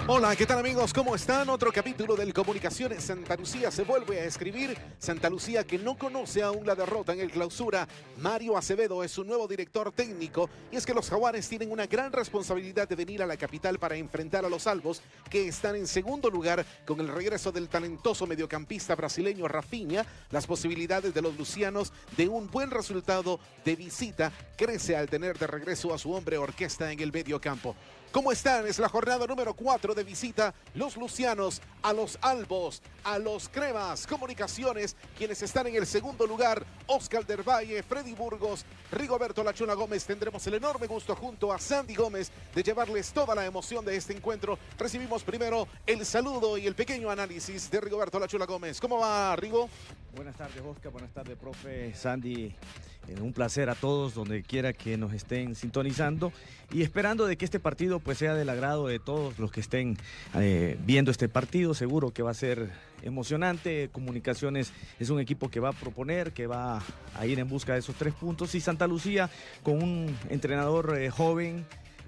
Hola, ¿qué tal amigos? ¿Cómo están? Otro capítulo del Comunicaciones Santa Lucía se vuelve a escribir. Santa Lucía que no conoce aún la derrota en el clausura. Mario Acevedo es su nuevo director técnico y es que los Jaguares tienen una gran responsabilidad de venir a la capital para enfrentar a los Albos, que están en segundo lugar con el regreso del talentoso mediocampista brasileño Rafinha. Las posibilidades de los lucianos de un buen resultado de visita crece al tener de regreso a su hombre orquesta en el mediocampo. ¿Cómo están? Es la jornada número 4 de visita. Los lucianos a los Albos, a los Cremas Comunicaciones, quienes están en el segundo lugar. Oscar del Valle, Freddy Burgos, Rigoberto La Chula Gómez. Tendremos el enorme gusto junto a Sandy Gómez de llevarles toda la emoción de este encuentro. Recibimos primero el saludo y el pequeño análisis de Rigoberto La Chula Gómez. ¿Cómo va, Rigo? Buenas tardes, Oscar. Buenas tardes, profe Sandy. Un placer a todos, donde quiera que nos estén sintonizando y esperando de que este partido pues sea del agrado de todos los que estén viendo este partido. Seguro que va a ser emocionante. Comunicaciones es un equipo que va a proponer, que va a ir en busca de esos 3 puntos, y Santa Lucía con un entrenador joven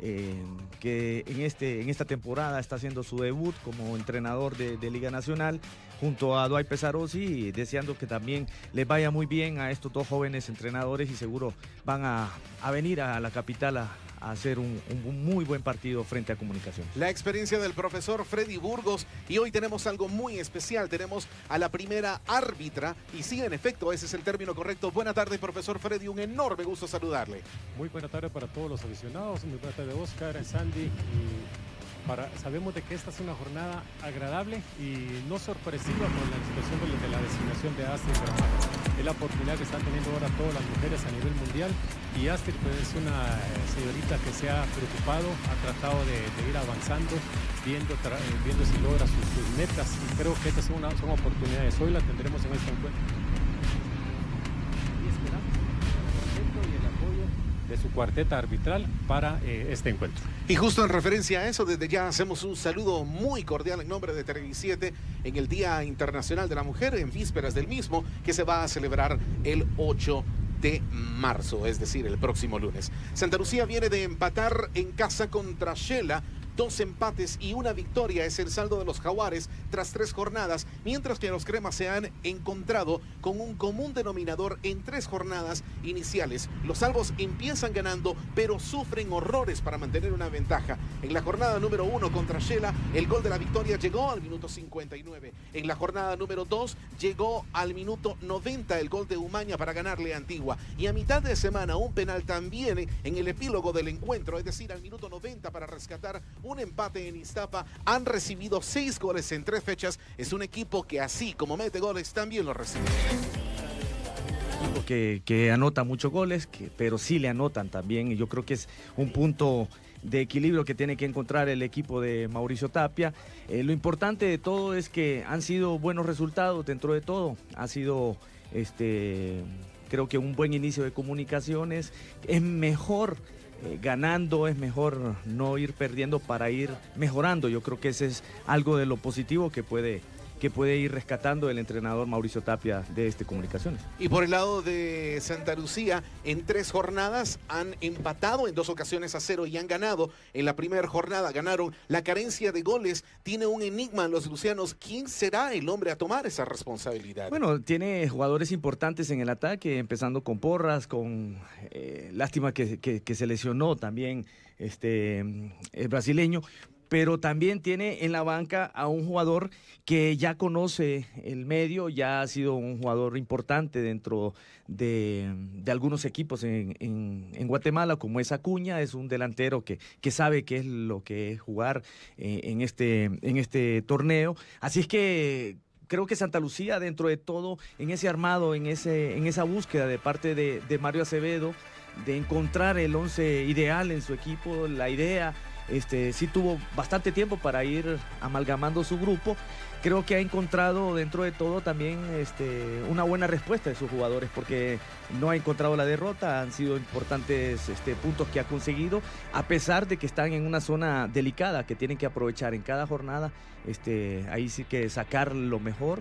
que en esta temporada está haciendo su debut como entrenador de Liga Nacional junto a Dwight Pesarosi, deseando que también les vaya muy bien a estos 2 jóvenes entrenadores, y seguro van a venir a la capital a hacer un muy buen partido frente a Comunicaciones. La experiencia del profesor Freddy Burgos, y hoy tenemos algo muy especial. Tenemos a la primera árbitra, y sí, en efecto, ese es el término correcto. Buena tarde, profesor Freddy, un enorme gusto saludarle. Muy buena tarde para todos los aficionados, muy buena tarde Oscar, Sandy, y sabemos de que esta es una jornada agradable y no sorpresiva con la situación de la designación de Astrid, pero es la oportunidad que están teniendo ahora todas las mujeres a nivel mundial, y Astrid pues, es una señorita que se ha preocupado, ha tratado de ir avanzando, viendo si logra sus metas, y creo que estas son oportunidades. Hoy la tendremos en este encuentro. Y esperamos el y el apoyo de su cuarteta arbitral para este encuentro. Y justo en referencia a eso, desde ya hacemos un saludo muy cordial en nombre de Televisiete en el Día Internacional de la Mujer, en vísperas del mismo, que se va a celebrar el 8 de marzo, es decir, el próximo lunes. Santa Lucía viene de empatar en casa contra Shela. 2 empates y 1 victoria es el saldo de los Jaguares tras 3 jornadas, mientras que los Cremas se han encontrado con un común denominador en 3 jornadas iniciales. Los Albos empiezan ganando, pero sufren horrores para mantener una ventaja. En la jornada número 1 contra Shela, el gol de la victoria llegó al minuto 59. En la jornada número 2 llegó al minuto 90 el gol de Umaña para ganarle a Antigua. Y a mitad de semana un penal también en el epílogo del encuentro, es decir, al minuto 90 para rescatar un empate en Iztapa. Han recibido 6 goles en 3 fechas. Es un equipo que así como mete goles también lo recibe. Que anota muchos goles, pero sí le anotan también, y yo creo que es un punto de equilibrio que tiene que encontrar el equipo de Mauricio Tapia. Lo importante de todo es que han sido buenos resultados dentro de todo. Ha sido creo que un buen inicio de Comunicaciones. Es mejor ganando, es mejor no ir perdiendo para ir mejorando. Yo creo que ese es algo de lo positivo que puede ir rescatando el entrenador Mauricio Tapia de Comunicaciones. Y por el lado de Santa Lucía, en 3 jornadas han empatado en 2 ocasiones a 0 y han ganado. En la primera jornada ganaron. La carencia de goles tiene un enigma en los lucianos. ¿Quién será el hombre a tomar esa responsabilidad? Bueno, tiene jugadores importantes en el ataque, empezando con Porras, con lástima que se lesionó también el brasileño, pero también tiene en la banca a un jugador que ya conoce el medio, ya ha sido un jugador importante dentro de algunos equipos en Guatemala, como es Acuña. Es un delantero que sabe qué es lo que es jugar en este torneo. Así es que creo que Santa Lucía, dentro de todo, en ese armado, en esa búsqueda de parte de Mario Acevedo, de encontrar el 11 ideal en su equipo, la idea, sí tuvo bastante tiempo para ir amalgamando su grupo. Creo que ha encontrado dentro de todo también una buena respuesta de sus jugadores, porque no ha encontrado la derrota. Han sido importantes puntos que ha conseguido, a pesar de que están en una zona delicada que tienen que aprovechar en cada jornada. Ahí sí que sacar lo mejor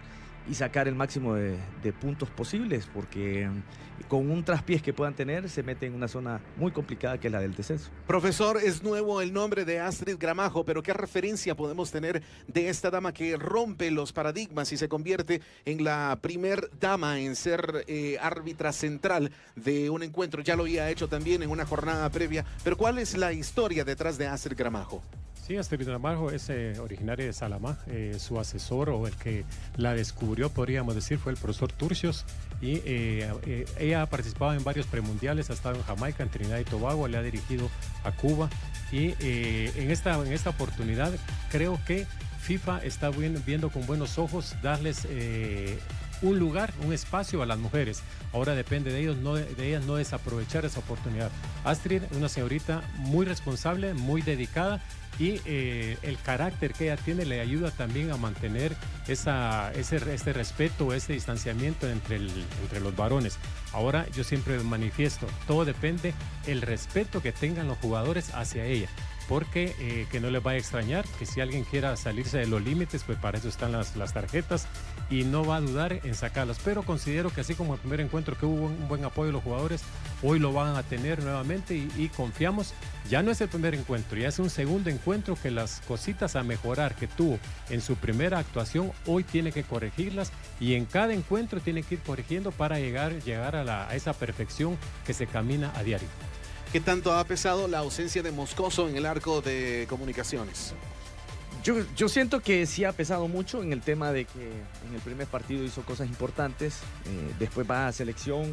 y sacar el máximo de puntos posibles, porque con un traspiés que puedan tener se meten en una zona muy complicada que es la del descenso. Profesor, es nuevo el nombre de Astrid Gramajo, pero ¿qué referencia podemos tener de esta dama que rompe los paradigmas y se convierte en la primer dama en ser árbitra central de un encuentro? Ya lo había hecho también en una jornada previa, pero ¿cuál es la historia detrás de Astrid Gramajo? Sí, Astrid Gramajo es originaria de Salamá. Su asesor, o el que la descubrió, podríamos decir, fue el profesor Turcios. Y ella ha participado en varios premundiales, ha estado en Jamaica, en Trinidad y Tobago, le ha dirigido a Cuba. Y en esta oportunidad creo que FIFA está viendo con buenos ojos darles un lugar, un espacio a las mujeres. Ahora depende de ellos, de ellas no desaprovechar esa oportunidad. Astrid, una señorita muy responsable, muy dedicada, y el carácter que ella tiene le ayuda también a mantener este respeto, ese distanciamiento entre los varones. Ahora yo siempre manifiesto, todo depende el respeto que tengan los jugadores hacia ella, porque que no les vaya a extrañar que si alguien quiera salirse de los límites, pues para eso están las tarjetas, y no va a dudar en sacarlas. Pero considero que así como el primer encuentro que hubo un buen apoyo de los jugadores, hoy lo van a tener nuevamente, y confiamos. Ya no es el primer encuentro, ya es un segundo encuentro que las cositas a mejorar que tuvo en su primera actuación, hoy tiene que corregirlas, y en cada encuentro tiene que ir corrigiendo para llegar a esa perfección que se camina a diario. ¿Qué tanto ha pesado la ausencia de Moscoso en el arco de Comunicaciones? Yo siento que sí ha pesado mucho en el tema de que en el primer partido hizo cosas importantes, después va a selección,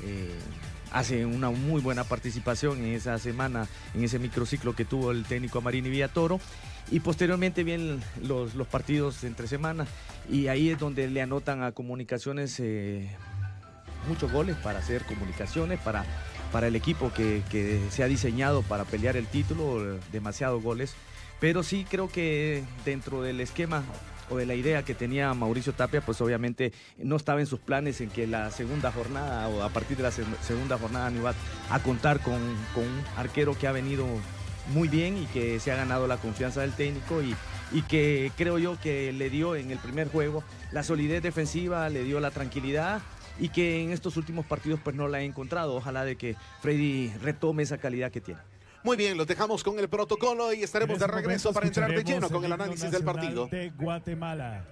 hace una muy buena participación en esa semana, en ese microciclo que tuvo el técnico Amarini Villatoro, y posteriormente vienen los partidos entre semana, y ahí es donde le anotan a Comunicaciones muchos goles para hacer Comunicaciones, para el equipo que se ha diseñado para pelear el título, demasiados goles. Pero sí creo que dentro del esquema o de la idea que tenía Mauricio Tapia, pues obviamente no estaba en sus planes en que la segunda jornada, o a partir de la segunda jornada, no iba a contar con un arquero que ha venido muy bien y que se ha ganado la confianza del técnico, y que creo yo que le dio en el primer juego la solidez defensiva, le dio la tranquilidad, y que en estos últimos partidos pues no la he encontrado. Ojalá de que Freddy retome esa calidad que tiene. Muy bien, los dejamos con el protocolo y estaremos de regreso para entrar de lleno con el análisis del partido. De Guatemala.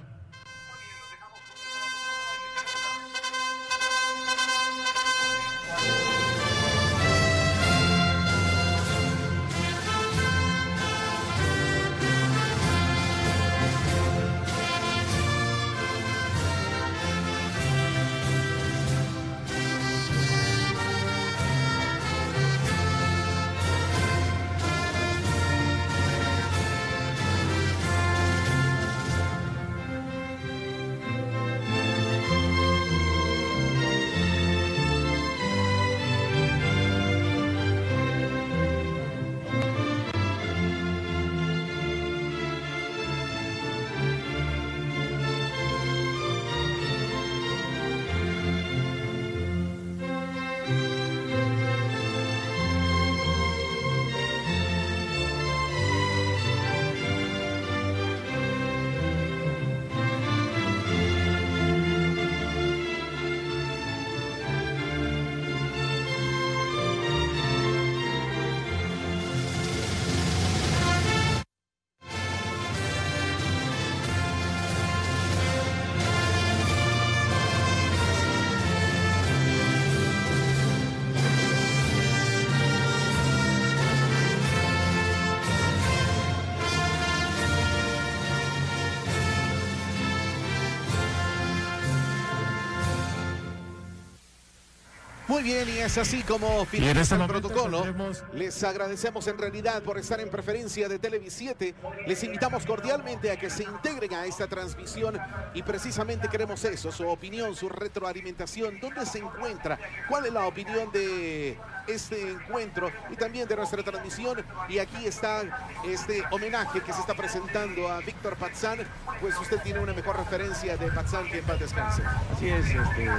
Muy bien, y es así como finaliza el protocolo. Les agradecemos en realidad por estar en preferencia de Televisiete. Les invitamos cordialmente a que se integren a esta transmisión, y precisamente queremos eso, su opinión, su retroalimentación. ¿Dónde se encuentra? ¿Cuál es la opinión de este encuentro y también de nuestra transmisión? Y aquí está este homenaje que se está presentando a Víctor Patzán. Pues usted tiene una mejor referencia de Patzán, que en paz descanse. Así es,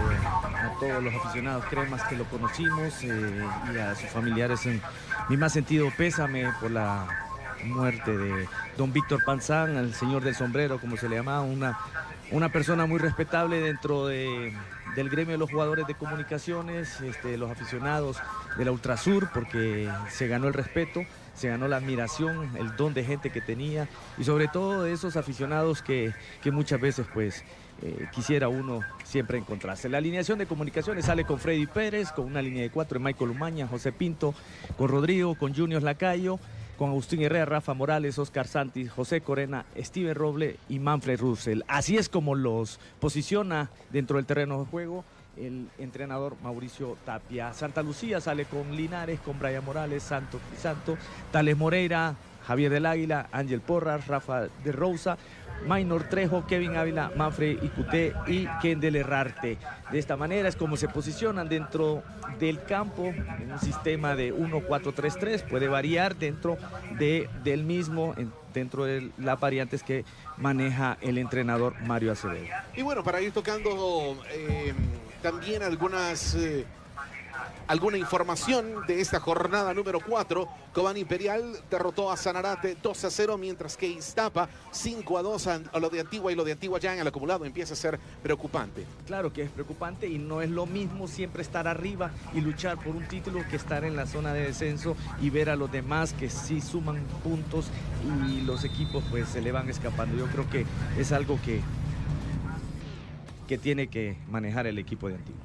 a todos los aficionados cremas que lo conocimos, y a sus familiares, en mi más sentido pésame por la muerte de don Víctor Patzán, el señor del sombrero, como se le llamaba, una persona muy respetable dentro del gremio de los jugadores de comunicaciones, los aficionados de la Ultrasur, porque se ganó el respeto, se ganó la admiración, el don de gente que tenía, y sobre todo de esos aficionados que muchas veces pues quisiera uno siempre encontrarse. La alineación de comunicaciones sale con Freddy Pérez, con una línea de 4 de Michael Umaña, José Pinto, con Rodrigo, con Junior Lacayo, con Agustín Herrera, Rafa Morales, Oscar Santis, José Corena, Steven Roble y Manfred Russell. Así es como los posiciona dentro del terreno de juego el entrenador Mauricio Tapia. Santa Lucía sale con Linares, con Brian Morales, Santo, Tales Moreira, Javier del Águila, Ángel Porras, Rafa de Rosa, Maynor Trejo, Kevin Ávila, Manfred Icuté y Kendel Herrarte. De esta manera es como se posicionan dentro del campo en un sistema de 1-4-3-3. Puede variar dentro del mismo, dentro de las variantes que maneja el entrenador Mario Acevedo. Y bueno, para ir tocando también alguna información de esta jornada número 4, Cobán Imperial derrotó a Sanarate 2-0, mientras que Iztapa 5-2 a lo de Antigua, y lo de Antigua ya en el acumulado empieza a ser preocupante. Claro que es preocupante, y no es lo mismo siempre estar arriba y luchar por un título que estar en la zona de descenso y ver a los demás que sí suman puntos y los equipos pues se le van escapando. Yo creo que es algo que tiene que manejar el equipo de Antigua.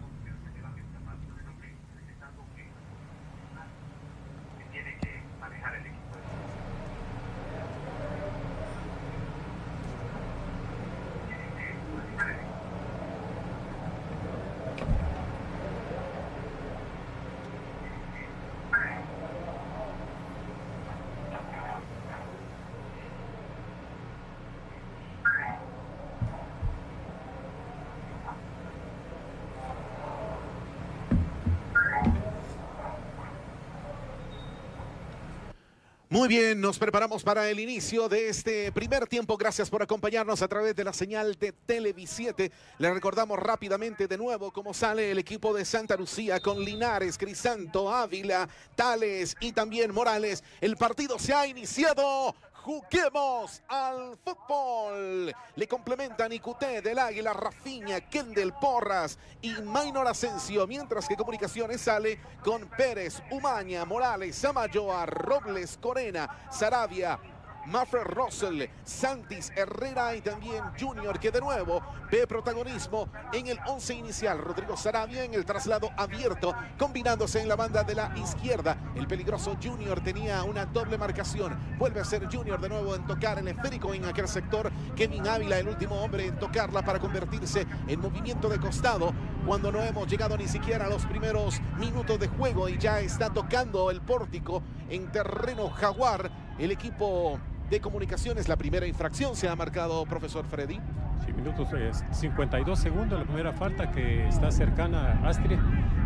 Muy bien, nos preparamos para el inicio de este primer tiempo. Gracias por acompañarnos a través de la señal de Televi7. Le recordamos rápidamente de nuevo cómo sale el equipo de Santa Lucía con Linares, Crisanto, Ávila, Tales y también Morales. El partido se ha iniciado. ¡Juguemos al fútbol! Le complementan Icuté, del Águila, Rafiña, Kendel, Porras y Maynor Asensio, mientras que Comunicaciones sale con Pérez, Umaña, Morales, Samayoa, Robles, Corena, Saravia, Manfred Russell, Santis, Herrera y también Junior, que de nuevo ve protagonismo en el 11 inicial. Rodrigo Saravia en el traslado abierto, combinándose en la banda de la izquierda. El peligroso Junior tenía una doble marcación. Vuelve a ser Junior de nuevo en tocar el esférico en aquel sector. Kevin Ávila, el último hombre en tocarla para convertirse en movimiento de costado, cuando no hemos llegado ni siquiera a los primeros minutos de juego y ya está tocando el pórtico en terreno jaguar el equipo de Comunicaciones. La primera infracción se ha marcado, profesor Freddy. Sí, minutos 52 segundos, la primera falta, que está cercana a Astria,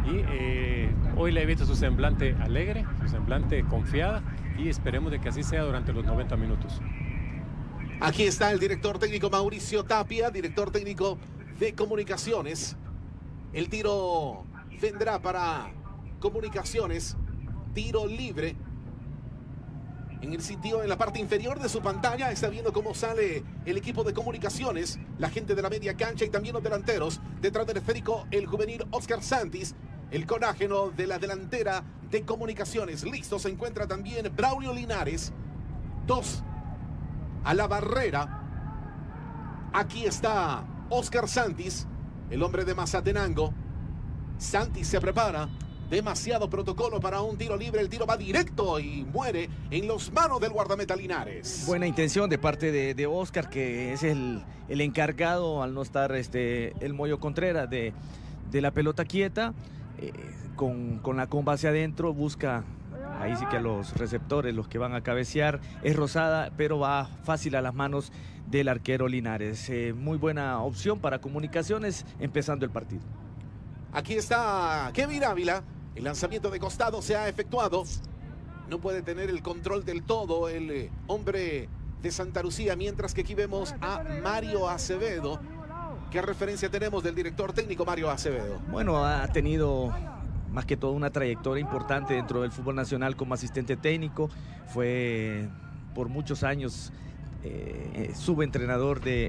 y hoy le he visto su semblante alegre, su semblante confiada, y esperemos de que así sea durante los 90 minutos. Aquí está el director técnico Mauricio Tapia, director técnico de Comunicaciones. El tiro vendrá para Comunicaciones, tiro libre. En el sitio, en la parte inferior de su pantalla, está viendo cómo sale el equipo de Comunicaciones, la gente de la media cancha y también los delanteros. Detrás del esférico, el juvenil Oscar Santis, el colágeno de la delantera de Comunicaciones. Listo, se encuentra también Braulio Linares. 2 a la barrera. Aquí está Oscar Santis, el hombre de Mazatenango. Santis se prepara. Demasiado protocolo para un tiro libre. El tiro va directo y muere en las manos del guardameta Linares. Buena intención de parte de Oscar, que es el encargado, al no estar el Moyo Contreras, de la pelota quieta. Con la comba hacia adentro, busca ahí sí que a los receptores, los que van a cabecear. Es Rosada, pero va fácil a las manos del arquero Linares. Muy buena opción para Comunicaciones empezando el partido. Aquí está Kevin Ávila. El lanzamiento de costado se ha efectuado. No puede tener el control del todo el hombre de Santa Lucía, mientras que aquí vemos a Mario Acevedo. ¿Qué referencia tenemos del director técnico Mario Acevedo? Bueno, ha tenido más que todo una trayectoria importante dentro del fútbol nacional como asistente técnico. Fue por muchos años subentrenador de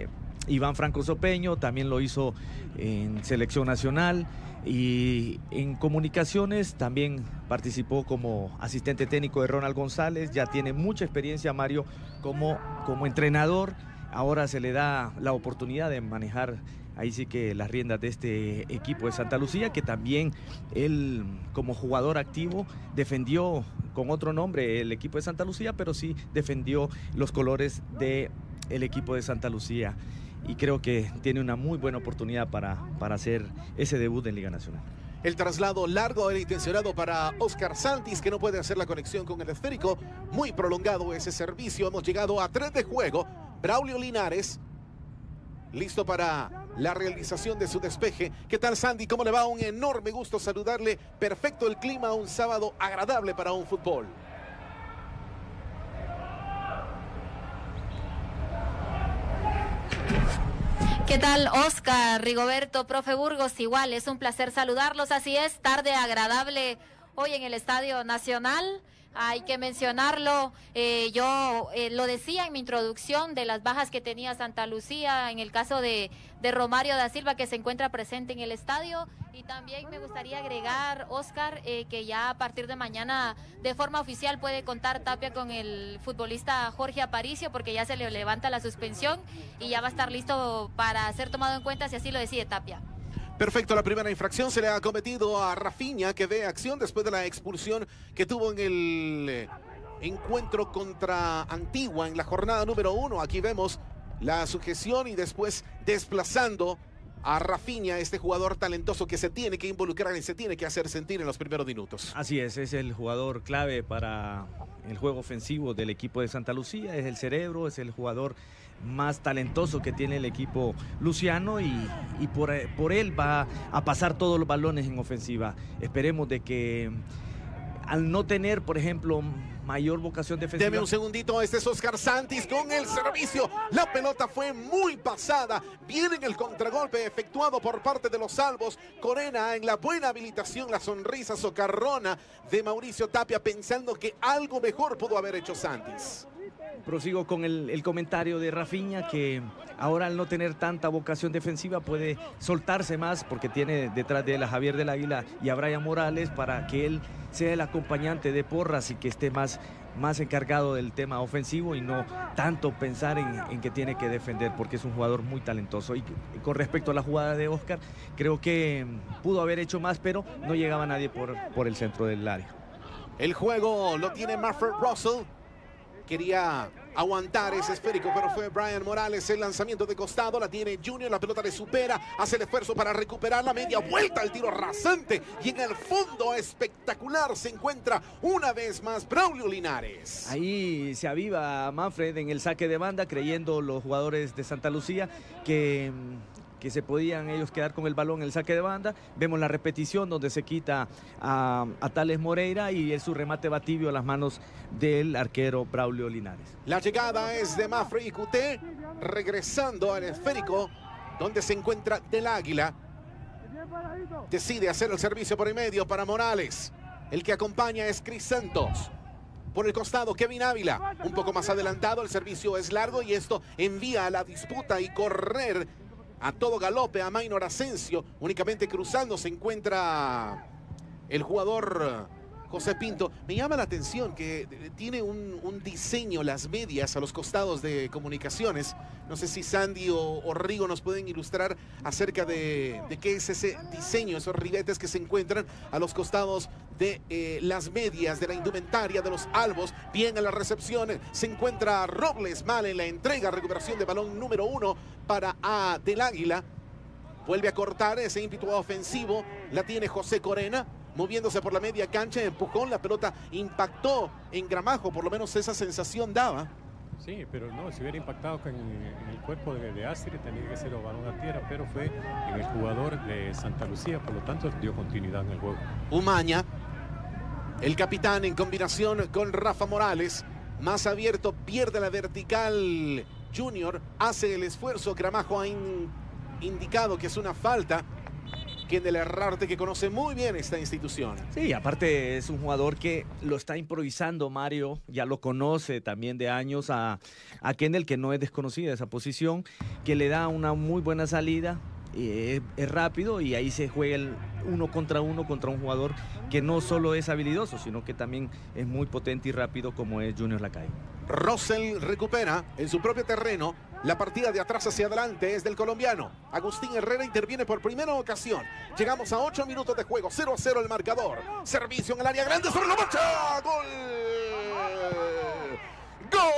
Iván Franco Sopeño, también lo hizo en selección nacional, y en comunicaciones también participó como asistente técnico de Ronald González. Ya tiene mucha experiencia Mario como entrenador. Ahora se le da la oportunidad de manejar ahí sí que las riendas de este equipo de Santa Lucía, que también él como jugador activo defendió con otro nombre el equipo de Santa Lucía, pero sí defendió los colores del equipo de Santa Lucía. Y creo que tiene una muy buena oportunidad para hacer ese debut en Liga Nacional. El traslado largo era intencionado para Oscar Santis, que no puede hacer la conexión con el esférico. Muy prolongado ese servicio. Hemos llegado a 3 de juego. Braulio Linares, listo para la realización de su despeje. ¿Qué tal, Sandy? ¿Cómo le va? Un enorme gusto saludarle. Perfecto el clima, un sábado agradable para un fútbol. ¿Qué tal, Oscar, Rigoberto, profe Burgos? Igual, es un placer saludarlos. Así es, tarde agradable hoy en el Estadio Nacional. Hay que mencionarlo, yo lo decía en mi introducción de las bajas que tenía Santa Lucía, en el caso de Romario da Silva, que se encuentra presente en el estadio, y también me gustaría agregar, Oscar, que ya a partir de mañana de forma oficial puede contar Tapia con el futbolista Jorge Aparicio, porque ya se le levanta la suspensión y ya va a estar listo para ser tomado en cuenta si así lo decide Tapia. Perfecto, la primera infracción se le ha cometido a Rafinha, que ve acción después de la expulsión que tuvo en el encuentro contra Antigua en la jornada número 1. Aquí vemos la sujeción y después desplazando a Rafinha, este jugador talentoso que se tiene que involucrar y se tiene que hacer sentir en los primeros minutos. Así es el jugador clave para el juego ofensivo del equipo de Santa Lucía, es el cerebro, es el jugador más talentoso que tiene el equipo luciano, y por él va a pasar todos los balones en ofensiva. Esperemos de que al no tener, por ejemplo, mayor vocación defensiva. Deme un segundito, este es Oscar Santis con el servicio. La pelota fue muy pasada. Viene en el contragolpe efectuado por parte de los salvos. Corena en la buena habilitación, la sonrisa socarrona de Mauricio Tapia, pensando que algo mejor pudo haber hecho Santis. Prosigo con el comentario de Rafinha, que ahora al no tener tanta vocación defensiva puede soltarse más, porque tiene detrás de él a Javier del Águila y a Brian Morales, para que él sea el acompañante de Porras y que esté más encargado del tema ofensivo y no tanto pensar en que tiene que defender, porque es un jugador muy talentoso. Y con respecto a la jugada de Oscar, creo que pudo haber hecho más, pero no llegaba nadie por el centro del área. El juego lo tiene Manfred Russell. Quería aguantar ese esférico, pero fue Brian Morales. El lanzamiento de costado la tiene Junior, la pelota le supera, hace el esfuerzo para recuperar la media vuelta, el tiro rasante, y en el fondo espectacular se encuentra una vez más Braulio Linares. Ahí se aviva Manfred en el saque de banda, creyendo los jugadores de Santa Lucía que se podían ellos quedar con el balón en el saque de banda. Vemos la repetición donde se quita a Tales Moreira, y su remate va tibio a las manos del arquero Braulio Linares. La llegada es de Mafre y Cuté, regresando al esférico donde se encuentra Del Águila. Decide hacer el servicio por el medio para Morales. El que acompaña es Cris Santos. Por el costado, Kevin Ávila. Un poco más adelantado, el servicio es largo y esto envía a la disputa y correr a todo galope a Maynor Asensio. Únicamente cruzando se encuentra el jugador José Pinto. Me llama la atención que tiene un diseño las medias a los costados de comunicaciones. No sé si Sandy o Rigo nos pueden ilustrar acerca de qué es ese diseño, esos ribetes que se encuentran a los costados de las medias de la indumentaria de los albos. Bien a la recepción se encuentra Robles, mal en la entrega, recuperación de balón número 1 para Del Águila. Vuelve a cortar ese ímpetu ofensivo, la tiene José Corena, moviéndose por la media cancha, empujón, la pelota impactó en Gramajo, por lo menos esa sensación daba. Sí, pero no, si hubiera impactado en el cuerpo de Astrid, tenía que ser balón a tierra, pero fue en el jugador de Santa Lucía, por lo tanto dio continuidad en el juego. Umaña, el capitán en combinación con Rafa Morales, más abierto, pierde la vertical Junior, hace el esfuerzo, Gramajo ha indicado que es una falta Kendel Herrarte, que conoce muy bien esta institución. Sí, aparte es un jugador que lo está improvisando Mario, ya lo conoce también de años a Kendel, que no es desconocida esa posición, que le da una muy buena salida. Es rápido y ahí se juega el uno contra un jugador que no solo es habilidoso, sino que también es muy potente y rápido, como es Junior Lacalle. Russell recupera en su propio terreno. La partida de atrás hacia adelante es del colombiano. Agustín Herrera interviene por primera ocasión. Llegamos a 8 minutos de juego, 0-0 el marcador. Servicio en el área grande sobre la marcha. ¡Gol! ¡Gol!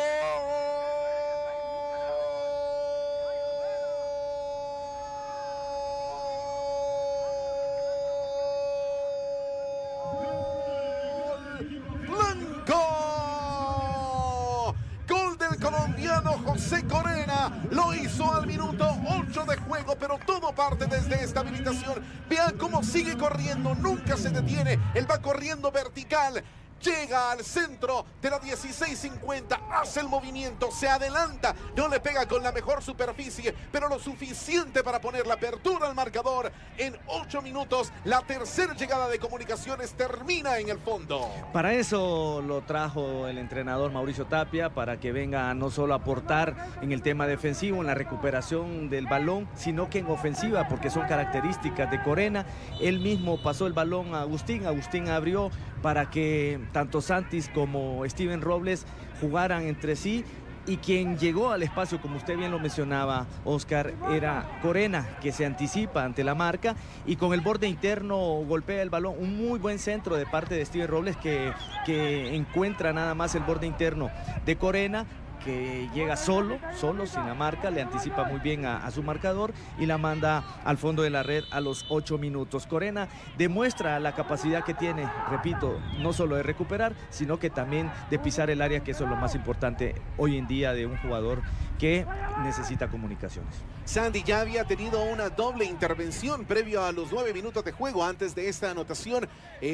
Colombiano José Corena lo hizo al minuto 8 de juego, pero todo parte desde esta habilitación. Vean cómo sigue corriendo, nunca se detiene, él va corriendo vertical. Llega al centro de la 16:50, hace el movimiento, se adelanta, no le pega con la mejor superficie, pero lo suficiente para poner la apertura al marcador. En 8 minutos, la tercera llegada de Comunicaciones termina en el fondo. Para eso lo trajo el entrenador Mauricio Tapia, para que venga no solo a aportar en el tema defensivo, en la recuperación del balón, sino que en ofensiva, porque son características de Corena. Él mismo pasó el balón a Agustín, Agustín abrió para que tanto Santis como Steven Robles jugaran entre sí, y quien llegó al espacio, como usted bien lo mencionaba, Oscar, era Corena, que se anticipa ante la marca y con el borde interno golpea el balón. Un muy buen centro de parte de Steven Robles, que encuentra nada más el borde interno de Corena, que llega solo, sin la marca, le anticipa muy bien a su marcador y la manda al fondo de la red a los 8 minutos. Corena demuestra la capacidad que tiene, repito, no solo de recuperar, sino que también de pisar el área, que eso es lo más importante hoy en día de un jugador que necesita comunicaciones. Sandy ya había tenido una doble intervención previo a los 9 minutos de juego antes de esta anotación,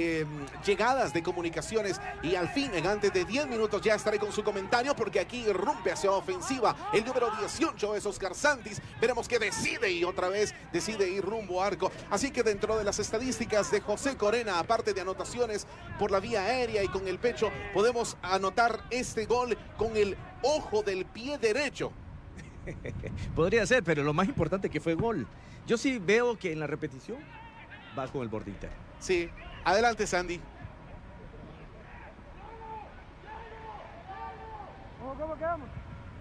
llegadas de Comunicaciones, y al fin, en antes de 10 minutos, ya estaré con su comentario, porque aquí irrumpe hacia ofensiva el número 18 es Oscar Santis. Veremos que decide y otra vez decide ir rumbo a arco. Así que dentro de las estadísticas de José Corena, aparte de anotaciones por la vía aérea y con el pecho, podemos anotar este gol con el ojo del pie derecho. Podría ser, pero lo más importante que fue gol. Yo sí veo que en la repetición va con el borde interno. Sí, adelante Sandy. ¿Cómo quedamos?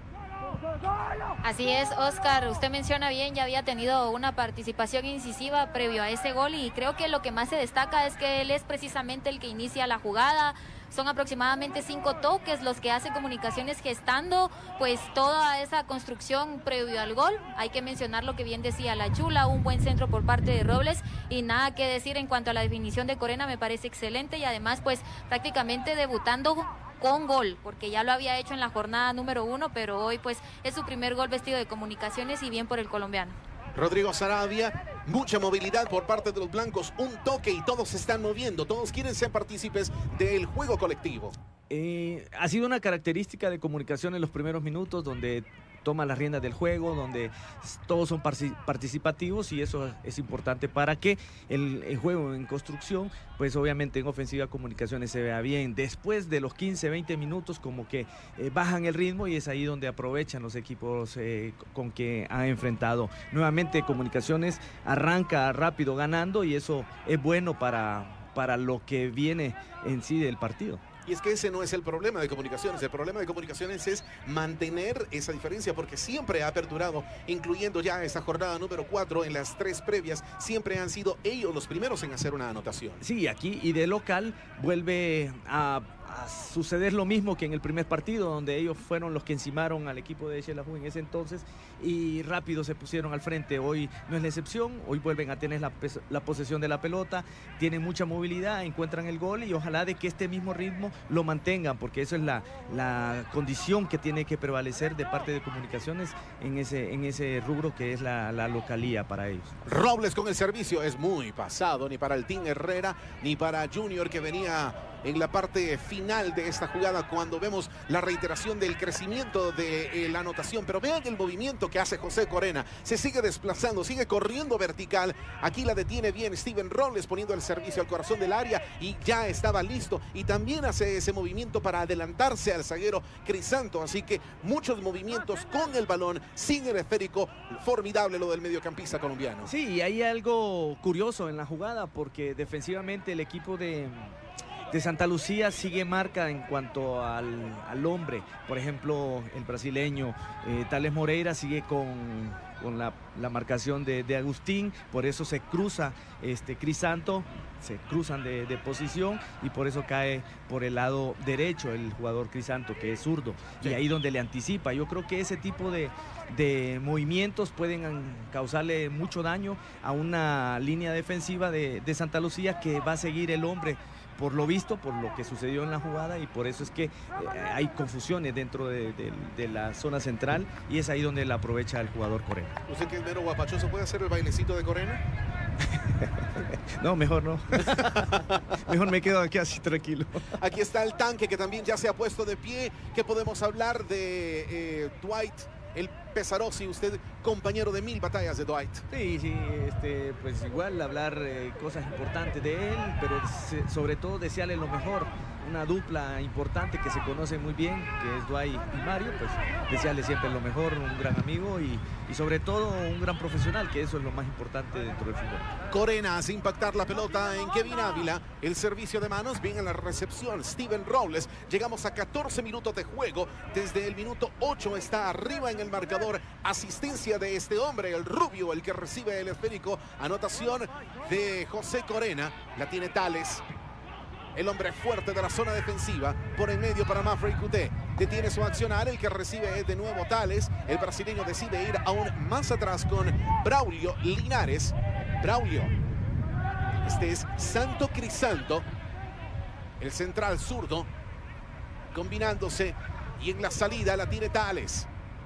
Así es, Oscar, usted menciona bien, ya había tenido una participación incisiva previo a ese gol, y creo que lo que más se destaca es que él es precisamente el que inicia la jugada. Son aproximadamente 5 toques los que hace Comunicaciones, gestando pues toda esa construcción previo al gol. Hay que mencionar lo que bien decía la Chula, un buen centro por parte de Robles, y nada que decir en cuanto a la definición de Corena, me parece excelente, y además pues prácticamente debutando con gol, porque ya lo había hecho en la jornada número 1, pero hoy pues es su primer gol vestido de Comunicaciones, y bien por el colombiano. Rodrigo Saravia, mucha movilidad por parte de los blancos, un toque y todos se están moviendo, todos quieren ser partícipes del juego colectivo. Ha sido una característica de Comunicación en los primeros minutos, donde toma las riendas del juego, donde todos son participativos, y eso es importante para que el juego en construcción, pues obviamente en ofensiva Comunicaciones se vea bien. Después de los 15-20 minutos como que bajan el ritmo, y es ahí donde aprovechan los equipos con que han enfrentado. Nuevamente Comunicaciones arranca rápido ganando, y eso es bueno para lo que viene en sí del partido. Y es que ese no es el problema de Comunicaciones. El problema de Comunicaciones es mantener esa diferencia, porque siempre ha aperturado, incluyendo ya esta jornada número 4, en las 3 previas, siempre han sido ellos los primeros en hacer una anotación. Sí, aquí y de local vuelve a suceder lo mismo que en el primer partido, donde ellos fueron los que encimaron al equipo de Xelajú en ese entonces y rápido se pusieron al frente. Hoy no es la excepción, hoy vuelven a tener la posesión de la pelota, tienen mucha movilidad, encuentran el gol, y ojalá de que este mismo ritmo lo mantengan, porque eso es la condición que tiene que prevalecer de parte de Comunicaciones en ese rubro que es la localía para ellos. Robles con el servicio, es muy pasado, ni para el Team Herrera, ni para Junior, que venía en la parte final de esta jugada cuando vemos la reiteración del crecimiento de la anotación. Pero vean el movimiento que hace José Corena. Se sigue desplazando, sigue corriendo vertical. Aquí la detiene bien Steven Robles poniendo el servicio al corazón del área y ya estaba listo. Y también hace ese movimiento para adelantarse al zaguero Crisanto. Así que muchos movimientos con el balón, sin el esférico. Formidable lo del mediocampista colombiano. Sí, y hay algo curioso en la jugada porque defensivamente el equipo de Santa Lucía sigue marca en cuanto al hombre. Por ejemplo, el brasileño Thales Moreira sigue con la marcación de Agustín, por eso se cruza Crisanto, se cruzan de posición y por eso cae por el lado derecho el jugador Crisanto, que es zurdo, sí. Y ahí donde le anticipa. Yo creo que ese tipo de movimientos pueden causarle mucho daño a una línea defensiva de Santa Lucía que va a seguir el hombre, por lo visto, por lo que sucedió en la jugada, y por eso es que hay confusiones dentro de la zona central y es ahí donde la aprovecha el jugador Corena. ¿Usted que es mero guapachoso puede hacer el bailecito de Corena? No, mejor no. Mejor me quedo aquí así tranquilo. Aquí está el tanque que también ya se ha puesto de pie. ¿Qué podemos hablar de Dwight, el Pesarossi, usted compañero de 1000 batallas de Dwight? Sí, pues igual hablar cosas importantes de él, pero sobre todo desearle lo mejor. Una dupla importante que se conoce muy bien, que es Dwight y Mario, pues desearle siempre lo mejor, un gran amigo y sobre todo un gran profesional, que eso es lo más importante dentro del fútbol. Corena hace impactar la pelota en Kevin Ávila, el servicio de manos, bien en la recepción Steven Robles. Llegamos a 14 minutos de juego, desde el minuto 8 está arriba en el marcador, asistencia de este hombre, el rubio, el que recibe el esférico, anotación de José Corena, la tiene Thales. El hombre fuerte de la zona defensiva, por en medio para Mafrey Couté. Detiene su accionar, el que recibe es de nuevo Thales. El brasileño decide ir aún más atrás con Braulio Linares. Braulio. Este es Santo Crisanto, el central zurdo, combinándose. Y en la salida la tiene Thales.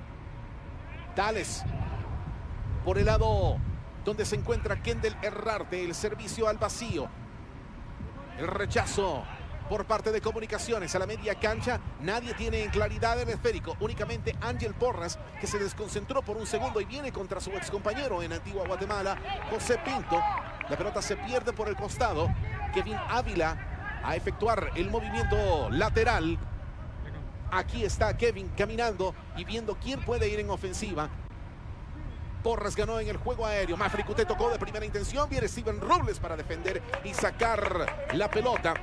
Thales por el lado donde se encuentra Kendel Herrarte, el servicio al vacío. El rechazo por parte de Comunicaciones a la media cancha. Nadie tiene en claridad el esférico. Únicamente Ángel Porras, que se desconcentró por un segundo y viene contra su excompañero en Antigua Guatemala, José Pinto. La pelota se pierde por el costado. Kevin Ávila a efectuar el movimiento lateral. Aquí está Kevin caminando y viendo quién puede ir en ofensiva. Porras ganó en el juego aéreo. Mafrey Couté tocó de primera intención. Viene Steven Robles para defender y sacar la pelota.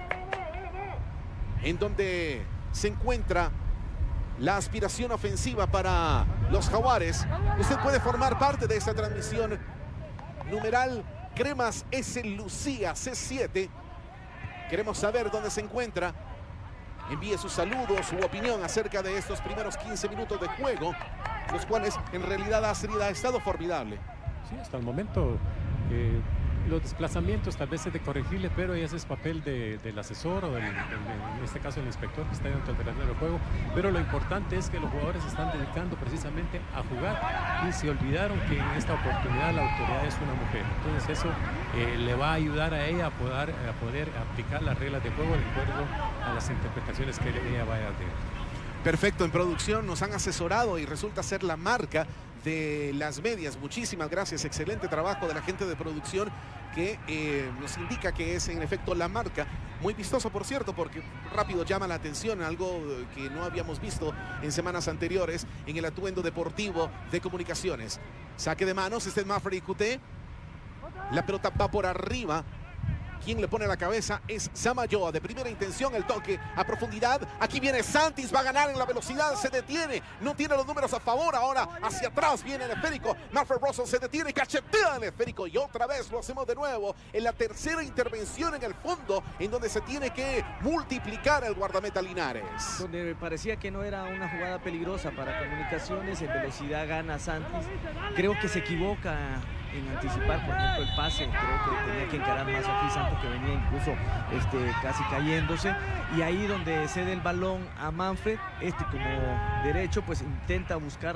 En donde se encuentra la aspiración ofensiva para los Jaguares. Usted puede formar parte de esta transmisión. Numeral Cremas S. Lucía C7. Queremos saber dónde se encuentra. Envíe su saludo, su opinión acerca de estos primeros 15 minutos de juego, los cuales en realidad ha estado formidable. Sí, hasta el momento los desplazamientos tal vez es de corregirle, pero ese es papel del asesor o en este caso el inspector que está dentro del terreno del juego. Pero lo importante es que los jugadores se están dedicando precisamente a jugar y se olvidaron que en esta oportunidad la autoridad es una mujer. Entonces eso le va a ayudar a ella a poder aplicar las reglas de juego de acuerdo a las interpretaciones que ella vaya a tener. Perfecto, en producción nos han asesorado y resulta ser la marca de las medias. Muchísimas gracias, excelente trabajo de la gente de producción que nos indica que es en efecto la marca. Muy vistoso, por cierto, porque rápido llama la atención, algo que no habíamos visto en semanas anteriores en el atuendo deportivo de Comunicaciones. Saque de manos, este es Mafrey Couté. La pelota va por arriba. Quien le pone la cabeza es Samayoa. De primera intención, el toque a profundidad. Aquí viene Santis, va a ganar en la velocidad, se detiene. No tiene los números a favor. Ahora hacia atrás viene el esférico. Mafrey Russell se detiene y cachetea el esférico. Y otra vez lo hacemos de nuevo en la tercera intervención en el fondo, en donde se tiene que multiplicar el guardameta Linares. Donde parecía que no era una jugada peligrosa para Comunicaciones, en velocidad gana Santis. Creo que se equivoca en anticipar, por ejemplo, el pase. Creo que tenía que encarar más a Crisanto, que venía incluso casi cayéndose, y ahí donde cede el balón a Manfred, como derecho, pues intenta buscar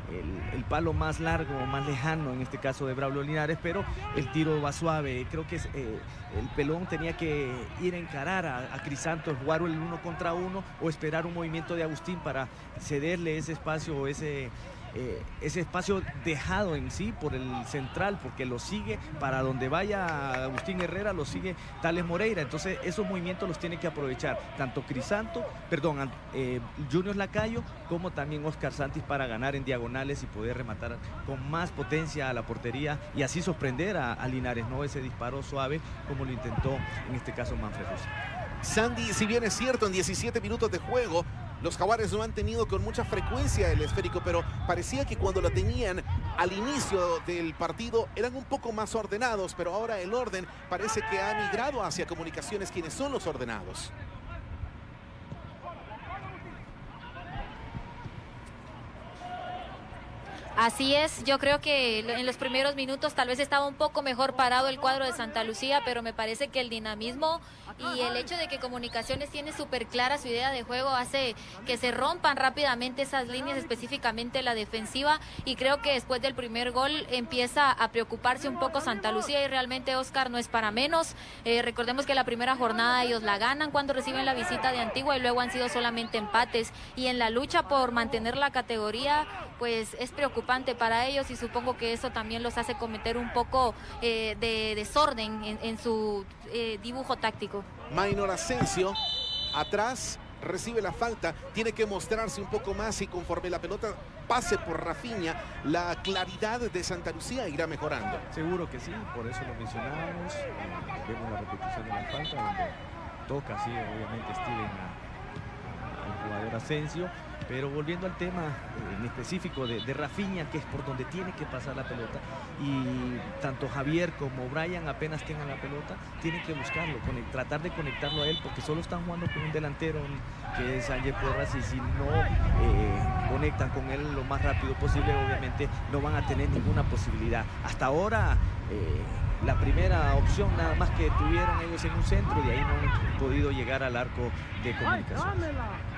el palo más largo, más lejano, en este caso de Braulio Linares, pero el tiro va suave. Creo que el pelón tenía que ir a encarar a Crisanto, jugar el 1 contra 1 o esperar un movimiento de Agustín para cederle ese espacio o ese espacio dejado en sí por el central, porque lo sigue para donde vaya Agustín Herrera, lo sigue Tales Moreira. Entonces esos movimientos los tiene que aprovechar tanto Junior Lacayo como también Oscar Santis para ganar en diagonales y poder rematar con más potencia a la portería y así sorprender a Linares, no ese disparo suave como lo intentó en este caso Manfred Rosa. Sandy, si bien es cierto, en 17 minutos de juego los Jaguares no han tenido con mucha frecuencia el esférico, pero parecía que cuando la tenían al inicio del partido eran un poco más ordenados, pero ahora el orden parece que ha migrado hacia Comunicaciones, quienes son los ordenados. Así es, yo creo que en los primeros minutos tal vez estaba un poco mejor parado el cuadro de Santa Lucía, pero me parece que el dinamismo y el hecho de que Comunicaciones tiene súper clara su idea de juego hace que se rompan rápidamente esas líneas, específicamente la defensiva, y creo que después del primer gol empieza a preocuparse un poco Santa Lucía y realmente Oscar no es para menos. Recordemos que la primera jornada ellos la ganan cuando reciben la visita de Antigua y luego han sido solamente empates, y en la lucha por mantener la categoría pues es preocupante para ellos y supongo que eso también los hace cometer un poco de desorden en su dibujo táctico. Maynor Asensio, atrás, recibe la falta, tiene que mostrarse un poco más y conforme la pelota pase por Rafinha, la claridad de Santa Lucía irá mejorando. Seguro que sí, por eso lo mencionamos. Vemos la repetición de la falta donde toca, sí, obviamente Steven al jugador Asensio. Pero volviendo al tema en específico de Rafinha, que es por donde tiene que pasar la pelota, y tanto Javier como Brian apenas tengan la pelota, tienen que buscarlo, tratar de conectarlo a él, porque solo están jugando con un delantero que es Ángel Porras, y si no conectan con él lo más rápido posible, obviamente no van a tener ninguna posibilidad. Hasta ahora la primera opción nada más que tuvieron ellos en un centro, y ahí no han podido llegar al arco de Comunicaciones.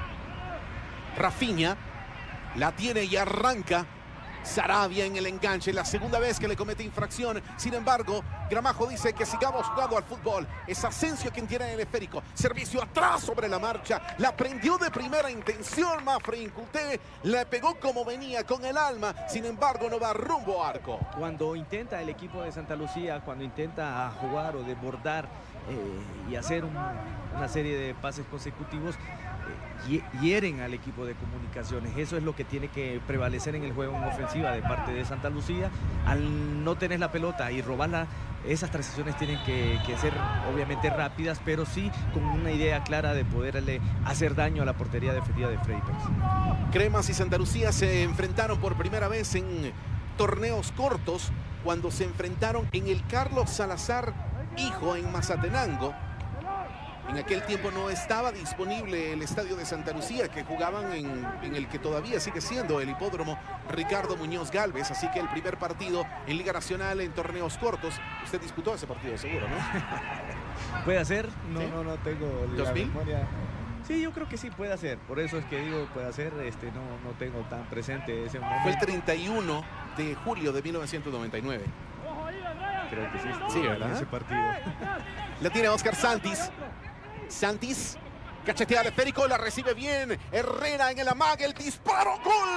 Rafinha la tiene y arranca. Sarabia en el enganche, la segunda vez que le comete infracción. Sin embargo, Gramajo dice que sigamos jugando al fútbol. Es Asensio quien tiene el esférico. Servicio atrás sobre la marcha. La prendió de primera intención Mafre Inculté. Le pegó como venía con el alma. Sin embargo, no va rumbo a arco. Cuando intenta el equipo de Santa Lucía, cuando intenta jugar o desbordar y hacer una serie de pases consecutivos, hieren al equipo de Comunicaciones. Eso es lo que tiene que prevalecer en el juego en ofensiva de parte de Santa Lucía. Al no tener la pelota y robarla, esas transiciones tienen que ser obviamente rápidas, pero sí con una idea clara de poderle hacer daño a la portería defendida de Freddy Pérez. Cremas y Santa Lucía se enfrentaron por primera vez en torneos cortos cuando se enfrentaron en el Carlos Salazar Hijo en Mazatenango. En aquel tiempo no estaba disponible el estadio de Santa Lucía, que jugaban en el que todavía sigue siendo el hipódromo Ricardo Muñoz Galvez. Así que el primer partido en Liga Nacional en torneos cortos. Usted disputó ese partido seguro, ¿no? ¿Puede ser? No, ¿Sí? no tengo la memoria. Sí, yo creo que sí puede hacer. Por eso es que digo puede hacer. No tengo tan presente ese momento. Fue el 31 de julio de 1999. Creo que sí. Sí, ¿verdad? Ese partido. La tiene Oscar Santis. Santis cachetea al esférico, la recibe bien. Herrera en el amague, el disparo. ¡Gol!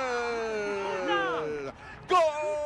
¡Gol!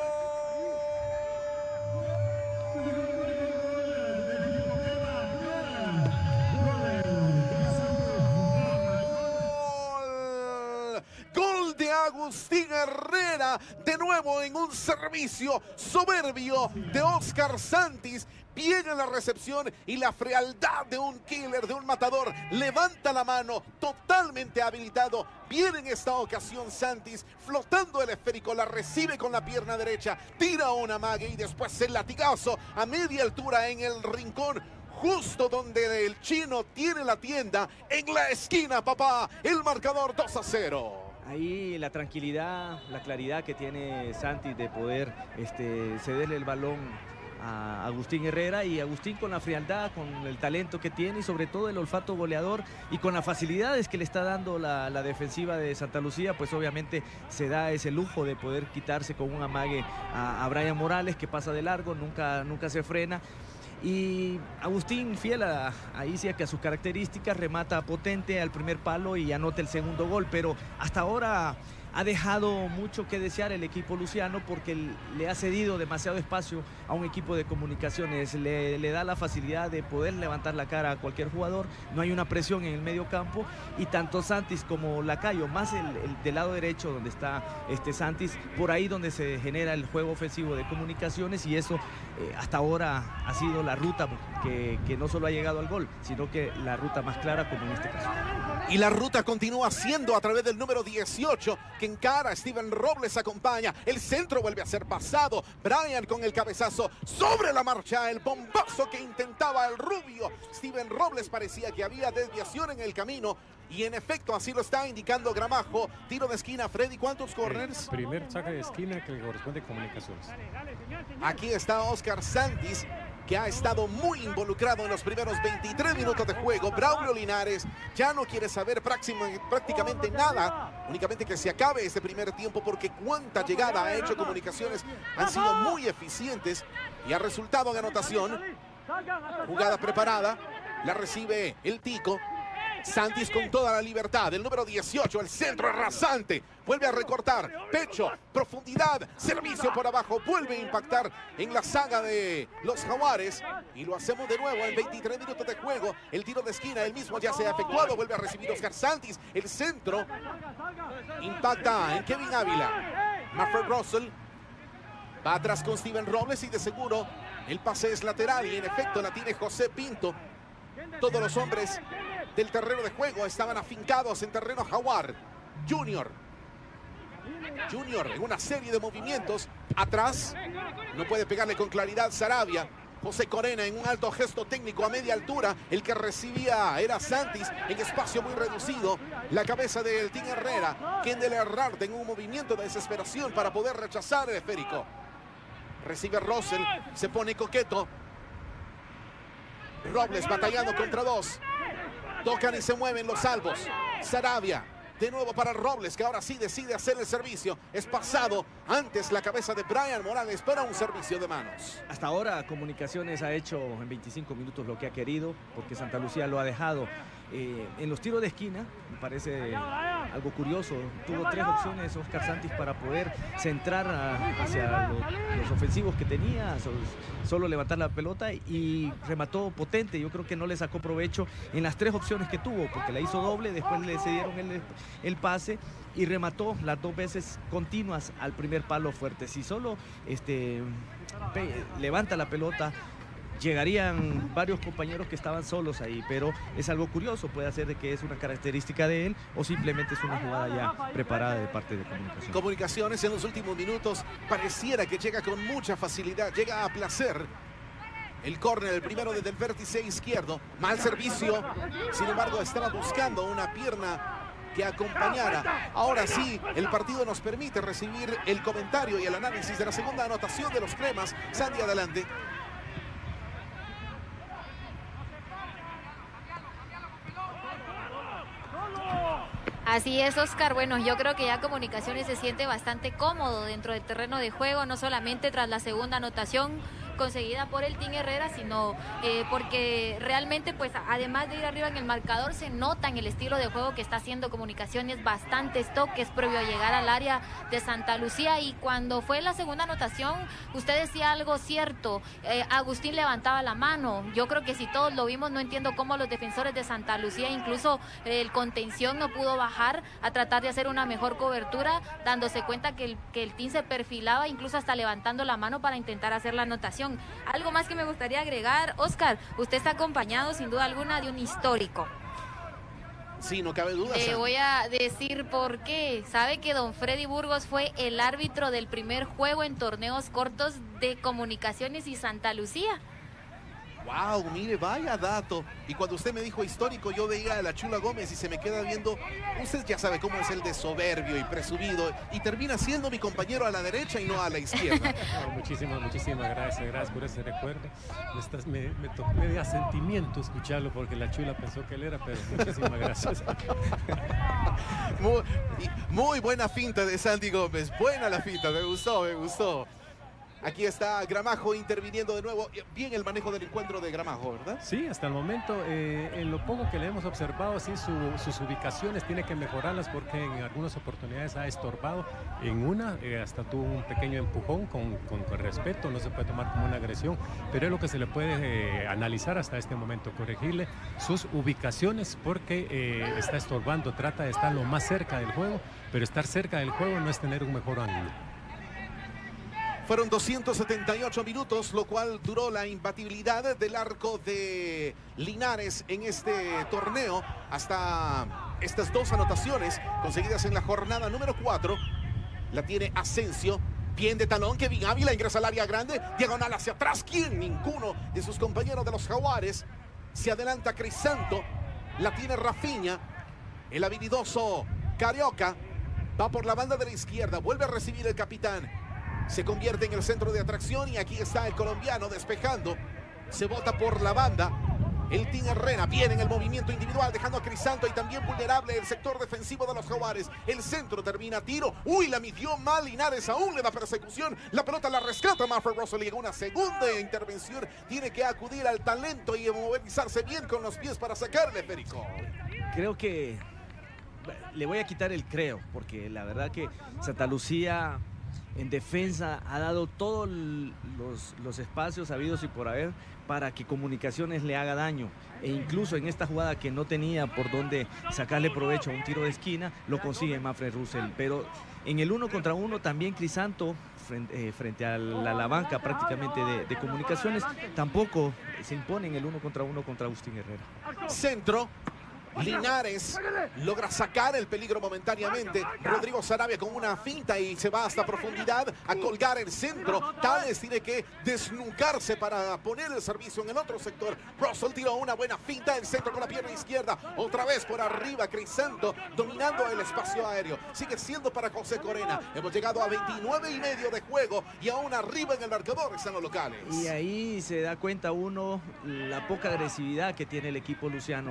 Gol de Agustín Herrera, de nuevo en un servicio soberbio de Oscar Santis. Bien en la recepción y la frialdad de un killer, de un matador. Levanta la mano, totalmente habilitado. Bien en esta ocasión Santis, flotando el esférico, la recibe con la pierna derecha, tira una mague y después el latigazo a media altura en el rincón, justo donde el chino tiene la tienda, en la esquina, papá. El marcador 2-0. Ahí la tranquilidad, la claridad que tiene Santis de poder cederle el balón a Agustín Herrera, y Agustín con la frialdad, con el talento que tiene y sobre todo el olfato goleador y con las facilidades que le está dando la defensiva de Santa Lucía, pues obviamente se da ese lujo de poder quitarse con un amague a Brian Morales, que pasa de largo, nunca se frena. Y Agustín, fiel ahí sí que a sus características, remata potente al primer palo y anota el segundo gol, pero hasta ahora ha dejado mucho que desear el equipo luciano, porque le ha cedido demasiado espacio a un equipo de comunicaciones, le da la facilidad de poder levantar la cara a cualquier jugador, no hay una presión en el medio campo, y tanto Santis como Lacayo, más el del lado derecho donde está Santis, por ahí donde se genera el juego ofensivo de comunicaciones, y eso hasta ahora ha sido la ruta que no solo ha llegado al gol, sino que la ruta más clara, como en este caso. Y la ruta continúa siendo a través del número 18, que encara. Steven Robles acompaña. El centro vuelve a ser pasado. Brian con el cabezazo sobre la marcha. El bombazo que intentaba el rubio. Steven Robles, parecía que había desviación en el camino. Y en efecto, así lo está indicando Gramajo. Tiro de esquina, Freddy. ¿Cuántos corners? Primer saque de esquina que le corresponde a Comunicaciones. Aquí está Oscar Santis, que ha estado muy involucrado en los primeros 23 minutos de juego. Braulio Linares ya no quiere saber prácticamente nada, únicamente que se acabe este primer tiempo, porque cuánta llegada ha hecho Comunicaciones, han sido muy eficientes y ha resultado en anotación. Jugada preparada, la recibe el Tico. Santis con toda la libertad, el número 18, el centro rasante, vuelve a recortar, pecho, profundidad, servicio por abajo, vuelve a impactar en la saga de los Jaguares, y lo hacemos de nuevo en 23 minutos de juego. El tiro de esquina, el mismo ya se ha efectuado, vuelve a recibir Oscar Santis, el centro, impacta en Kevin Ávila. Maffred Russell va atrás con Steven Robles, y de seguro el pase es lateral, y en efecto la tiene José Pinto. Todos los hombres del terreno de juego estaban afincados en terreno Jaguar. Junior en una serie de movimientos atrás, no puede pegarle con claridad Saravia. José Corena en un alto gesto técnico a media altura, el que recibía era Santis en espacio muy reducido. La cabeza del Team Herrera, Kendel Herrarte en un movimiento de desesperación para poder rechazar el esférico. Recibe Russell, se pone coqueto. Robles batallando contra dos. Tocan y se mueven los salvos. Saravia, de nuevo para Robles, que ahora sí decide hacer el servicio. Es pasado antes la cabeza de Brian Morales para un servicio de manos. Hasta ahora Comunicaciones ha hecho en 25 minutos lo que ha querido, porque Santa Lucía lo ha dejado. En los tiros de esquina, me parece algo curioso, tuvo 3 opciones Oscar Santis para poder centrar hacia los ofensivos que tenía, solo levantar la pelota, y remató potente. Yo creo que no le sacó provecho en las 3 opciones que tuvo, porque la hizo doble, después le cedieron el pase y remató las 2 veces continuas al primer palo fuerte. Si solo levanta la pelota, llegarían varios compañeros que estaban solos ahí, pero es algo curioso, puede ser de que es una característica de él o simplemente es una jugada ya preparada de parte de Comunicaciones. Comunicaciones en los últimos minutos pareciera que llega con mucha facilidad, llega a placer. El córner, el primero desde el vértice izquierdo, mal servicio, sin embargo estaba buscando una pierna que acompañara. Ahora sí, el partido nos permite recibir el comentario y el análisis de la segunda anotación de los cremas. Sandy, adelante. Así es, Oscar. Bueno, yo creo que ya Comunicaciones se siente bastante cómodo dentro del terreno de juego, no solamente tras la segunda anotación conseguida por el Team Herrera, sino porque realmente, pues, además de ir arriba en el marcador, se nota en el estilo de juego que está haciendo Comunicaciones bastantes toques previo a llegar al área de Santa Lucía. Y cuando fue la segunda anotación, usted decía algo cierto, Agustín levantaba la mano. Yo creo que si todos lo vimos, no entiendo cómo los defensores de Santa Lucía, incluso el contención, no pudo bajar a tratar de hacer una mejor cobertura, dándose cuenta que el team se perfilaba, incluso hasta levantando la mano para intentar hacer la anotación. Algo más que me gustaría agregar, Oscar, usted está acompañado sin duda alguna de un histórico. Sí, no cabe duda. Le voy a decir por qué. ¿Sabe que don Freddy Burgos fue el árbitro del primer juego en torneos cortos de Comunicaciones y Santa Lucía? Wow, mire, vaya dato. Y cuando usted me dijo histórico, yo veía a la Chula Gómez y se me queda viendo. Usted ya sabe cómo es el de soberbio y presumido. Y termina siendo mi compañero a la derecha y no a la izquierda. No, muchísimas gracias. Gracias por ese recuerdo. Me tocó media sentimiento escucharlo porque la Chula pensó que él era, pero muchísimas gracias. Muy buena finta de Sandy Gómez. Buena la finta, me gustó. Aquí está Gramajo interviniendo de nuevo. Bien el manejo del encuentro de Gramajo, ¿verdad? Sí, hasta el momento, en lo poco que le hemos observado, sí, sus ubicaciones tiene que mejorarlas porque en algunas oportunidades ha estorbado. En una, hasta tuvo un pequeño empujón con respeto, no se puede tomar como una agresión, pero es lo que se le puede analizar hasta este momento, corregirle sus ubicaciones porque está estorbando, trata de estar lo más cerca del juego, pero estar cerca del juego no es tener un mejor ángulo. Fueron 278 minutos, lo cual duró la imbatibilidad del arco de Linares en este torneo hasta estas dos anotaciones conseguidas en la jornada número 4. La tiene Asensio, bien de talón, Kevin Ávila ingresa al área grande, diagonal hacia atrás. ¿Quién? Ninguno de sus compañeros de los Jaguares. Se adelanta Crisanto, la tiene Rafinha, el habilidoso Carioca, va por la banda de la izquierda, vuelve a recibir el capitán. Se convierte en el centro de atracción y aquí está el colombiano despejando. Se bota por la banda. El Team Herrera viene en el movimiento individual, dejando a Crisanto y también vulnerable el sector defensivo de los Jaguares. El centro termina a tiro. Uy, la midió mal Linares, aún le da persecución. La pelota la rescata Mafra Russell y en una segunda intervención tiene que acudir al talento y movilizarse bien con los pies para sacarle, Férico. Creo que le voy a quitar el creo, porque la verdad que Santa Lucía en defensa ha dado todos los espacios habidos y por haber para que Comunicaciones le haga daño, e incluso en esta jugada que no tenía por dónde sacarle provecho a un tiro de esquina, lo consigue Mafra Russell. Pero en el 1 contra 1 también Crisanto frente a la banca prácticamente de Comunicaciones tampoco se impone en el 1 contra 1 contra Agustín Herrera. Centro. Linares logra sacar el peligro momentáneamente. Rodrigo Sarabia con una finta y se va hasta profundidad a colgar el centro. Tales tiene que desnucarse para poner el servicio en el otro sector. Russell tiró una buena finta, el centro con la pierna izquierda. Otra vez por arriba Crisanto dominando el espacio aéreo. Sigue siendo para José Corena. Hemos llegado a 29,5 de juego y aún arriba en el marcador están los locales. Y ahí se da cuenta uno la poca agresividad que tiene el equipo luciano.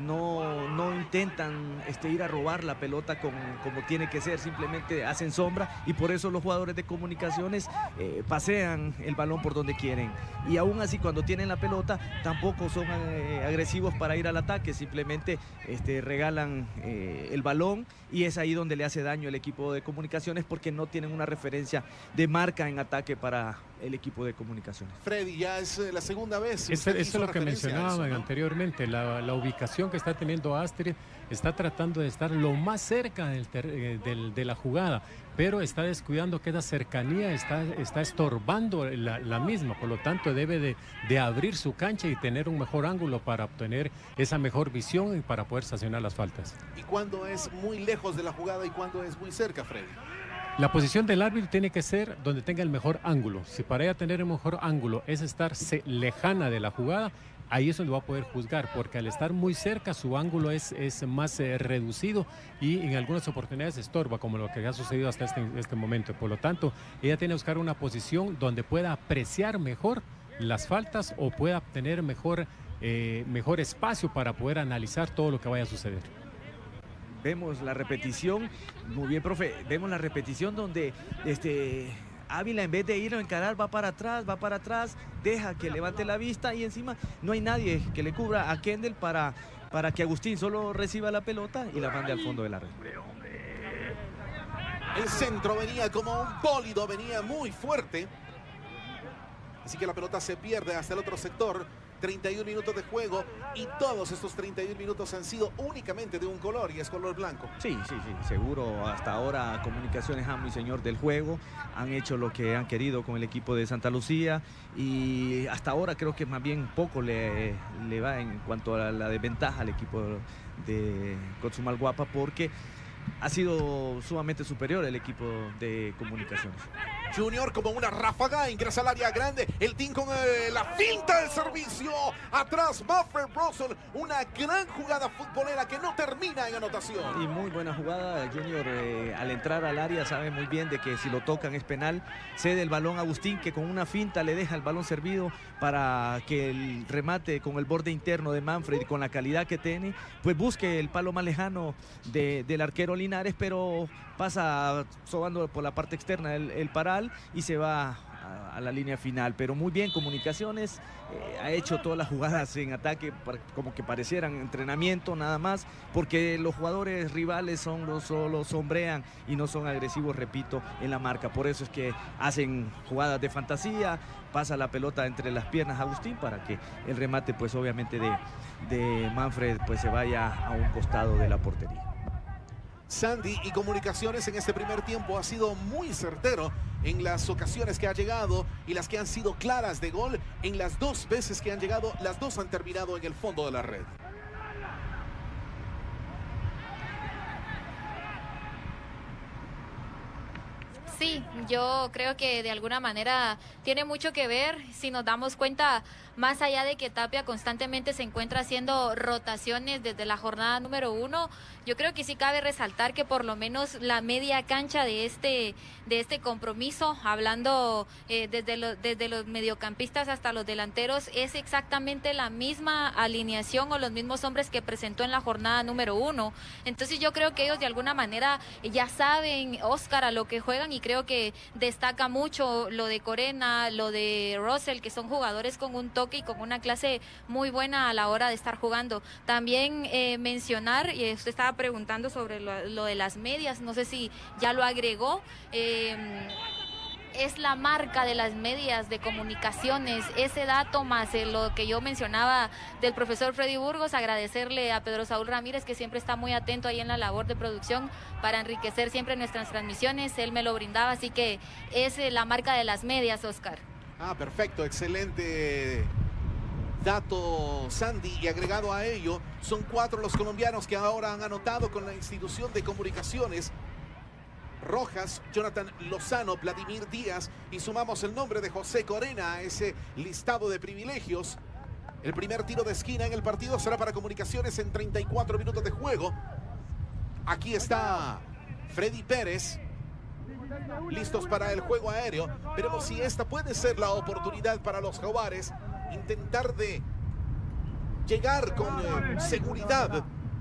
No intentan ir a robar la pelota como tiene que ser, simplemente hacen sombra y por eso los jugadores de Comunicaciones pasean el balón por donde quieren. Y aún así cuando tienen la pelota tampoco son agresivos para ir al ataque, simplemente regalan el balón y es ahí donde le hace daño el equipo de Comunicaciones porque no tienen una referencia de marca en ataque para el equipo de Comunicaciones. Freddy, ya es la segunda vez. Eso es lo que mencionaban anteriormente, la ubicación que está teniendo Astrid, está tratando de estar lo más cerca de la jugada, pero está descuidando que esa cercanía está estorbando la misma, por lo tanto debe de abrir su cancha y tener un mejor ángulo para obtener esa mejor visión y para poder sancionar las faltas. ¿Y cuándo es muy lejos de la jugada y cuándo es muy cerca, Freddy? La posición del árbitro tiene que ser donde tenga el mejor ángulo. Si para ella tener el mejor ángulo es estar lejana de la jugada, ahí es donde va a poder juzgar, porque al estar muy cerca su ángulo es más reducido y en algunas oportunidades estorba, como lo que ha sucedido hasta este momento. Por lo tanto, ella tiene que buscar una posición donde pueda apreciar mejor las faltas o pueda tener mejor espacio para poder analizar todo lo que vaya a suceder. Vemos la repetición, muy bien, profe, vemos la repetición donde Ávila en vez de ir a encarar va para atrás, deja que levante la vista y encima no hay nadie que le cubra a Kendall para que Agustín solo reciba la pelota y la mande al fondo de la red. El centro venía como un bólido, venía muy fuerte. Así que la pelota se pierde hasta el otro sector. 31 minutos de juego y todos estos 31 minutos han sido únicamente de un color y es color blanco. Sí, seguro. Hasta ahora Comunicaciones amo y señor del juego. Han hecho lo que han querido con el equipo de Santa Lucía y hasta ahora creo que más bien poco le va en cuanto a la desventaja al equipo de Cotzumalguapa porque ha sido sumamente superior el equipo de Comunicaciones. Junior como una ráfaga, ingresa al área grande, el team con la finta del servicio, atrás Manfred Brunson, una gran jugada futbolera que no termina en anotación. Y muy buena jugada, Junior al entrar al área sabe muy bien de que si lo tocan es penal, cede el balón a Agustín, que con una finta le deja el balón servido para que el remate con el borde interno de Manfred, con la calidad que tiene, pues busque el palo más lejano del arquero Linares, pero pasa sobando por la parte externa el paral y se va a la línea final. Pero muy bien, Comunicaciones ha hecho todas las jugadas en ataque como que parecieran entrenamiento nada más, porque los jugadores rivales solo sombrean y no son agresivos, repito, en la marca. Por eso es que hacen jugadas de fantasía, pasa la pelota entre las piernas a Agustín para que el remate pues obviamente de Manfred pues se vaya a un costado de la portería. Sandy y Comunicaciones en este primer tiempo ha sido muy certero en las ocasiones que ha llegado y las que han sido claras de gol. En las dos veces que han llegado, las dos han terminado en el fondo de la red. Sí, yo creo que de alguna manera tiene mucho que ver si nos damos cuenta, más allá de que Tapia constantemente se encuentra haciendo rotaciones desde la jornada número 1, yo creo que sí cabe resaltar que por lo menos la media cancha de este compromiso, hablando desde los mediocampistas hasta los delanteros, es exactamente la misma alineación o los mismos hombres que presentó en la jornada número 1. Entonces yo creo que ellos de alguna manera ya saben, Oscar, a lo que juegan, y creo que destaca mucho lo de Corena, lo de Russell, que son jugadores con un toque y con una clase muy buena a la hora de estar jugando. También mencionar, y usted estaba preguntando sobre lo de las medias, no sé si ya lo agregó, es la marca de las medias de Comunicaciones, ese dato más lo que yo mencionaba del profesor Freddy Burgos. Agradecerle a Pedro Saúl Ramírez, que siempre está muy atento ahí en la labor de producción para enriquecer siempre nuestras transmisiones, él me lo brindaba, así que es la marca de las medias, Oscar. Perfecto, excelente dato, Sandy, y agregado a ello, son 4 los colombianos que ahora han anotado con la institución de Comunicaciones: Rojas, Jonathan Lozano, Vladimir Díaz, y sumamos el nombre de José Corena a ese listado de privilegios. El primer tiro de esquina en el partido será para Comunicaciones en 34 minutos de juego. Aquí está Freddy Pérez, listos para el juego aéreo. Veremos si esta puede ser la oportunidad para los Jaguares, intentar de llegar con seguridad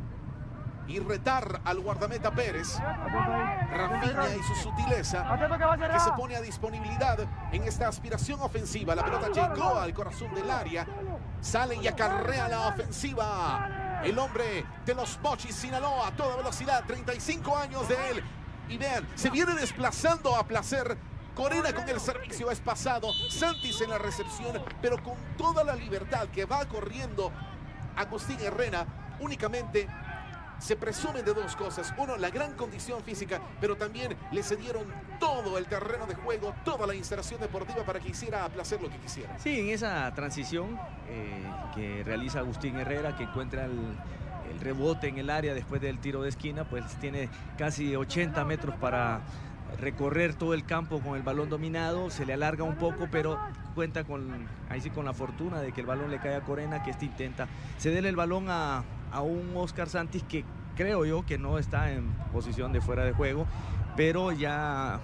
y retar al guardameta Pérez. Rafinha y su sutileza, que se pone a disponibilidad en esta aspiración ofensiva. La pelota llegó al corazón del área, sale y acarrea la ofensiva el hombre de los Mochis, Sinaloa, a toda velocidad, 35 años de él. Y vean, se viene desplazando a placer. Corena con el servicio es pasado, Santis en la recepción, pero con toda la libertad que va corriendo Agustín Herrera. Únicamente se presume de dos cosas: uno, la gran condición física, pero también le cedieron todo el terreno de juego, toda la instalación deportiva para que hiciera a placer lo que quisiera. Sí, en esa transición que realiza Agustín Herrera, que encuentra el rebote en el área después del tiro de esquina, pues tiene casi 80 metros para recorrer todo el campo con el balón dominado. Se le alarga un poco, pero cuenta con la fortuna de que el balón le cae a Corena, que intenta cederle el balón a un Oscar Santis, que creo yo que no está en posición de fuera de juego, pero ya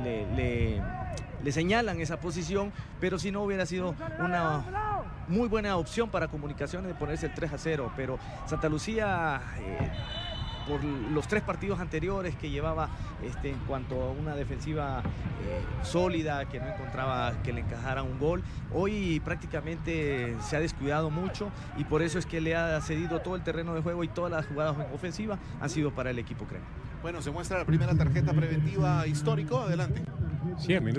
le señalan esa posición. Pero si no, hubiera sido una muy buena opción para Comunicaciones de ponerse el 3-0, pero Santa Lucía, por los 3 partidos anteriores que llevaba en cuanto a una defensiva sólida, que no encontraba que le encajaran un gol, hoy prácticamente se ha descuidado mucho, y por eso es que le ha cedido todo el terreno de juego, y todas las jugadas ofensivas han sido para el equipo crema. Bueno, se muestra la primera tarjeta preventiva histórico. Adelante. Sí, el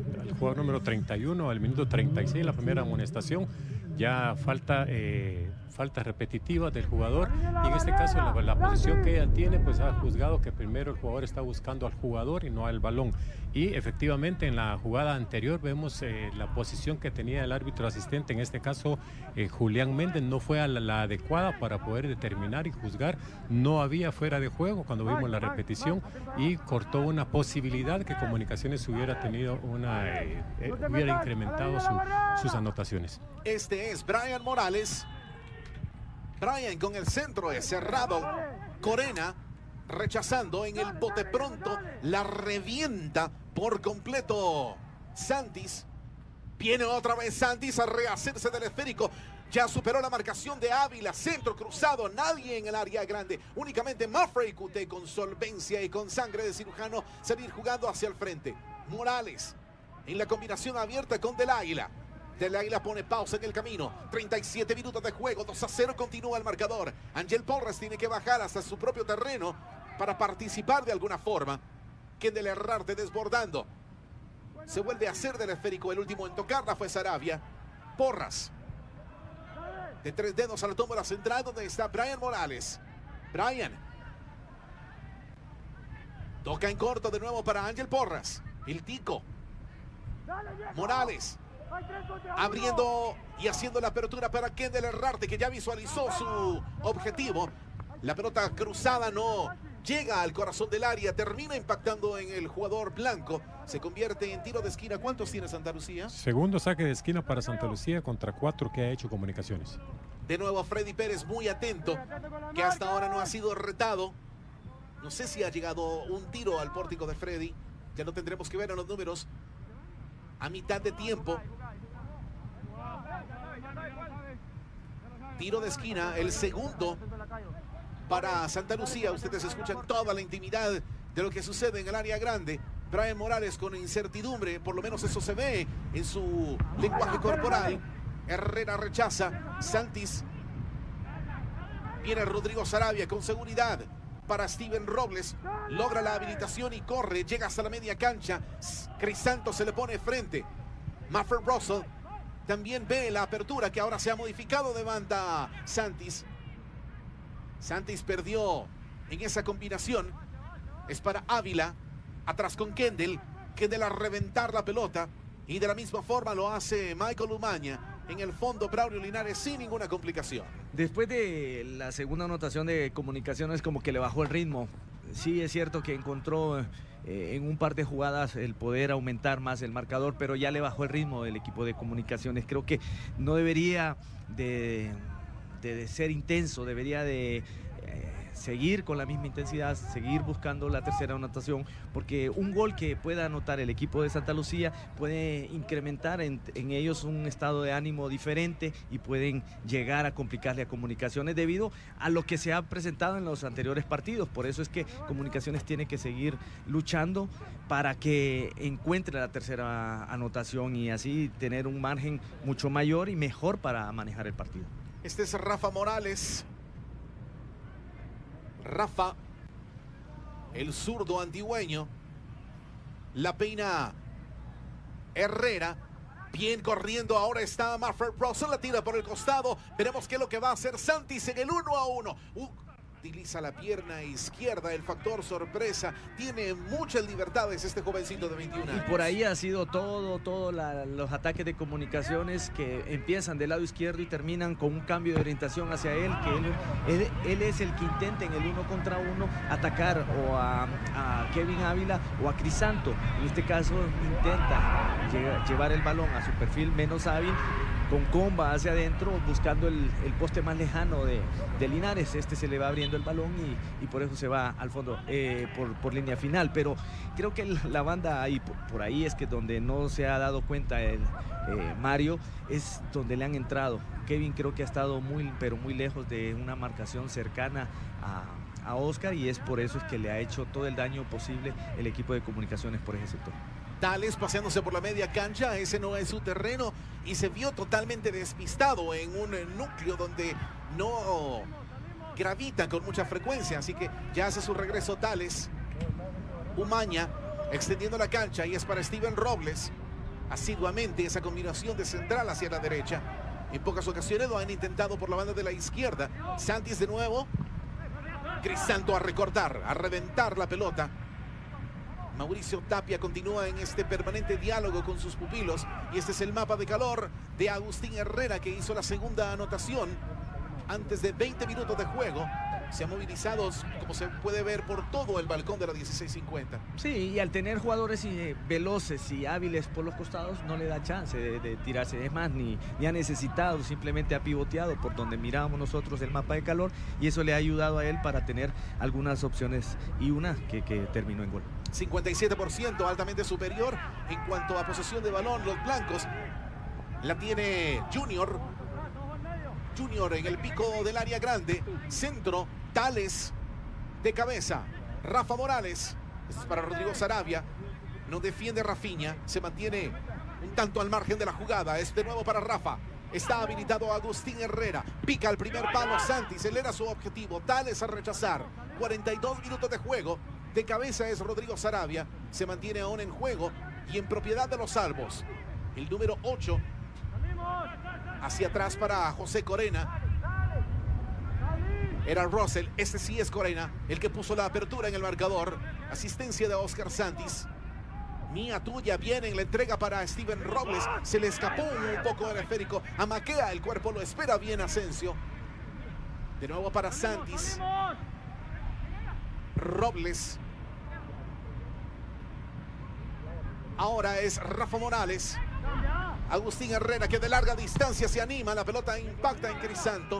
jugador número 31, al minuto 36, la primera amonestación. Ya falta faltas repetitivas del jugador, y en este caso la posición que ella tiene, pues ha juzgado que primero el jugador está buscando al jugador y no al balón. Y efectivamente en la jugada anterior vemos la posición que tenía el árbitro asistente, en este caso Julián Méndez, no fue a la adecuada para poder determinar y juzgar. No había fuera de juego cuando vimos la repetición, y cortó una posibilidad que Comunicaciones hubiera tenido hubiera incrementado sus anotaciones. Este es Brian Morales. Brian con el centro es cerrado. Corena rechazando en el bote pronto. La revienta por completo Santis. Viene otra vez Santis a rehacerse del esférico. Ya superó la marcación de Ávila. Centro cruzado. Nadie en el área grande. Únicamente Maffrey Cute con solvencia y con sangre de cirujano salir jugando hacia el frente. Morales en la combinación abierta con Del Águila. Del Águila pone pausa en el camino. 37 minutos de juego. 2-0 continúa el marcador. Ángel Porras tiene que bajar hasta su propio terreno para participar de alguna forma. Kendall Herrarte desbordando. Se vuelve a hacer del esférico. El último en tocarla fue Sarabia. Porras. De 3 dedos a la tómbola central donde está Brian Morales. Brian. Toca en corto de nuevo para Ángel Porras. El Tico. Morales. Abriendo y haciendo la apertura para Kendall Herrarte, que ya visualizó su objetivo. La pelota cruzada no llega al corazón del área, termina impactando en el jugador blanco. Se convierte en tiro de esquina. ¿Cuántos tiene Santa Lucía? Segundo saque de esquina para Santa Lucía contra 4 que ha hecho Comunicaciones. De nuevo Freddy Pérez muy atento, que hasta ahora no ha sido retado. No sé si ha llegado un tiro al pórtico de Freddy. Ya lo tendremos que ver en los números. A mitad de tiempo. Tiro de esquina, el segundo para Santa Lucía. Ustedes escuchan toda la intimidad de lo que sucede en el área grande. Brian Morales con incertidumbre, por lo menos eso se ve en su lenguaje corporal. Herrera rechaza. Santis. Viene Rodrigo Sarabia con seguridad para Steven Robles. Logra la habilitación y corre. Llega hasta la media cancha. Crisanto se le pone frente. Maffer Russell también ve la apertura que ahora se ha modificado. Levanta Santis. Santis perdió en esa combinación. Es para Ávila. Atrás con Kendall. Kendall a reventar la pelota. Y de la misma forma lo hace Michael Umaña. En el fondo, Braulio Linares sin ninguna complicación. Después de la segunda anotación de Comunicaciones, como que le bajó el ritmo. Sí, es cierto que encontró en un par de jugadas el poder aumentar más el marcador, pero ya le bajó el ritmo del equipo de Comunicaciones. Creo que no debería de ser intenso, debería de seguir con la misma intensidad, seguir buscando la tercera anotación, porque un gol que pueda anotar el equipo de Santa Lucía puede incrementar en ellos un estado de ánimo diferente y pueden llegar a complicarle a Comunicaciones debido a lo que se ha presentado en los anteriores partidos. Por eso es que Comunicaciones tiene que seguir luchando para que encuentre la tercera anotación y así tener un margen mucho mayor y mejor para manejar el partido. Este es Rafa Morales. Rafa, el zurdo antigüeño. La peina Herrera. Bien corriendo, ahora está Maffer Russell, la tira por el costado. Veremos qué es lo que va a hacer Santis en el 1-1. Utiliza la pierna izquierda, el factor sorpresa. Tiene muchas libertades este jovencito de 21 años. Y por ahí ha sido todos los ataques de Comunicaciones que empiezan del lado izquierdo y terminan con un cambio de orientación hacia él, que él es el que intenta en el 1 contra 1 atacar o a Kevin Ávila o a Crisanto. En este caso intenta llevar el balón a su perfil menos hábil, con comba hacia adentro, buscando el poste más lejano de Linares. Este se le va abriendo el balón y por eso se va al fondo por línea final. Pero creo que la banda ahí, por ahí es que donde no se ha dado cuenta Mario, es donde le han entrado. Kevin creo que ha estado pero muy lejos de una marcación cercana a Oscar, y es por eso es que le ha hecho todo el daño posible el equipo de Comunicaciones por ese sector. Tales paseándose por la media cancha, ese no es su terreno y se vio totalmente despistado en un núcleo donde no gravita con mucha frecuencia, así que ya hace su regreso Tales. Umaña extendiendo la cancha y es para Steven Robles. Asiduamente esa combinación de central hacia la derecha. En pocas ocasiones lo han intentado por la banda de la izquierda. Santis de nuevo. Crisanto a recortar, a reventar la pelota. Mauricio Tapia continúa en este permanente diálogo con sus pupilos. Y este es el mapa de calor de Agustín Herrera, que hizo la segunda anotación antes de 20 minutos de juego. Se ha movilizado, como se puede ver, por todo el balcón de la 1650. Sí, y al tener jugadores veloces y hábiles por los costados, no le da chance de tirarse. Es más, ni ha necesitado, simplemente ha pivoteado por donde mirábamos nosotros el mapa de calor, y eso le ha ayudado a él para tener algunas opciones, y una que terminó en gol. 57%, altamente superior en cuanto a posesión de balón. Los blancos la tiene Junior en el pico del área grande. Centro, Tales de cabeza. Rafa Morales. Esto es para Rodrigo Saravia. No defiende Rafinha. Se mantiene un tanto al margen de la jugada. Es de nuevo para Rafa. Está habilitado Agustín Herrera. Pica el primer palo Santis. Él era su objetivo. Tales a rechazar. 42 minutos de juego. De cabeza es Rodrigo Saravia. Se mantiene aún en juego y en propiedad de los salvos. El número 8. Hacia atrás para José Corena. Era Russell. Este sí es Corena, el que puso la apertura en el marcador. Asistencia de Oscar Santis. Mía tuya viene en la entrega para Steven Robles. Se le escapó un poco el esférico. Amaquea el cuerpo, lo espera bien Asensio. De nuevo para Santis. Robles. Ahora es Rafa Morales. Agustín Herrera, que de larga distancia se anima. La pelota impacta en Crisanto.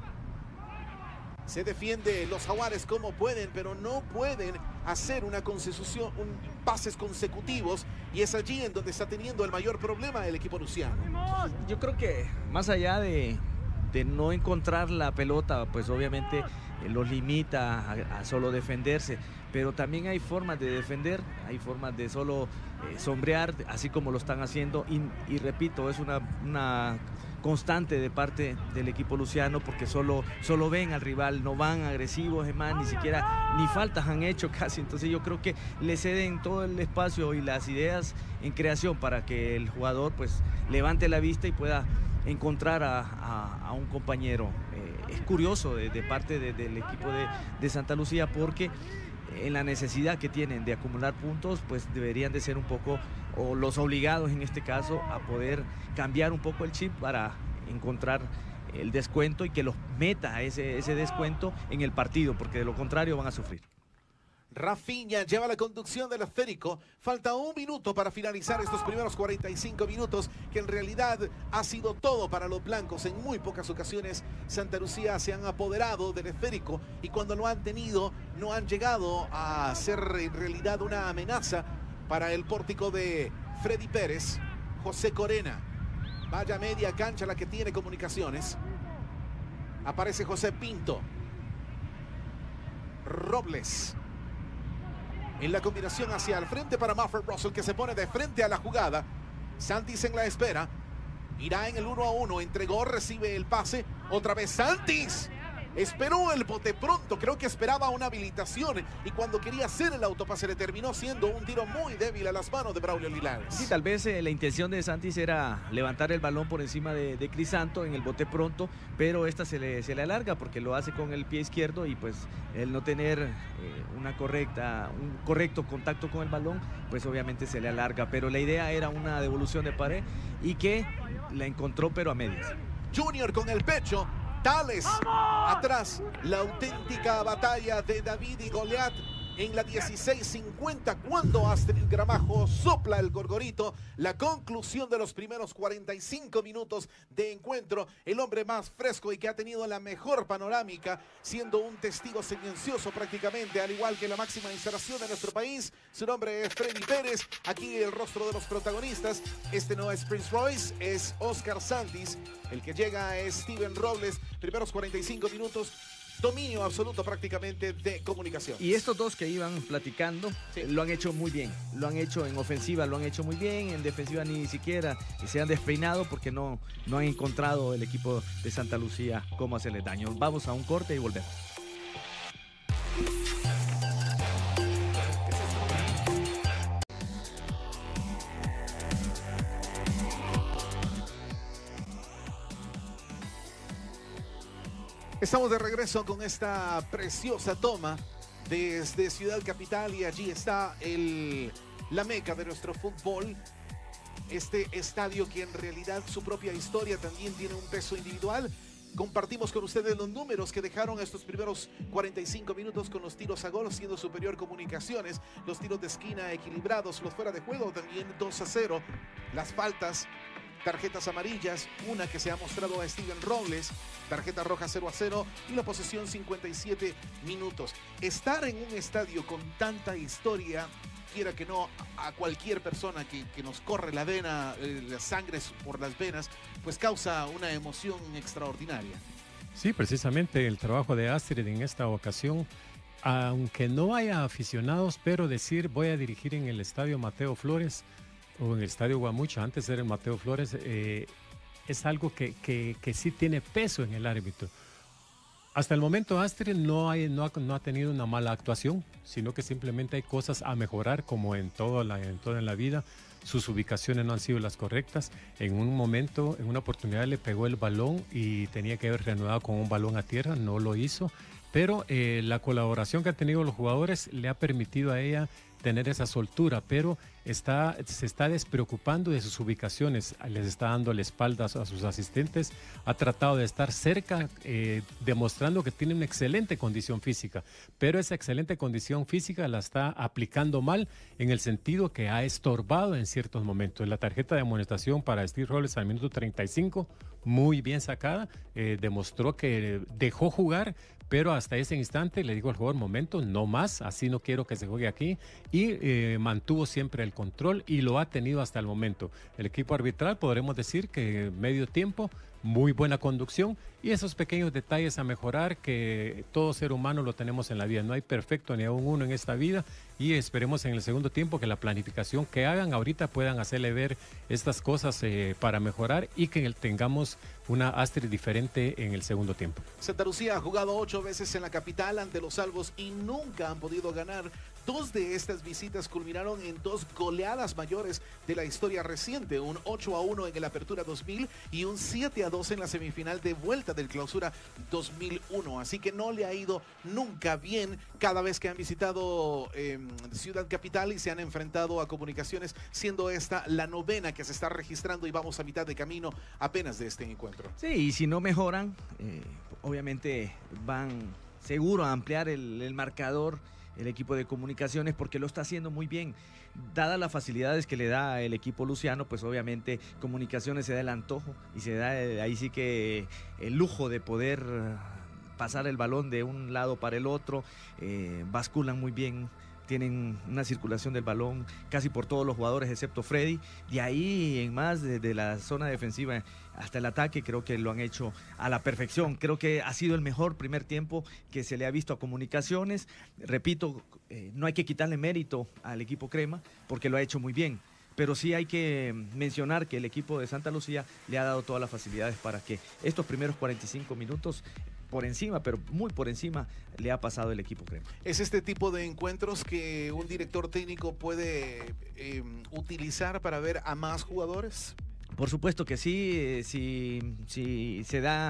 Se defiende los Jaguares como pueden, pero no pueden hacer una consecución, pases consecutivos. Y es allí en donde está teniendo el mayor problema el equipo luciano. Yo creo que más allá de no encontrar la pelota, pues obviamente los limita a solo defenderse, pero también hay formas de defender, hay formas de solo sombrear, así como lo están haciendo, y repito, es una constante de parte del equipo luciano, porque solo ven al rival, no van agresivos, es más, ni faltas han hecho casi. Entonces yo creo que le ceden todo el espacio y las ideas en creación para que el jugador pues levante la vista y pueda encontrar a un compañero. Es curioso de parte del equipo de Santa Lucía, porque en la necesidad que tienen de acumular puntos, pues deberían de ser un poco, o los obligados en este caso, a poder cambiar un poco el chip para encontrar el descuento y que los meta ese descuento en el partido, porque de lo contrario van a sufrir. Rafinha lleva la conducción del esférico. Falta un minuto para finalizar estos primeros 45 minutos, que en realidad ha sido todo para los blancos. En muy pocas ocasiones Santa Lucía se han apoderado del esférico, y cuando lo han tenido no han llegado a ser en realidad una amenaza para el pórtico de Freddy Pérez. José Corena, vaya media cancha la que tiene Comunicaciones. Aparece José Pinto. Robles en la combinación hacia el frente para Maffer Russell, que se pone de frente a la jugada. Santis en la espera. Irá en el 1-1. Entregó, recibe el pase. Otra vez Santis. Esperó el bote pronto. Creo que esperaba una habilitación. Y cuando quería hacer el autopase le terminó siendo un tiro muy débil a las manos de Braulio Linares. Sí, tal vez la intención de Santis era levantar el balón por encima de Crisanto en el bote pronto, pero esta se le alarga porque lo hace con el pie izquierdo, y pues el no tener un correcto contacto con el balón, pues obviamente se le alarga. Pero la idea era una devolución de pared, y que la encontró pero a medias. Junior con el pecho. Tales atrás, la auténtica batalla de David y Goliat en la 16:50, cuando Astrid Gramajo sopla el gorgorito. La conclusión de los primeros 45 minutos de encuentro. El hombre más fresco y que ha tenido la mejor panorámica, siendo un testigo silencioso prácticamente, al igual que la máxima instalación de nuestro país. Su nombre es Freddy Pérez. Aquí el rostro de los protagonistas. Este no es Prince Royce, es Oscar Santis. El que llega es Steven Robles. Primeros 45 minutos. Dominio absoluto prácticamente de Comunicación. Y estos dos que iban platicando, sí, lo han hecho muy bien. Lo han hecho en ofensiva, lo han hecho muy bien. En defensiva ni siquiera se han despeinado, porque no han encontrado el equipo de Santa Lucía cómo hacerle daño. Vamos a un corte y volvemos. Estamos de regreso con esta preciosa toma desde Ciudad Capital y allí está la meca de nuestro fútbol. Este estadio que en realidad su propia historia también tiene un peso individual. Compartimos con ustedes los números que dejaron estos primeros 45 minutos con los tiros a gol, siendo superior Comunicaciones, los tiros de esquina equilibrados, los fuera de juego también 2-0, las faltas, tarjetas amarillas, una que se ha mostrado a Steven Robles, tarjeta roja 0-0 y la posesión 57 minutos. Estar en un estadio con tanta historia, quiera que no, a cualquier persona que nos corre la vena, la sangre por las venas, pues causa una emoción extraordinaria. Sí, precisamente el trabajo de Astrid en esta ocasión, aunque no haya aficionados, pero decir voy a dirigir en el estadio Mateo Flores o en el estadio Guamucha, antes era el Mateo Flores, es algo que sí tiene peso en el árbitro. Hasta el momento Astrid no ha tenido una mala actuación, sino que simplemente hay cosas a mejorar, como en toda la vida. Sus ubicaciones no han sido las correctas. En un momento, en una oportunidad le pegó el balón y tenía que haber reanudado con un balón a tierra, no lo hizo. Pero la colaboración que han tenido los jugadores le ha permitido a ella tener esa soltura, pero se está despreocupando de sus ubicaciones, les está dando la espalda a sus asistentes, ha tratado de estar cerca, demostrando que tiene una excelente condición física, pero esa excelente condición física la está aplicando mal en el sentido que ha estorbado en ciertos momentos. La tarjeta de amonestación para Steve Robles al minuto 35, muy bien sacada, demostró que dejó jugar, pero hasta ese instante le dijo al jugador, momento, no más, así no quiero que se juegue aquí, y mantuvo siempre el control y lo ha tenido hasta el momento. El equipo arbitral, podremos decir que medio tiempo, muy buena conducción y esos pequeños detalles a mejorar que todo ser humano lo tenemos en la vida. No hay perfecto ni aún uno en esta vida y esperemos en el segundo tiempo que la planificación que hagan ahorita puedan hacerle ver estas cosas para mejorar y que tengamos una Astrid diferente en el segundo tiempo. Santa Lucía ha jugado 8 veces en la capital ante los Albos y nunca han podido ganar. 2 de estas visitas culminaron en 2 goleadas mayores de la historia reciente, un 8-1 en el Apertura 2000 y un 7-2 en la semifinal de vuelta del Clausura 2001. Así que no le ha ido nunca bien cada vez que han visitado Ciudad Capital y se han enfrentado a Comunicaciones, siendo esta la 9ª que se está registrando y vamos a mitad de camino apenas de este encuentro. Sí, y si no mejoran, obviamente van seguro a ampliar el marcador el equipo de Comunicaciones, porque lo está haciendo muy bien. Dadas las facilidades que le da el equipo luciano, pues obviamente Comunicaciones se da el antojo y se da ahí sí que el lujo de poder pasar el balón de un lado para el otro, basculan muy bien, tienen una circulación del balón casi por todos los jugadores excepto Freddy. De ahí en más, de la zona defensiva hasta el ataque, creo que lo han hecho a la perfección. Creo que ha sido el mejor primer tiempo que se le ha visto a Comunicaciones. Repito, no hay que quitarle mérito al equipo Crema porque lo ha hecho muy bien. Pero sí hay que mencionar que el equipo de Santa Lucía le ha dado todas las facilidades para que estos primeros 45 minutos por encima, pero muy por encima, le ha pasado el equipo Crema. ¿Es este tipo de encuentros que un director técnico puede utilizar para ver a más jugadores? Por supuesto que sí, si se da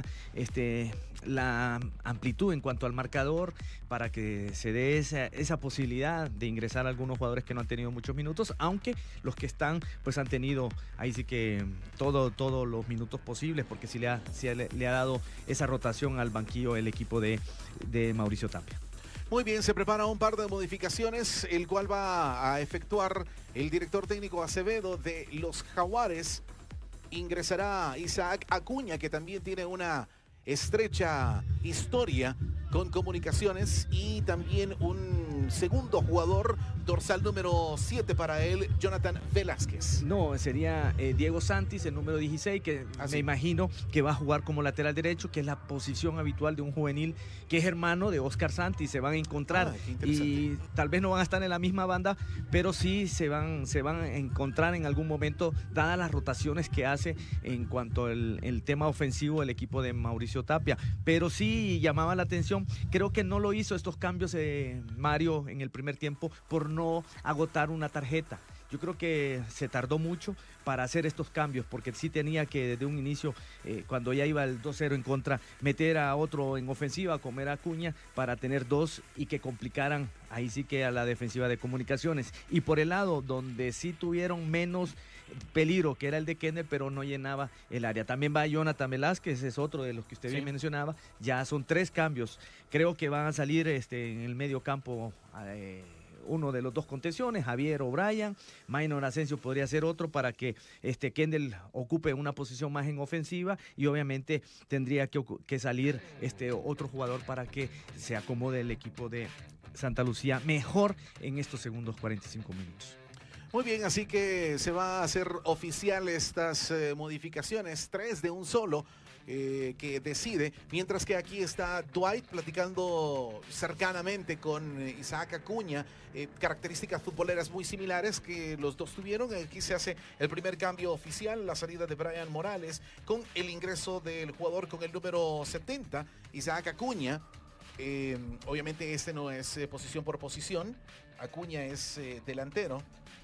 la amplitud en cuanto al marcador para que se dé esa posibilidad de ingresar a algunos jugadores que no han tenido muchos minutos, aunque los que están pues han tenido ahí sí que todos los minutos posibles, porque sí le ha dado esa rotación al banquillo el equipo de Mauricio Tapia. Muy bien, se prepara un par de modificaciones, el cual va a efectuar el director técnico Acevedo de los Jaguares. Ingresará Isaac Acuña, que también tiene una estrecha historia con Comunicaciones, y también un segundo jugador, dorsal número 7 para él, Jonathan Velázquez. No, sería Diego Santis, el número 16, que me imagino que va a jugar como lateral derecho, que es la posición habitual de un juvenil que es hermano de Oscar Santis. Se van a encontrar y tal vez no van a estar en la misma banda, pero sí se van a encontrar en algún momento, dadas las rotaciones que hace en cuanto al tema ofensivo del equipo de Mauricio Tapia. Pero sí llamaba la atención, creo que no lo hizo estos cambios Mario en el primer tiempo por no agotar una tarjeta. yo creo que se tardó mucho para hacer estos cambios, porque sí tenía que desde un inicio, cuando ya iba el 2-0 en contra, meter a otro en ofensiva, como era Acuña, para tener dos y que complicaran ahí sí que a la defensiva de Comunicaciones. Y por el lado donde sí tuvieron menos peligro, que era el de Kendall, pero no llenaba el área. También va Jonathan Velázquez, es otro de los que usted bien mencionaba. Ya son 3 cambios. Creo que van a salir en el medio campo uno de los 2 contenciones, Javier O'Brien. Minor Asensio podría ser otro para que Kendall ocupe una posición más en ofensiva, y obviamente tendría que salir otro jugador para que se acomode el equipo de Santa Lucía mejor en estos segundos 45 minutos. Muy bien, así que se va a hacer oficial estas modificaciones, 3 de un solo, que decide, mientras que aquí está Dwight platicando cercanamente con Isaac Acuña, características futboleras muy similares que los dos tuvieron. Aquí se hace el primer cambio oficial, la salida de Brian Morales, con el ingreso del jugador con el número 70, Isaac Acuña. Obviamente este no es posición por posición, Acuña es delantero.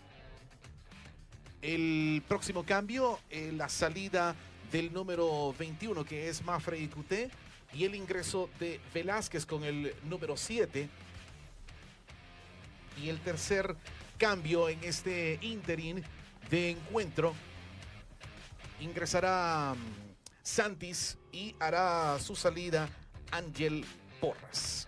El próximo cambio, la salida del número 21, que es Mafrey Cuté, y el ingreso de Velázquez con el número 7. Y el tercer cambio en este interín de encuentro, ingresará Santis y hará su salida Ángel Porras.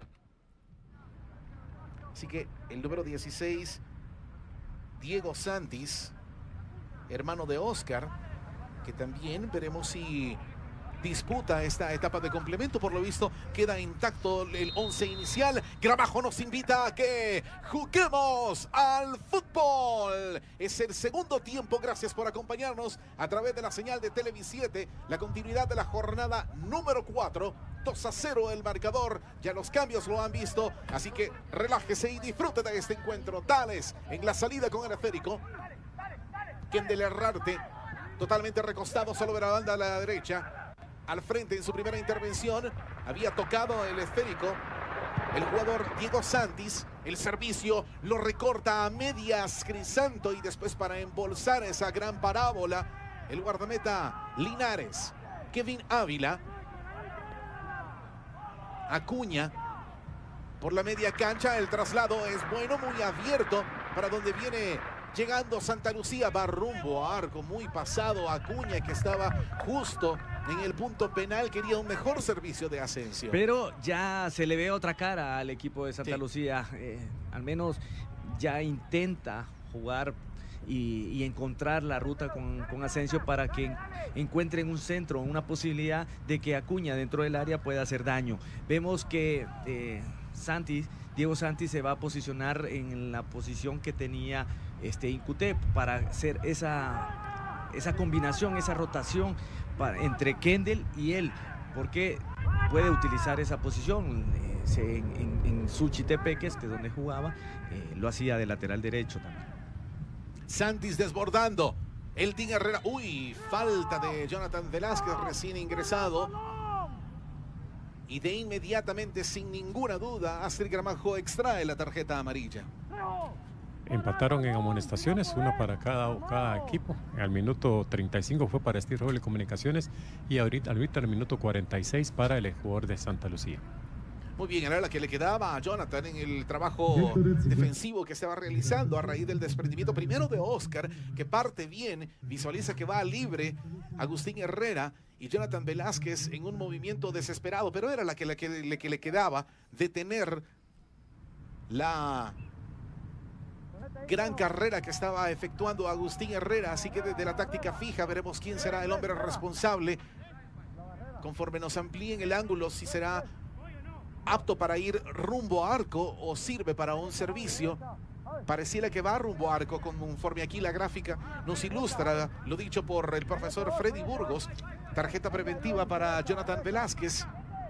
Así que el número 16, Diego Santis, hermano de Oscar, que también veremos si disputa esta etapa de complemento. Por lo visto queda intacto el 11 inicial. Gramajo nos invita a que juguemos al fútbol. Es el segundo tiempo. Gracias por acompañarnos a través de la señal de Tele7. La continuidad de la jornada número 4. 2-0 el marcador. Ya los cambios lo han visto, así que relájese y disfrute de este encuentro. Tales en la salida con el esférico. Kendall Herrarte, totalmente recostado solo de la banda a la derecha. Al frente en su primera intervención había tocado el esférico el jugador Diego Santis. El servicio lo recorta a medias Crisanto, y después para embolsar esa gran parábola el guardameta Linares. Kevin Ávila. Acuña por la media cancha. El traslado es bueno, muy abierto para donde viene llegando Santa Lucía. Va rumbo a arco, muy pasado Acuña, que estaba justo en el punto penal. Quería un mejor servicio de Asensio. Pero ya se le ve otra cara al equipo de Santa Lucía. Al menos ya intenta jugar y encontrar la ruta con Asensio para que encuentren un centro, una posibilidad de que Acuña dentro del área pueda hacer daño. Vemos que Diego Santis se va a posicionar en la posición que tenía Incuté para hacer esa combinación, esa rotación entre Kendall y él, porque puede utilizar esa posición. En Suchi Tepeques, que es donde jugaba, lo hacía de lateral derecho también. Santis desbordando. El Team Herrera. Uy, falta de Jonathan Velázquez, recién ingresado. Y de inmediatamente, sin ninguna duda, Astrid Gramajo extrae la tarjeta amarilla. Empataron en amonestaciones, una para cada equipo. Al minuto 35 fue para Steve Roble Comunicaciones, y ahorita al minuto 46 para el jugador de Santa Lucía. Muy bien, era la que le quedaba a Jonathan en el trabajo defensivo que estaba realizando a raíz del desprendimiento primero de Oscar, que parte bien, visualiza que va libre Agustín Herrera, y Jonathan Velázquez en un movimiento desesperado, pero era la que le quedaba detener la gran carrera que estaba efectuando Agustín Herrera. Así que desde la táctica fija veremos quién será el hombre responsable conforme nos amplíen el ángulo, si será apto para ir rumbo a arco o sirve para un servicio. Pareciera que va rumbo a arco, conforme aquí la gráfica nos ilustra lo dicho por el profesor Freddy Burgos. Tarjeta preventiva para Jonathan Velázquez.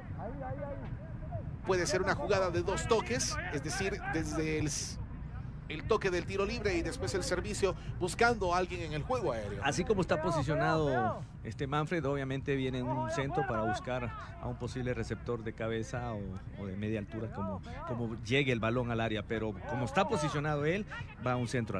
Puede ser una jugada de 2 toques, es decir, desde el toque del tiro libre y después el servicio buscando a alguien en el juego aéreo. Así como está posicionado Manfred, obviamente viene en un centro para buscar a un posible receptor de cabeza o de media altura, como llegue el balón al área, pero como está posicionado él, va a un centro al área.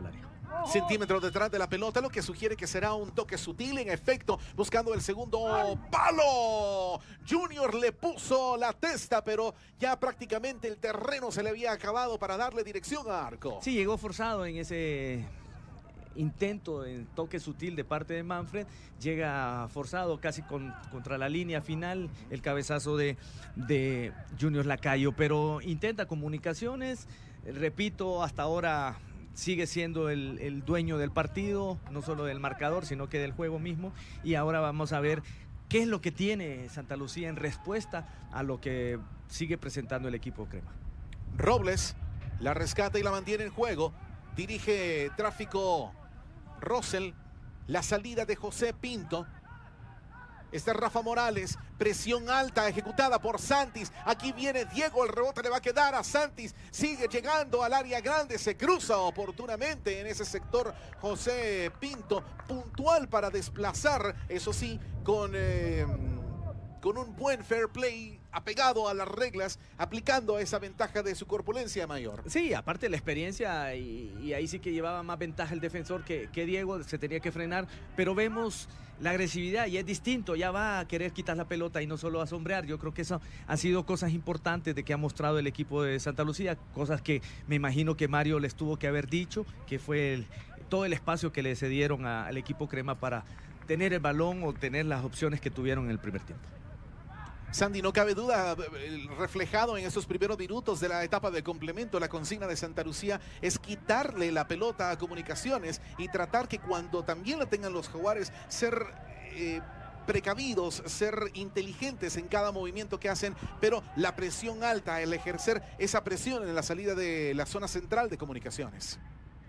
centímetros detrás de la pelota, lo que sugiere que será un toque sutil. En efecto, buscando el segundo palo. Junior le puso la testa, pero ya prácticamente el terreno se le había acabado para darle dirección a arco. Sí, llegó forzado en ese intento de toque sutil de parte de Manfred, llega forzado casi contra la línea final el cabezazo de Junior Lacayo, pero intenta comunicaciones, repito, hasta ahora sigue siendo el dueño del partido, no solo del marcador, sino que del juego mismo, y ahora vamos a ver qué es lo que tiene Santa Lucía en respuesta a lo que sigue presentando el equipo crema. Robles la rescata y la mantiene en juego, dirige Tráfico Russell, la salida de José Pinto. Este es Rafa Morales, presión alta ejecutada por Santis. Aquí viene Diego, el rebote le va a quedar a Santis. Sigue llegando al área grande, se cruza oportunamente en ese sector José Pinto. Puntual para desplazar, eso sí, con un buen fair play, apegado a las reglas, aplicando esa ventaja de su corpulencia mayor. Sí, aparte de la experiencia, y ahí sí que llevaba más ventaja el defensor que Diego, se tenía que frenar, pero vemos la agresividad y es distinto, ya va a querer quitar la pelota y no solo a sombrear. Yo creo que eso ha sido cosas importantes de que ha mostrado el equipo de Santa Lucía, cosas que me imagino que Mario les tuvo que haber dicho, que fue todo el espacio que le cedieron al equipo crema para tener el balón o tener las opciones que tuvieron en el primer tiempo. Sandy, no cabe duda, reflejado en esos primeros minutos de la etapa de complemento, la consigna de Santa Lucía es quitarle la pelota a Comunicaciones y tratar que cuando también la tengan los jaguares, ser precavidos, ser inteligentes en cada movimiento que hacen, pero la presión alta, el ejercer esa presión en la salida de la zona central de Comunicaciones.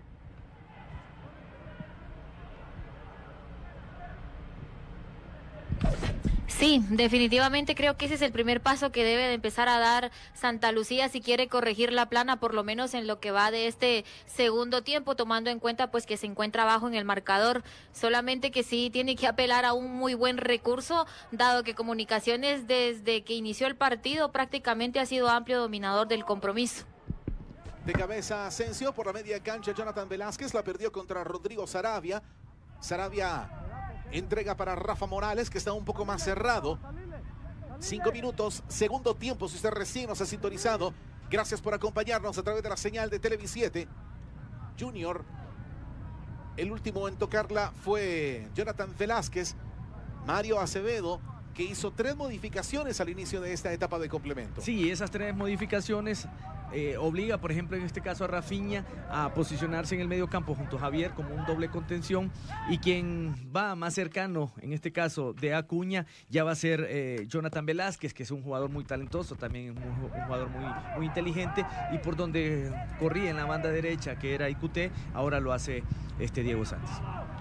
Sí, definitivamente creo que ese es el primer paso que debe de empezar a dar Santa Lucía si quiere corregir la plana, por lo menos en lo que va de este segundo tiempo, tomando en cuenta pues que se encuentra abajo en el marcador. Solamente que sí tiene que apelar a un muy buen recurso, dado que Comunicaciones desde que inició el partido prácticamente ha sido amplio dominador del compromiso. De cabeza Asensio por la media cancha, Jonathan Velázquez la perdió contra Rodrigo Saravia. Saravia entrega para Rafa Morales, que está un poco más cerrado. 5 minutos, segundo tiempo, si usted recién nos ha sintonizado. Gracias por acompañarnos a través de la señal de Tele7. Junior, el último en tocarla fue Jonathan Velázquez. Mario Acevedo, que hizo 3 modificaciones al inicio de esta etapa de complemento. Sí, esas 3 modificaciones obliga, por ejemplo, en este caso a Rafinha a posicionarse en el medio campo junto a Javier como un doble contención, y quien va más cercano, en este caso de Acuña, ya va a ser Jonathan Velázquez, que es un jugador muy talentoso, también un jugador muy inteligente, y por donde corría en la banda derecha, que era Icute, ahora lo hace Diego Santis.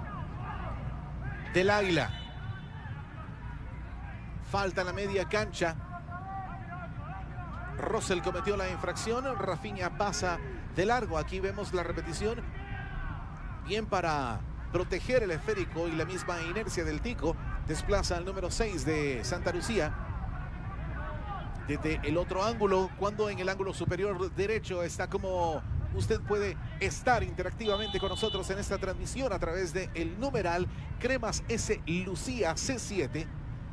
Del Águila. Falta en la media cancha. Russell cometió la infracción, Rafinha pasa de largo. Aquí vemos la repetición. Bien para proteger el esférico y la misma inercia del Tico. Desplaza al número 6 de Santa Lucía. Desde el otro ángulo, cuando en el ángulo superior derecho está como usted puede estar interactivamente con nosotros en esta transmisión a través del numeral Cremas S Lucía C7.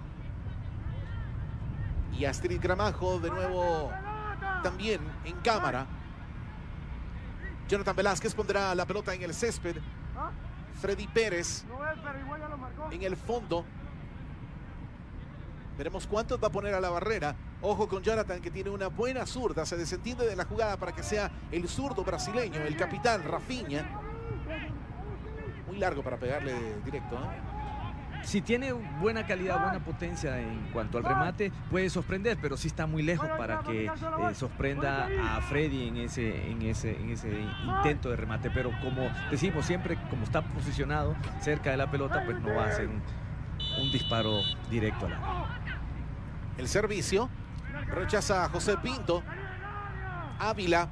Y Astrid Gramajo de nuevo también en cámara. Jonathan Velázquez pondrá la pelota en el césped. Freddy Pérez en el fondo. Veremos cuántos va a poner a la barrera. Ojo con Jonathan, que tiene una buena zurda. Se desentiende de la jugada para que sea el zurdo brasileño, el capitán Rafinha. Muy largo para pegarle directo, ¿no? Si tiene buena calidad, buena potencia en cuanto al remate, puede sorprender, pero sí está muy lejos para que sorprenda a Freddy en ese intento de remate. Pero como decimos siempre, como está posicionado cerca de la pelota, pues no va a ser un disparo directo al área. El servicio rechaza a José Pinto. Ávila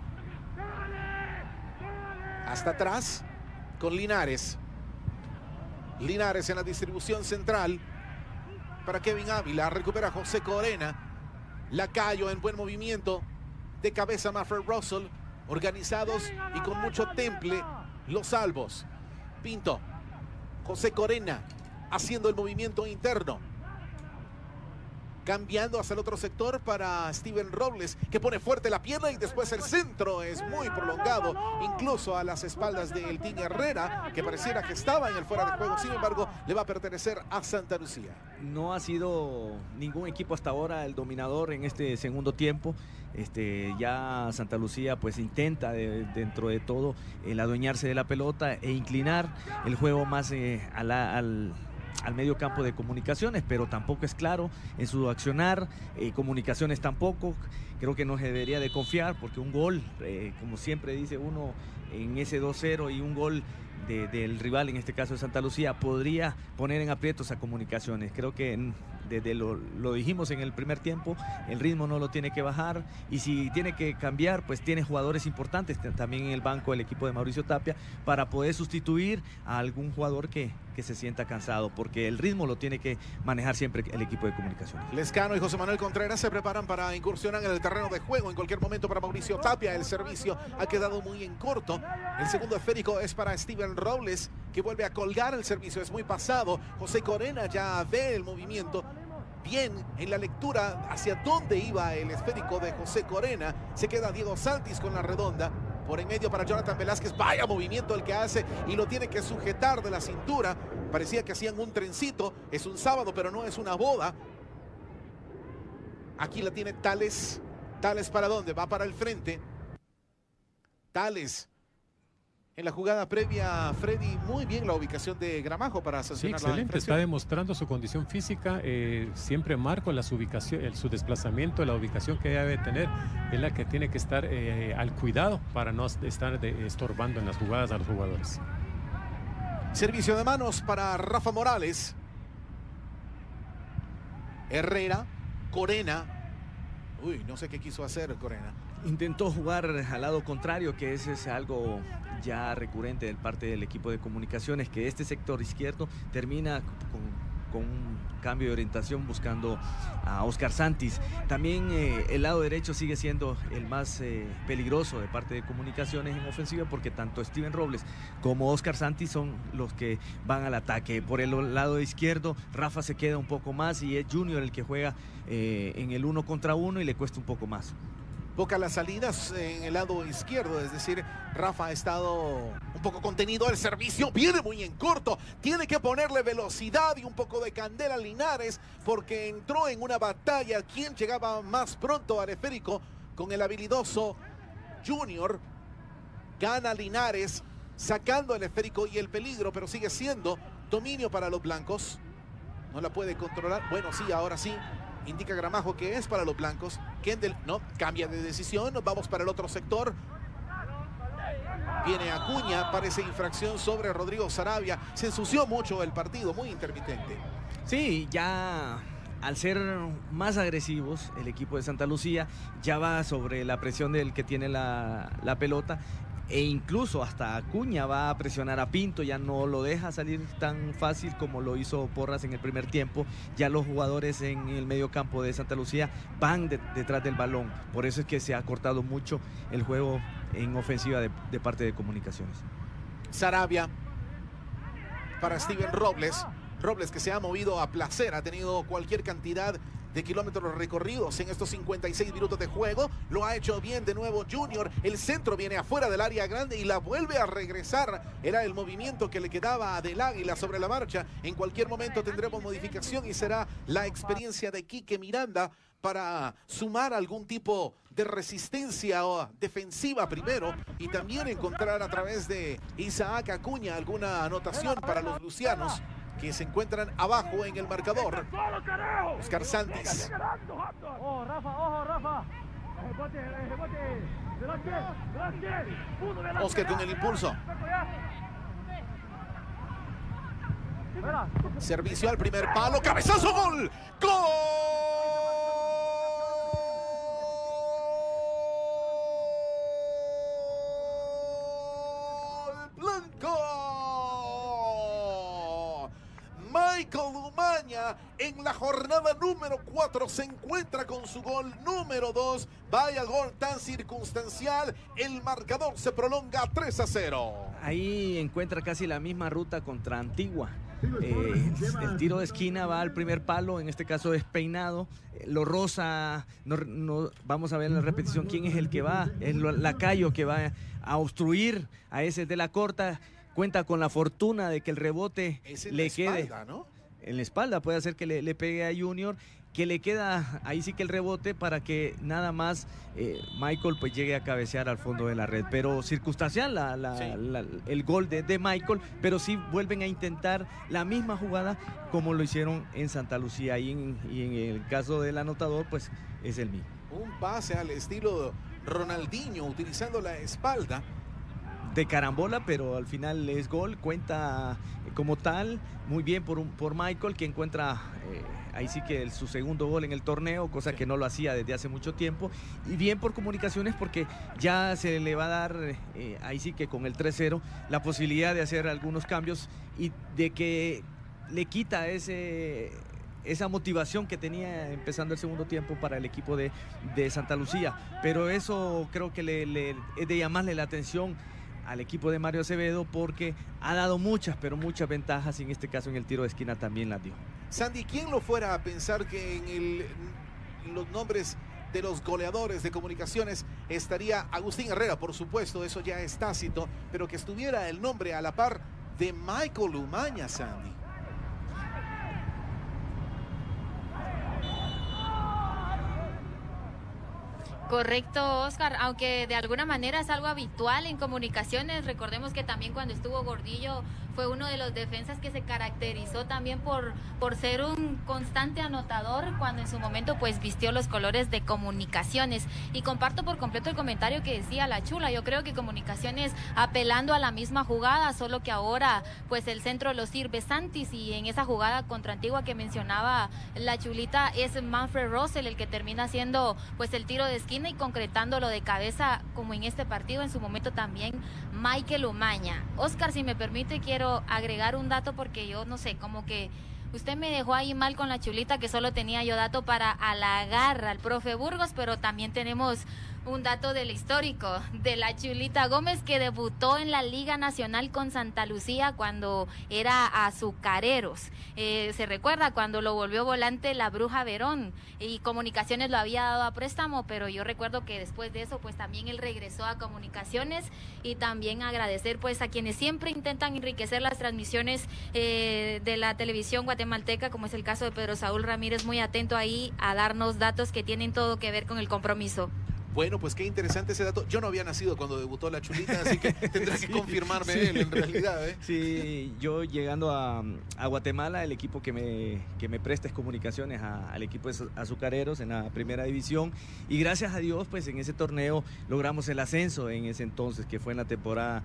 hasta atrás con Linares. Linares en la distribución central para Kevin Ávila. Recupera José Corena. Lacayo en buen movimiento. De cabeza Manfred Russell. Organizados y con mucho temple. Los salvos. Pinto. José Corena haciendo el movimiento interno. Cambiando hacia el otro sector para Steven Robles, que pone fuerte la pierna y después el centro es muy prolongado, incluso a las espaldas del Team Herrera, que pareciera que estaba en el fuera de juego. Sin embargo, le va a pertenecer a Santa Lucía. No ha sido ningún equipo hasta ahora el dominador en este segundo tiempo. Ya Santa Lucía pues intenta dentro de todo el adueñarse de la pelota e inclinar el juego más al medio campo de Comunicaciones, pero tampoco es claro en su accionar. Comunicaciones tampoco. Creo que no se debería de confiar, porque un gol, como siempre dice uno, en ese 2-0 y un gol del rival, en este caso de Santa Lucía, podría poner en aprietos a Comunicaciones. Creo que desde lo dijimos en el primer tiempo, el ritmo no lo tiene que bajar, y si tiene que cambiar, pues tiene jugadores importantes también en el banco del equipo de Mauricio Tapia para poder sustituir a algún jugador que se sienta cansado, porque el ritmo lo tiene que manejar siempre el equipo de Comunicaciones. Lescano y José Manuel Contreras se preparan para incursionar en el terreno de juego en cualquier momento para Mauricio Tapia. El servicio ha quedado muy en corto. El segundo esférico es para Steven Robles, que vuelve a colgar el servicio. Es muy pasado. José Corena ya ve el movimiento bien en la lectura hacia dónde iba el esférico de José Corena. Se queda Diego Santis con la redonda. Por en medio para Jonathan Velázquez. Vaya movimiento el que hace, y lo tiene que sujetar de la cintura. Parecía que hacían un trencito. Es un sábado, pero no es una boda. Aquí la tiene Tales. Tales, ¿para dónde? Va para el frente. Tales. En la jugada previa, Freddy, muy bien la ubicación de Gramajo para sancionar la excelente, infracción. está demostrando su condición física. Siempre marco su ubicación, su desplazamiento, la ubicación que debe tener es la que tiene que estar al cuidado para no estar estorbando en las jugadas a los jugadores. Servicio de manos para Rafa Morales. Herrera, Corena. Uy, no sé qué quiso hacer Corena. Intentó jugar al lado contrario, que ese es algo ya recurrente del parte del equipo de Comunicaciones, que este sector izquierdo termina con un cambio de orientación buscando a Oscar Santis. También el lado derecho sigue siendo el más peligroso de parte de Comunicaciones en ofensiva, porque tanto Steven Robles como Oscar Santis son los que van al ataque. Por el lado izquierdo, Rafa se queda un poco más y es Junior el que juega en el 1 contra 1 y le cuesta un poco más. Poca las salidas en el lado izquierdo, es decir, Rafa ha estado un poco contenido. El servicio viene muy en corto, tiene que ponerle velocidad y un poco de candela a Linares, porque entró en una batalla. ¿Quién llegaba más pronto al esférico? Con el habilidoso Junior. Gana Linares, sacando el esférico y el peligro, pero sigue siendo dominio para los blancos. No la puede controlar. Bueno, sí, ahora sí. Indica Gramajo que es para los blancos. Kendall no, cambia de decisión. Nos vamos para el otro sector. Viene Acuña, parece infracción sobre Rodrigo Saravia. Se ensució mucho el partido, muy intermitente. Sí, ya al ser más agresivos, el equipo de Santa Lucía ya va sobre la presión del que tiene la pelota. E incluso hasta Acuña va a presionar a Pinto, ya no lo deja salir tan fácil como lo hizo Porras en el primer tiempo. Ya los jugadores en el medio campo de Santa Lucía van detrás del balón, por eso es que se ha cortado mucho el juego en ofensiva de parte de Comunicaciones. Saravia para Steven Robles. Robles, que se ha movido a placer, ha tenido cualquier cantidad de kilómetros recorridos en estos 56 minutos de juego. Lo ha hecho bien de nuevo Junior. El centro viene afuera del área grande y la vuelve a regresar. Era el movimiento que le quedaba del Águila sobre la marcha. En cualquier momento tendremos modificación y será la experiencia de Quique Miranda para sumar algún tipo de resistencia defensiva primero, y también encontrar a través de Isaac Acuña alguna anotación para los lucianos, que se encuentran abajo en el marcador. Oscar Santis. Ojo, Rafa. Oscar con el impulso. Servicio al primer palo. ¡Cabezazo! ¡Gol! ¡Gol! ¡Blanco! Michael Umaña en la jornada número 4 se encuentra con su gol número 2. Vaya gol tan circunstancial, el marcador se prolonga 3-0. Ahí encuentra casi la misma ruta contra Antigua. El tiro de esquina va al primer palo, en este caso es peinado, lo roza, no, vamos a ver en la repetición quién es el que va, es Lacayo que va a obstruir a ese de la corta, cuenta con la fortuna de que el rebote le quede espalda, ¿no? En la espalda, puede hacer que le pegue a Junior, que le queda ahí sí que el rebote para que nada más Michael pues llegue a cabecear al fondo de la red, pero circunstancial el gol de Michael, pero sí vuelven a intentar la misma jugada como lo hicieron en Santa Lucía y en el caso del anotador pues es el mismo. Un pase al estilo Ronaldinho utilizando la espalda. De carambola, pero al final es gol, cuenta como tal, muy bien por Michael, que encuentra ahí sí que su segundo gol en el torneo, cosa que no lo hacía desde hace mucho tiempo, y bien por Comunicaciones porque ya se le va a dar ahí sí que con el 3-0 la posibilidad de hacer algunos cambios y de que le quita esa motivación que tenía empezando el segundo tiempo para el equipo de Santa Lucía, pero eso creo que es de llamarle la atención al equipo de Mario Acevedo porque ha dado muchas, pero muchas ventajas y en este caso en el tiro de esquina también las dio. Sandy, ¿quién lo fuera a pensar que en los nombres de los goleadores de Comunicaciones estaría Agustín Herrera? Por supuesto, eso ya es tácito, pero que estuviera el nombre a la par de Michael Umaña, Sandy. Correcto, Oscar, aunque de alguna manera es algo habitual en Comunicaciones. Recordemos que también cuando estuvo Gordillo fue uno de los defensas que se caracterizó también por ser un constante anotador cuando en su momento pues vistió los colores de Comunicaciones. Y comparto por completo el comentario que decía la Chula. Yo creo que Comunicaciones apelando a la misma jugada, solo que ahora pues el centro lo sirve Santis y en esa jugada contra Antigua que mencionaba la Chulita es Manfred Russell el que termina haciendo pues el tiro de esquina y concretándolo de cabeza como en este partido, en su momento también Michael Umaña. Oscar, si me permite, quiero agregar un dato porque yo no sé, como que usted me dejó ahí mal con la Chulita, que solo tenía yo dato para halagar al profe Burgos, pero también tenemos un dato del histórico de la Chulita Gómez, que debutó en la Liga Nacional con Santa Lucía cuando era Azucareros. Se recuerda cuando lo volvió volante la Bruja Verón y Comunicaciones lo había dado a préstamo, pero yo recuerdo que después de eso pues también él regresó a Comunicaciones. Y también agradecer pues a quienes siempre intentan enriquecer las transmisiones de la televisión guatemalteca, como es el caso de Pedro Saúl Ramírez, muy atento ahí a darnos datos que tienen todo que ver con el compromiso. Bueno, pues qué interesante ese dato. Yo no había nacido cuando debutó la Chulita, así que tendrá que confirmarme él en realidad. Sí, yo llegando a Guatemala, el equipo que me presta es Comunicaciones al equipo de Azucareros en la primera división. Y gracias a Dios, pues en ese torneo logramos el ascenso en ese entonces, que fue en la temporada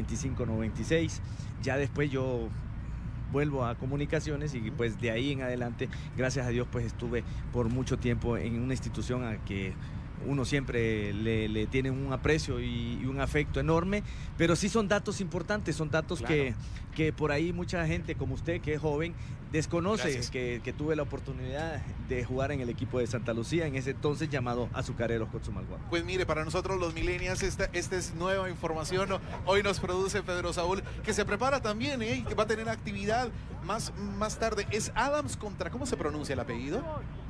95-96. Ya después yo vuelvo a Comunicaciones y pues de ahí en adelante, gracias a Dios, pues estuve por mucho tiempo en una institución a que uno siempre le tiene un aprecio y un afecto enorme, pero sí son datos importantes, son datos claro, que por ahí mucha gente como usted, que es joven, desconoce que tuve la oportunidad de jugar en el equipo de Santa Lucía, en ese entonces llamado Azucareros Cotzumalguapo. Pues mire, para nosotros los millennials esta es nueva información. Hoy nos produce Pedro Saúl, que se prepara también y que va a tener actividad más tarde. Es Adams contra, ¿cómo se pronuncia el apellido?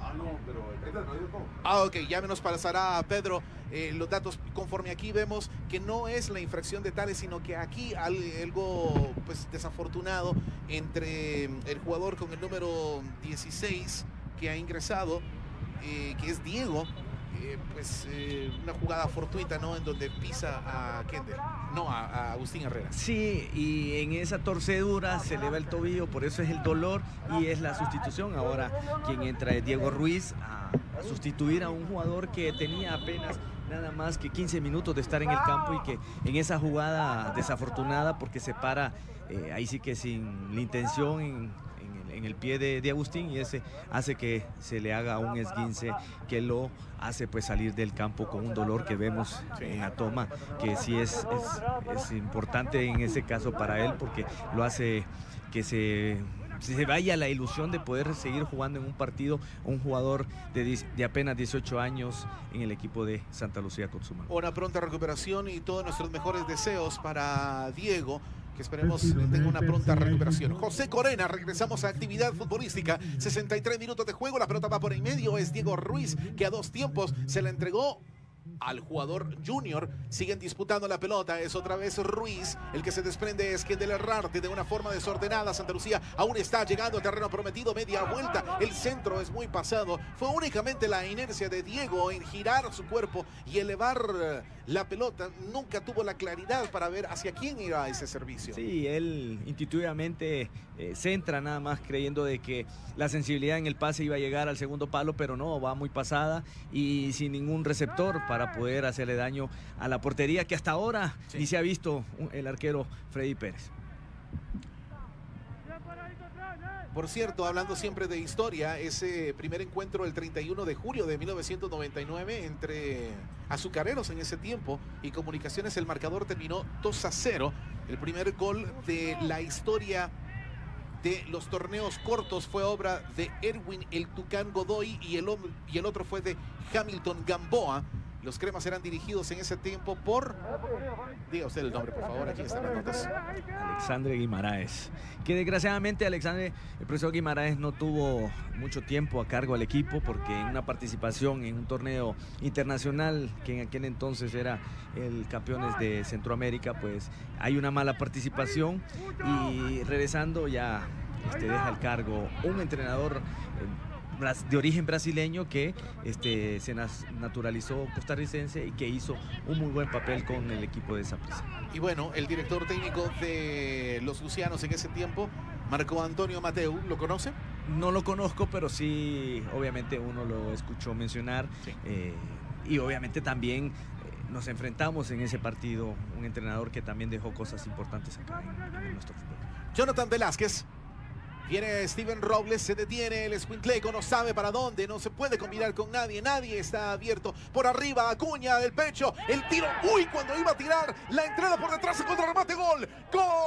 Ok, ya nos pasará Pedro los datos. Conforme aquí vemos que no es la infracción de Tales, sino que aquí algo pues desafortunado entre el jugador con el número 16 que ha ingresado, que es Diego, una jugada fortuita, ¿no? En donde pisa a Kender, no, a Agustín Herrera. Sí, y en esa torcedura se le va el tobillo, por eso es el dolor y es la sustitución. Ahora quien entra es Diego Ruiz a sustituir a un jugador que tenía apenas nada más que 15 minutos de estar en el campo y que en esa jugada desafortunada, porque se para ahí sí que sin la intención en el pie de Agustín, y ese hace que se le haga un esguince que lo hace pues salir del campo con un dolor que vemos en la toma, que sí es importante en ese caso para él, porque lo hace que se se vaya la ilusión de poder seguir jugando en un partido un jugador de apenas 18 años en el equipo de Santa Lucía Cozumel. Una pronta recuperación y todos nuestros mejores deseos para Diego, que esperemos tenga una pronta recuperación. José Corena, regresamos a actividad futbolística. 63 minutos de juego, la pelota va por el medio, es Diego Ruiz, que a 2 tiempos se la entregó al jugador junior. Siguen disputando la pelota, es otra vez Ruiz, el que se desprende es Kendel Herrarte de una forma desordenada. Santa Lucía aún está llegando al terreno prometido, media vuelta, el centro es muy pasado, fue únicamente la inercia de Diego en girar su cuerpo y elevar la pelota, nunca tuvo la claridad para ver hacia quién iba ese servicio. Sí, él intuitivamente centra nada más creyendo de que la sensibilidad en el pase iba a llegar al segundo palo, pero no, va muy pasada y sin ningún receptor para poder hacerle daño a la portería, que hasta ahora ni se ha visto el arquero Freddy Pérez. Por cierto, hablando siempre de historia, ese primer encuentro el 31 de julio de 1999 entre Azucareros en ese tiempo y Comunicaciones, el marcador terminó 2-0. El primer gol de la historia de los torneos cortos fue obra de Erwin el Tucán Godoy y el otro fue de Hamilton Gamboa. Los cremas eran dirigidos en ese tiempo por... Diga usted el nombre, por favor, aquí están las notas. Alexandre Guimaraes, que desgraciadamente el profesor Guimaraes no tuvo mucho tiempo a cargo al equipo porque en una participación en un torneo internacional que en aquel entonces era el Campeones de Centroamérica, pues hay una mala participación y regresando ya deja el cargo un entrenador de origen brasileño que se naturalizó costarricense y que hizo un muy buen papel con el equipo de Saprissa. Y bueno, el director técnico de los lucianos en ese tiempo, Marco Antonio Mateu, ¿lo conoce? No lo conozco, pero sí, obviamente uno lo escuchó mencionar. Sí. Y obviamente también nos enfrentamos en ese partido, un entrenador que también dejó cosas importantes acá en nuestro fútbol. Jonathan Velázquez. Viene Steven Robles, se detiene el escuincleco, no sabe para dónde, no se puede combinar con nadie, nadie está abierto. Por arriba, Acuña del pecho, el tiro, uy, cuando iba a tirar, la entrada por detrás, el contrarremate, gol, ¡gol!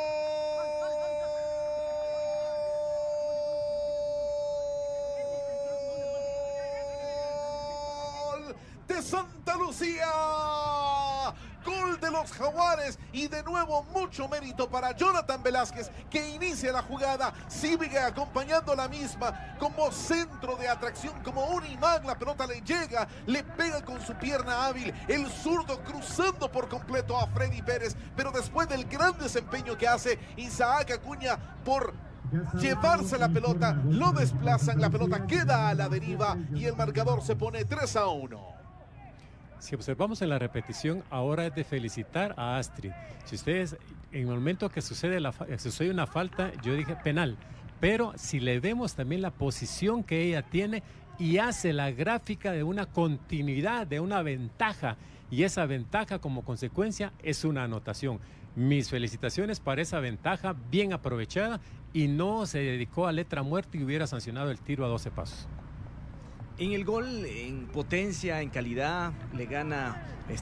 De Santa Lucía. Gol de los Jaguares y de nuevo mucho mérito para Jonathan Velázquez, que inicia la jugada, sigue acompañando la misma como centro de atracción, como un imán. La pelota le llega, le pega con su pierna hábil, el zurdo cruzando por completo a Freddy Pérez, pero después del gran desempeño que hace Isaac Acuña por llevarse la pelota, lo desplazan, la pelota queda a la deriva y el marcador se pone 3-1. Si observamos en la repetición, ahora es de felicitar a Astrid. Si ustedes, en el momento que sucede una falta, yo dije penal. Pero si le vemos también la posición que ella tiene y hace la gráfica de una continuidad, de una ventaja. Y esa ventaja como consecuencia es una anotación. Mis felicitaciones para esa ventaja bien aprovechada y no se dedicó a letra muerta y hubiera sancionado el tiro a 12 pasos. En el gol, en potencia, en calidad, le gana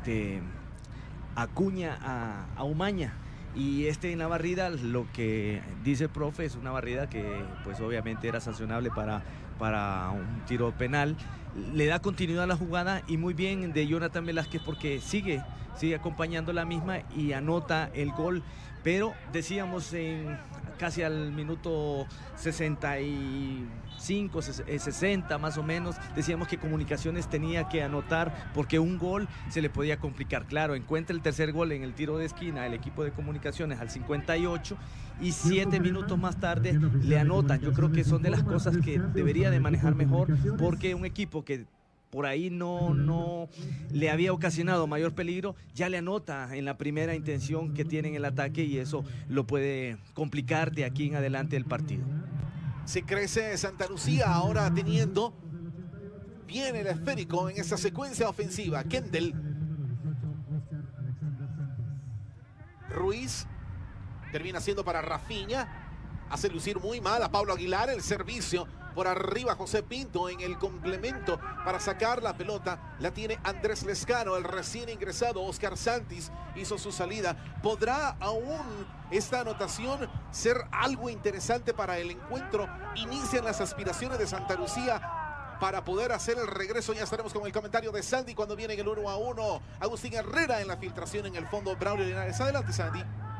Acuña a Umaña. Y en la barrida, lo que dice el profe, es una barrida que pues obviamente era sancionable para un tiro penal. Le da continuidad a la jugada y muy bien de Jonathan Velázquez porque sigue acompañando la misma y anota el gol. Pero decíamos casi al minuto 65, 60 más o menos, decíamos que Comunicaciones tenía que anotar porque un gol se le podía complicar. Claro, encuentra el tercer gol en el tiro de esquina el equipo de Comunicaciones al 58 y 7 minutos más tarde le anotan. Yo creo que son de las cosas que debería de manejar mejor porque un equipo que por ahí no le había ocasionado mayor peligro, ya le anota en la primera intención que tiene en el ataque y eso lo puede complicar de aquí en adelante el partido. Se crece Santa Lucía ahora teniendo bien el esférico en esa secuencia ofensiva. Kendel Ruiz termina siendo para Rafinha, hace lucir muy mal a Pablo Aguilar, el servicio Por arriba José Pinto en el complemento para sacar la pelota. La tiene Andrés Lescano, el recién ingresado. Oscar Santis hizo su salida. ¿Podrá aún esta anotación ser algo interesante para el encuentro? Inician las aspiraciones de Santa Lucía para poder hacer el regreso. Ya estaremos con el comentario de Sandy cuando viene el 1-1. Agustín Herrera en la filtración en el fondo. Braulio Linares. Adelante, Sandy.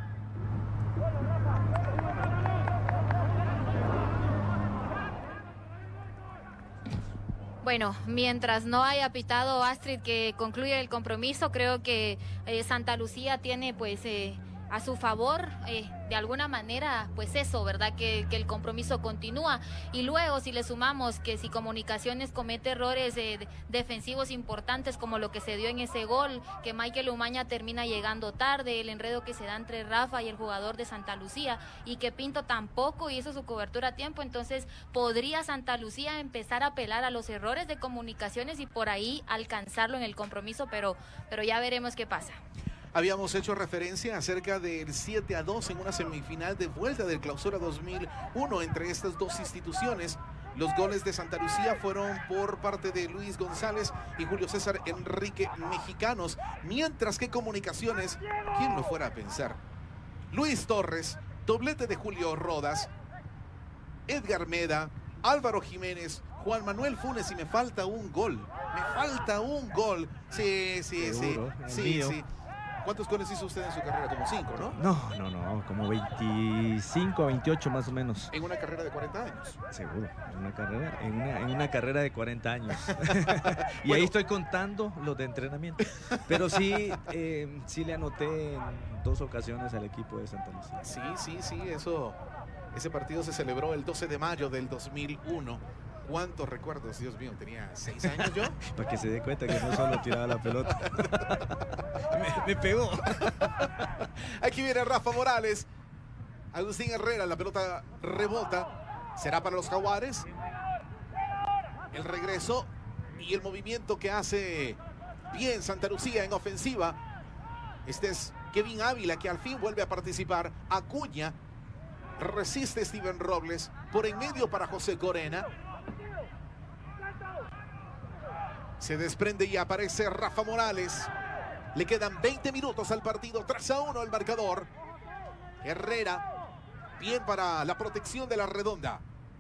Bueno, mientras no haya pitado Astrid que concluye el compromiso, creo que Santa Lucía tiene pues a su favor de alguna manera pues eso, ¿verdad? Que el compromiso continúa. Y luego si le sumamos que si Comunicaciones comete errores defensivos importantes como lo que se dio en ese gol, que Michael Umaña termina llegando tarde, el enredo que se da entre Rafa y el jugador de Santa Lucía, y que Pinto tampoco hizo su cobertura a tiempo, entonces podría Santa Lucía empezar a apelar a los errores de Comunicaciones y por ahí alcanzarlo en el compromiso, pero ya veremos qué pasa. Habíamos hecho referencia acerca del 7-2 en una semifinal de vuelta del Clausura 2001 entre estas dos instituciones. Los goles de Santa Lucía fueron por parte de Luis González y Julio César Enrique Mexicanos, mientras que Comunicaciones, ¿quién lo fuera a pensar? Luis Torres, doblete de Julio Rodas, Edgar Meda, Álvaro Jiménez, Juan Manuel Funes, y me falta un gol. Sí. ¿Cuántos goles hizo usted en su carrera? Como 5, ¿no? No, como 25, 28 más o menos. En una carrera de 40 años. Seguro, en una carrera de 40 años. Y bueno, ahí estoy contando los de entrenamiento. Pero sí le anoté en 2 ocasiones al equipo de Santa Lucía. Sí, ese partido se celebró el 12 de mayo del 2001. ¿Cuántos recuerdos? Dios mío, tenía 6 años yo. Para que se dé cuenta que no solo tiraba la pelota. me pegó. Aquí viene Rafa Morales. Agustín Herrera, la pelota rebota. ¿Será para los Jaguares? El regreso y el movimiento que hace bien Santa Lucía en ofensiva. Este es Kevin Ávila, que al fin vuelve a participar. Acuña. Resiste Steven Robles. Por en medio para José Corena. Se desprende y aparece Rafa Morales. Le quedan 20 minutos al partido. 3-1 el marcador. Herrera. Bien para la protección de la redonda.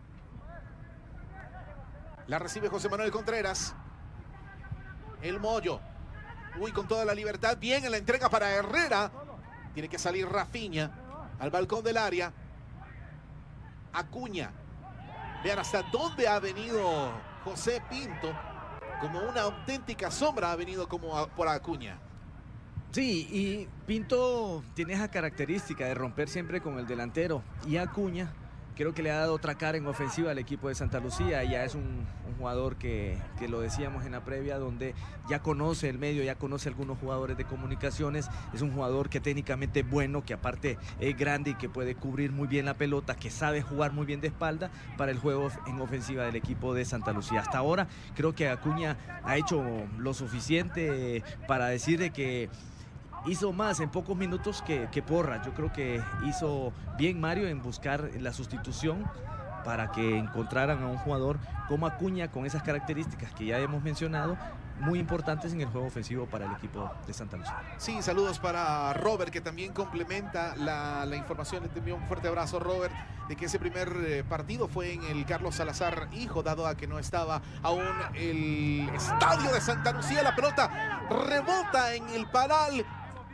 La recibe José Manuel Contreras. El Moyo. Uy, con toda la libertad. Bien en la entrega para Herrera. Tiene que salir Rafinha al balcón del área. Acuña. Vean hasta dónde ha venido José Pinto. Como una auténtica sombra ha venido como por Acuña. Sí, y Pinto tiene esa característica de romper siempre con el delantero. Y Acuña creo que le ha dado otra cara en ofensiva al equipo de Santa Lucía. Ya es un jugador que lo decíamos en la previa, donde ya conoce el medio, ya conoce algunos jugadores de Comunicaciones. Es un jugador que técnicamente es bueno, que aparte es grande y que puede cubrir muy bien la pelota, que sabe jugar muy bien de espalda para el juego en ofensiva del equipo de Santa Lucía. Hasta ahora creo que Acuña ha hecho lo suficiente para decir de que hizo más en pocos minutos que Porras. Yo creo que hizo bien Mario en buscar la sustitución para que encontraran a un jugador como Acuña con esas características que ya hemos mencionado, muy importantes en el juego ofensivo para el equipo de Santa Lucía. Sí, saludos para Robert, que también complementa la información. Le envío un fuerte abrazo, Robert, de que ese primer partido fue en el Carlos Salazar Hijo, dado a que no estaba aún el estadio de Santa Lucía. La pelota rebota en el paral.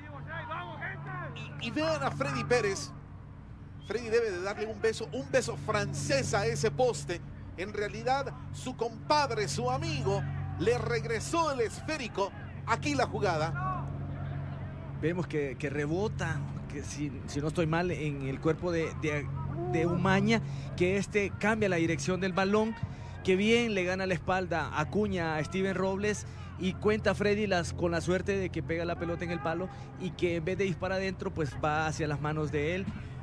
Y vean a Freddy Pérez. Freddy debe de darle un beso francés a ese poste. En realidad, su compadre, su amigo, le regresó el esférico. Aquí la jugada. Vemos que rebota, que si no estoy mal, en el cuerpo de Umaña, que cambia la dirección del balón, que bien le gana la espalda a Acuña a Steven Robles. Y cuenta Freddy con la suerte de que pega la pelota en el palo y que en vez de disparar adentro, pues va hacia las manos de él.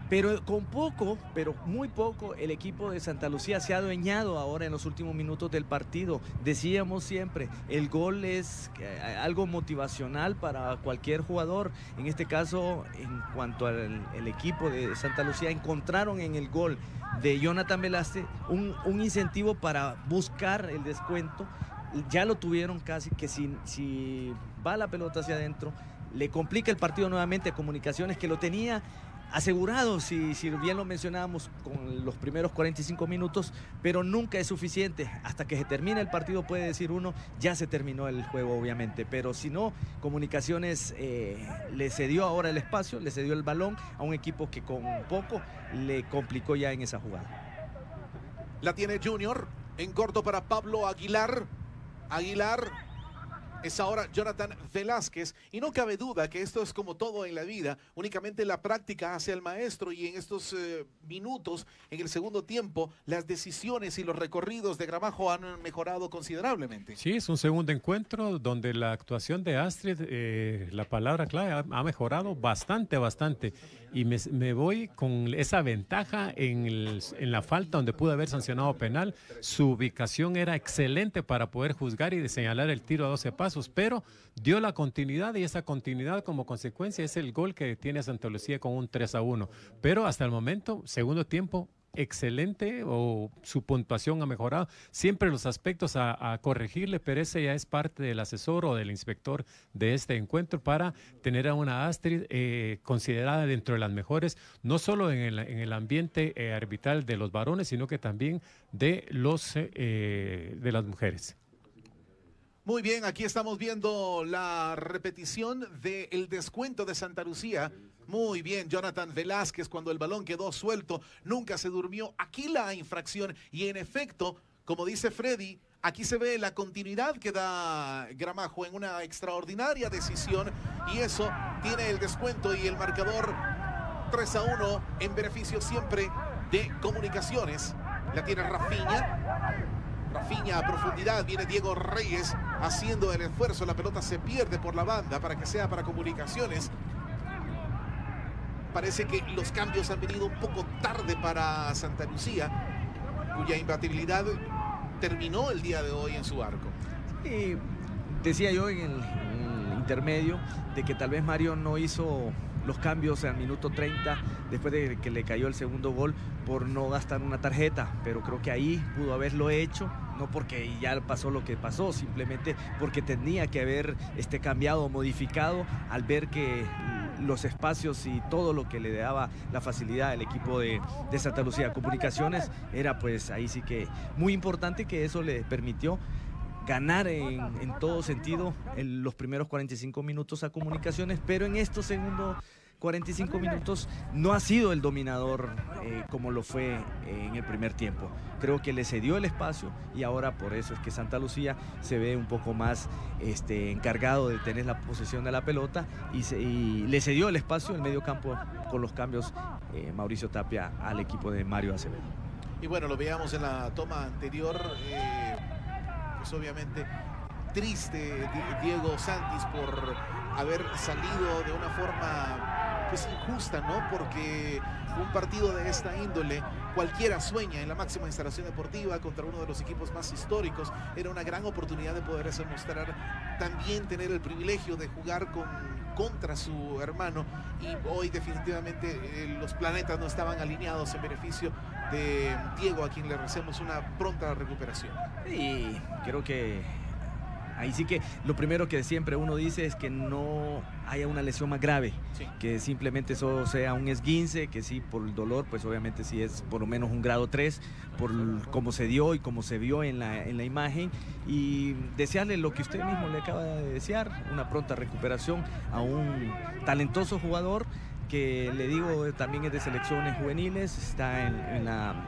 Pero con poco, pero muy poco, el equipo de Santa Lucía se ha adueñado ahora en los últimos minutos del partido. Decíamos siempre, el gol es algo motivacional para cualquier jugador. En este caso, en cuanto al el equipo de Santa Lucía, encontraron en el gol de Jonathan Velázquez un incentivo para buscar el descuento. Ya lo tuvieron casi, que si va la pelota hacia adentro, le complica el partido nuevamente a Comunicaciones, que lo tenía asegurado, si bien lo mencionábamos, con los primeros 45 minutos, pero nunca es suficiente. Hasta que se termine el partido puede decir uno, ya se terminó el juego, obviamente, pero si no, Comunicaciones le cedió ahora el espacio, le cedió el balón a un equipo que con poco le complicó ya en esa jugada. La tiene Junior, en corto para Pablo Aguilar. Aguilar. Es ahora Jonathan Velázquez, y no cabe duda que esto es como todo en la vida, únicamente la práctica hace al maestro, y en estos minutos, en el segundo tiempo, las decisiones y los recorridos de Gramajo han mejorado considerablemente. Sí, es un segundo encuentro donde la actuación de Astrid, la palabra clave, ha mejorado bastante, y me voy con esa ventaja en la falta donde pudo haber sancionado penal. Su ubicación era excelente para poder juzgar y señalar el tiro a 12 pasos, pero dio la continuidad, y esa continuidad como consecuencia es el gol que tiene a Santa Lucía con un 3-1. Pero hasta el momento, segundo tiempo, excelente, o su puntuación ha mejorado. Siempre los aspectos a corregirle, pero ese ya es parte del asesor o del inspector de este encuentro para tener a una Astrid considerada dentro de las mejores, no solo en el ambiente arbitral de los varones, sino que también de las mujeres. Muy bien, aquí estamos viendo la repetición del descuento de Santa Lucía. Muy bien, Jonathan Velázquez, cuando el balón quedó suelto, nunca se durmió. Aquí la infracción, y en efecto, como dice Freddy, aquí se ve la continuidad que da Gramajo en una extraordinaria decisión, y eso tiene el descuento y el marcador 3-1 en beneficio siempre de Comunicaciones. La tiene Rafinha a profundidad, viene Diego Reyes haciendo el esfuerzo, la pelota se pierde por la banda para que sea para Comunicaciones. Parece que los cambios han venido un poco tarde para Santa Lucía, cuya imbatibilidad terminó el día de hoy en su arco. Decía yo en el intermedio de que tal vez Mario no hizo los cambios al minuto 30 después de que le cayó el segundo gol por no gastar una tarjeta, pero creo que ahí pudo haberlo hecho, no porque ya pasó lo que pasó, simplemente porque tenía que haber cambiado o modificado al ver que los espacios y todo lo que le daba la facilidad al equipo de Santa Lucía. Comunicaciones era pues ahí sí que muy importante, que eso le permitió ganar en todo sentido en los primeros 45 minutos a Comunicaciones, pero en estos segundos 45 minutos no ha sido el dominador como lo fue en el primer tiempo. Creo que le cedió el espacio, y ahora por eso es que Santa Lucía se ve un poco más encargado de tener la posesión de la pelota, y le cedió el espacio en el medio campo con los cambios Mauricio Tapia al equipo de Mario Acevedo. Y bueno, lo veíamos en la toma anterior, pues obviamente triste Diego Santis por haber salido de una forma pues injusta, ¿no? Porque un partido de esta índole, cualquiera sueña en la máxima instalación deportiva contra uno de los equipos más históricos. Era una gran oportunidad de poderse mostrar, también tener el privilegio de jugar contra su hermano, y hoy definitivamente los planetas no estaban alineados en beneficio de Diego, a quien le recemos una pronta recuperación. Y creo que ahí sí que lo primero que siempre uno dice es que no haya una lesión más grave, sí, que simplemente eso sea un esguince, que sí, por el dolor, pues obviamente sí es por lo menos un grado 3, por cómo se dio y cómo se vio en la imagen, y desearle lo que usted mismo le acaba de desear, una pronta recuperación a un talentoso jugador que, le digo, también es de selecciones juveniles, está en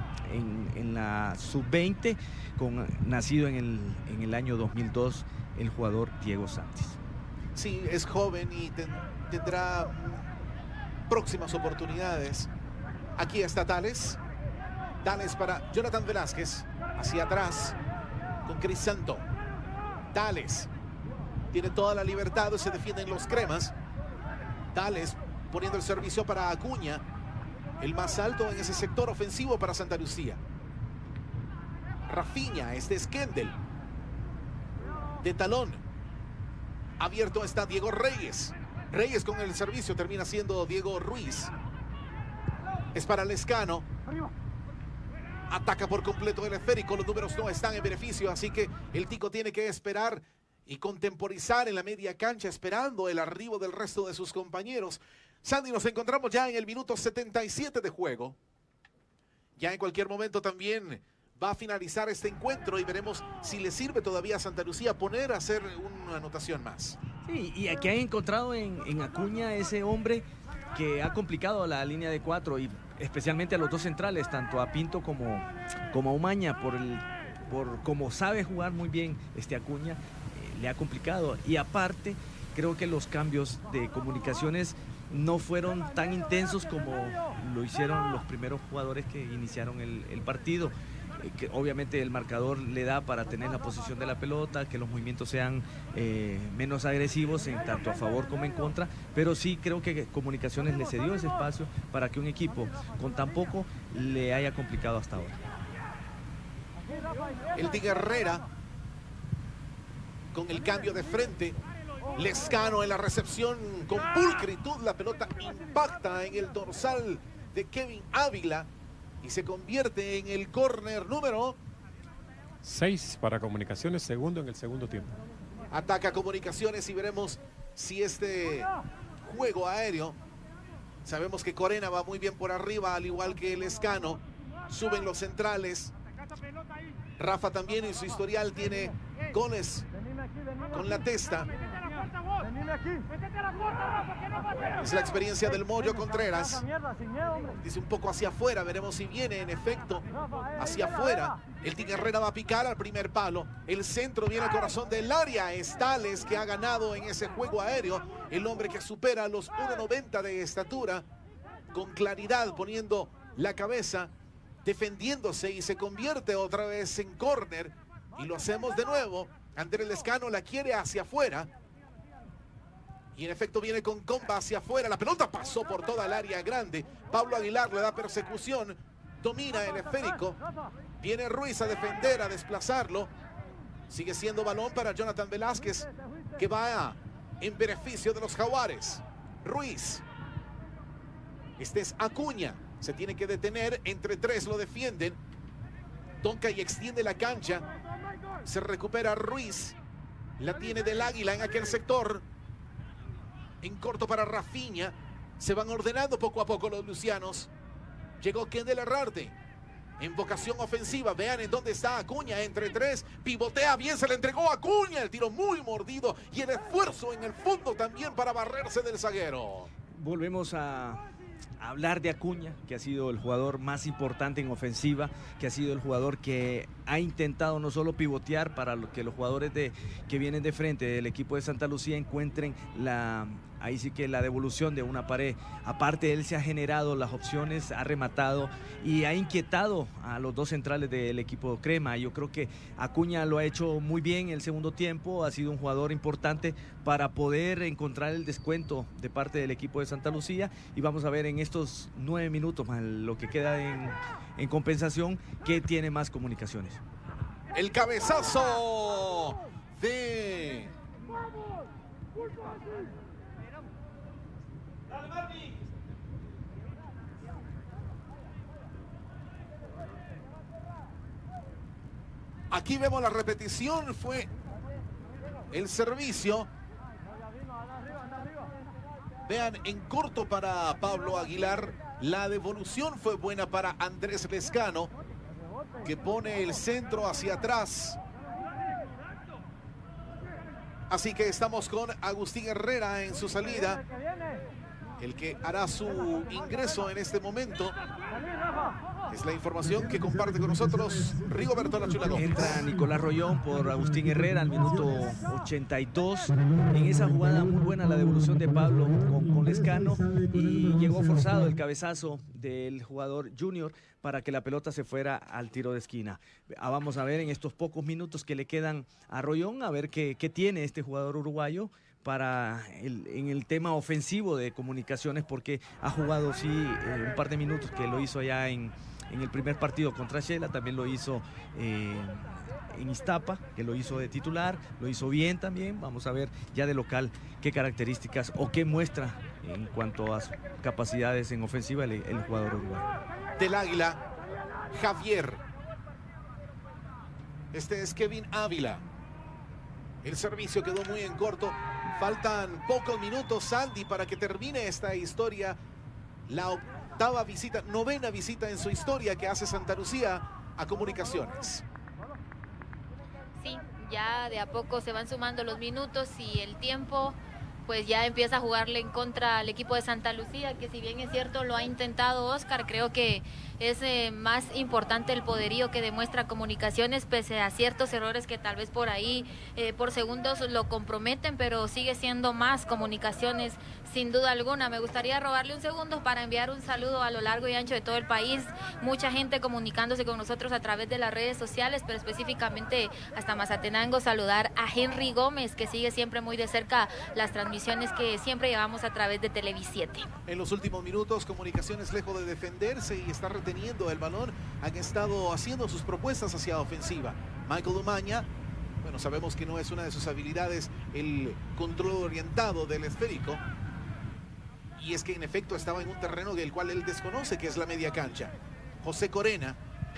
la sub-20, nacido en el año 2002, el jugador Diego Santis. Sí, es joven y tendrá próximas oportunidades. Aquí está Tales para Jonathan Velázquez, hacia atrás con Crisanto. Tales tiene toda la libertad, se defienden los cremas. Tales poniendo el servicio para Acuña. el más alto en ese sector ofensivo para Santa Lucía. Rafinha, este es Kendall. De talón. Abierto está Diego Reyes. Reyes con el servicio, termina siendo Diego Ruiz. Es para Lescano. Ataca por completo el esférico, los números no están en beneficio, así que el tico tiene que esperar y contemporizar en la media cancha, esperando el arribo del resto de sus compañeros. Sandy, nos encontramos ya en el minuto 77 de juego. Ya en cualquier momento también va a finalizar este encuentro y veremos si le sirve todavía a Santa Lucía poner a hacer una anotación más. Sí, y aquí han encontrado en Acuña ese hombre que ha complicado la línea de 4 y especialmente a los dos centrales, tanto a Pinto como a Umaña, por cómo sabe jugar muy bien Acuña, le ha complicado. Y aparte, creo que los cambios de comunicaciones no fueron tan intensos como lo hicieron los primeros jugadores que iniciaron el partido. Que obviamente el marcador le da para tener la posición de la pelota, que los movimientos sean menos agresivos en tanto a favor como en contra, pero sí creo que Comunicaciones le cedió ese espacio para que un equipo con tan poco le haya complicado hasta ahora. El Tigre Herrera con el cambio de frente. Lescano en la recepción con pulcritud, la pelota impacta en el dorsal de Kevin Ávila y se convierte en el córner número 6 para Comunicaciones, segundo en el segundo tiempo. Ataca Comunicaciones y veremos si este juego aéreo, sabemos que Corena va muy bien por arriba, al igual que Lescano, suben los centrales. Rafa también en su historial tiene goles con la testa. Es la experiencia del Moyo Contreras. Dice un poco hacia afuera, veremos si viene en efecto hacia afuera. El Tigre Herrera va a picar al primer palo. El centro viene al corazón del área. Es Tales que ha ganado en ese juego aéreo. El hombre que supera los 1.90 de estatura, con claridad, poniendo la cabeza, defendiéndose, y se convierte otra vez en córner. Y lo hacemos de nuevo. Andrés Lescano la quiere hacia afuera. Y en efecto viene con comba hacia afuera. La pelota pasó por toda el área grande. Pablo Aguilar le da persecución. Domina el esférico. Viene Ruiz a defender, a desplazarlo. Sigue siendo balón para Jonathan Velázquez, que va en beneficio de los Jaguares. Ruiz. Este es Acuña. Se tiene que detener. Entre tres lo defienden. Toca y extiende la cancha. Se recupera Ruiz. La tiene del Águila en aquel sector. En corto para Rafinha. Se van ordenando poco a poco los lucianos. Llegó Kendall Herrarte. En vocación ofensiva. Vean en dónde está Acuña. Entre tres. Pivotea bien. Se le entregó a Acuña. El tiro muy mordido. Y el esfuerzo en el fondo también para barrerse del zaguero. Volvemos a hablar de Acuña, que ha sido el jugador más importante en ofensiva, que ha sido el jugador que ha intentado no solo pivotear para que los jugadores que vienen de frente del equipo de Santa Lucía encuentren ahí sí que la devolución de una pared. Aparte, él se ha generado las opciones, ha rematado y ha inquietado a los dos centrales del equipo crema. Yo creo que Acuña lo ha hecho muy bien en el segundo tiempo, ha sido un jugador importante para poder encontrar el descuento de parte del equipo de Santa Lucía, y vamos a ver en estos 9 minutos más lo que queda en compensación, que tiene más Comunicaciones. El cabezazo de aquí vemos la repetición, fue el servicio. Vean, en corto para Pablo Aguilar. La devolución fue buena para Andrés Lescano, que pone el centro hacia atrás. Así que estamos con Agustín Herrera en su salida, el que hará su ingreso en este momento. Es la información que comparte con nosotros Rigoberto La Chula López. Entra Nicolás Rollón por Agustín Herrera al minuto 82. En esa jugada muy buena la devolución de Pablo con Lescano, y llegó forzado el cabezazo del jugador Junior para que la pelota se fuera al tiro de esquina. Vamos a ver en estos pocos minutos que le quedan a Rollón, a ver qué tiene este jugador uruguayo en el tema ofensivo de Comunicaciones, porque ha jugado sí un par de minutos, que lo hizo allá en el primer partido contra Shela, también lo hizo en Iztapa, que lo hizo de titular, lo hizo bien también. Vamos a ver ya de local qué características o qué muestra en cuanto a sus capacidades en ofensiva el jugador uruguayo. Del Águila, Javier. Este es Kevin Ávila. El servicio quedó muy en corto. Faltan pocos minutos, Sandy, para que termine esta historia. La octava visita, novena visita en su historia que hace Santa Lucía a Comunicaciones. Sí, ya de a poco se van sumando los minutos y el tiempo pues ya empieza a jugarle en contra al equipo de Santa Lucía, que si bien es cierto lo ha intentado Oscar, creo que es más importante el poderío que demuestra Comunicaciones, pese a ciertos errores que tal vez por ahí por segundos lo comprometen, pero sigue siendo más Comunicaciones sin duda alguna. Me gustaría robarle un segundo para enviar un saludo a lo largo y ancho de todo el país, mucha gente comunicándose con nosotros a través de las redes sociales, pero específicamente hasta Mazatenango, saludar a Henry Gómez, que sigue siempre muy de cerca las transmisiones que siempre llevamos a través de Televisiete. En los últimos minutos, Comunicaciones, lejos de defenderse y está reteniendo el balón, han estado haciendo sus propuestas hacia ofensiva. Michael Umaña, bueno, sabemos que no es una de sus habilidades el control orientado del esférico, y es que en efecto estaba en un terreno del cual él desconoce, que es la media cancha. José Corena.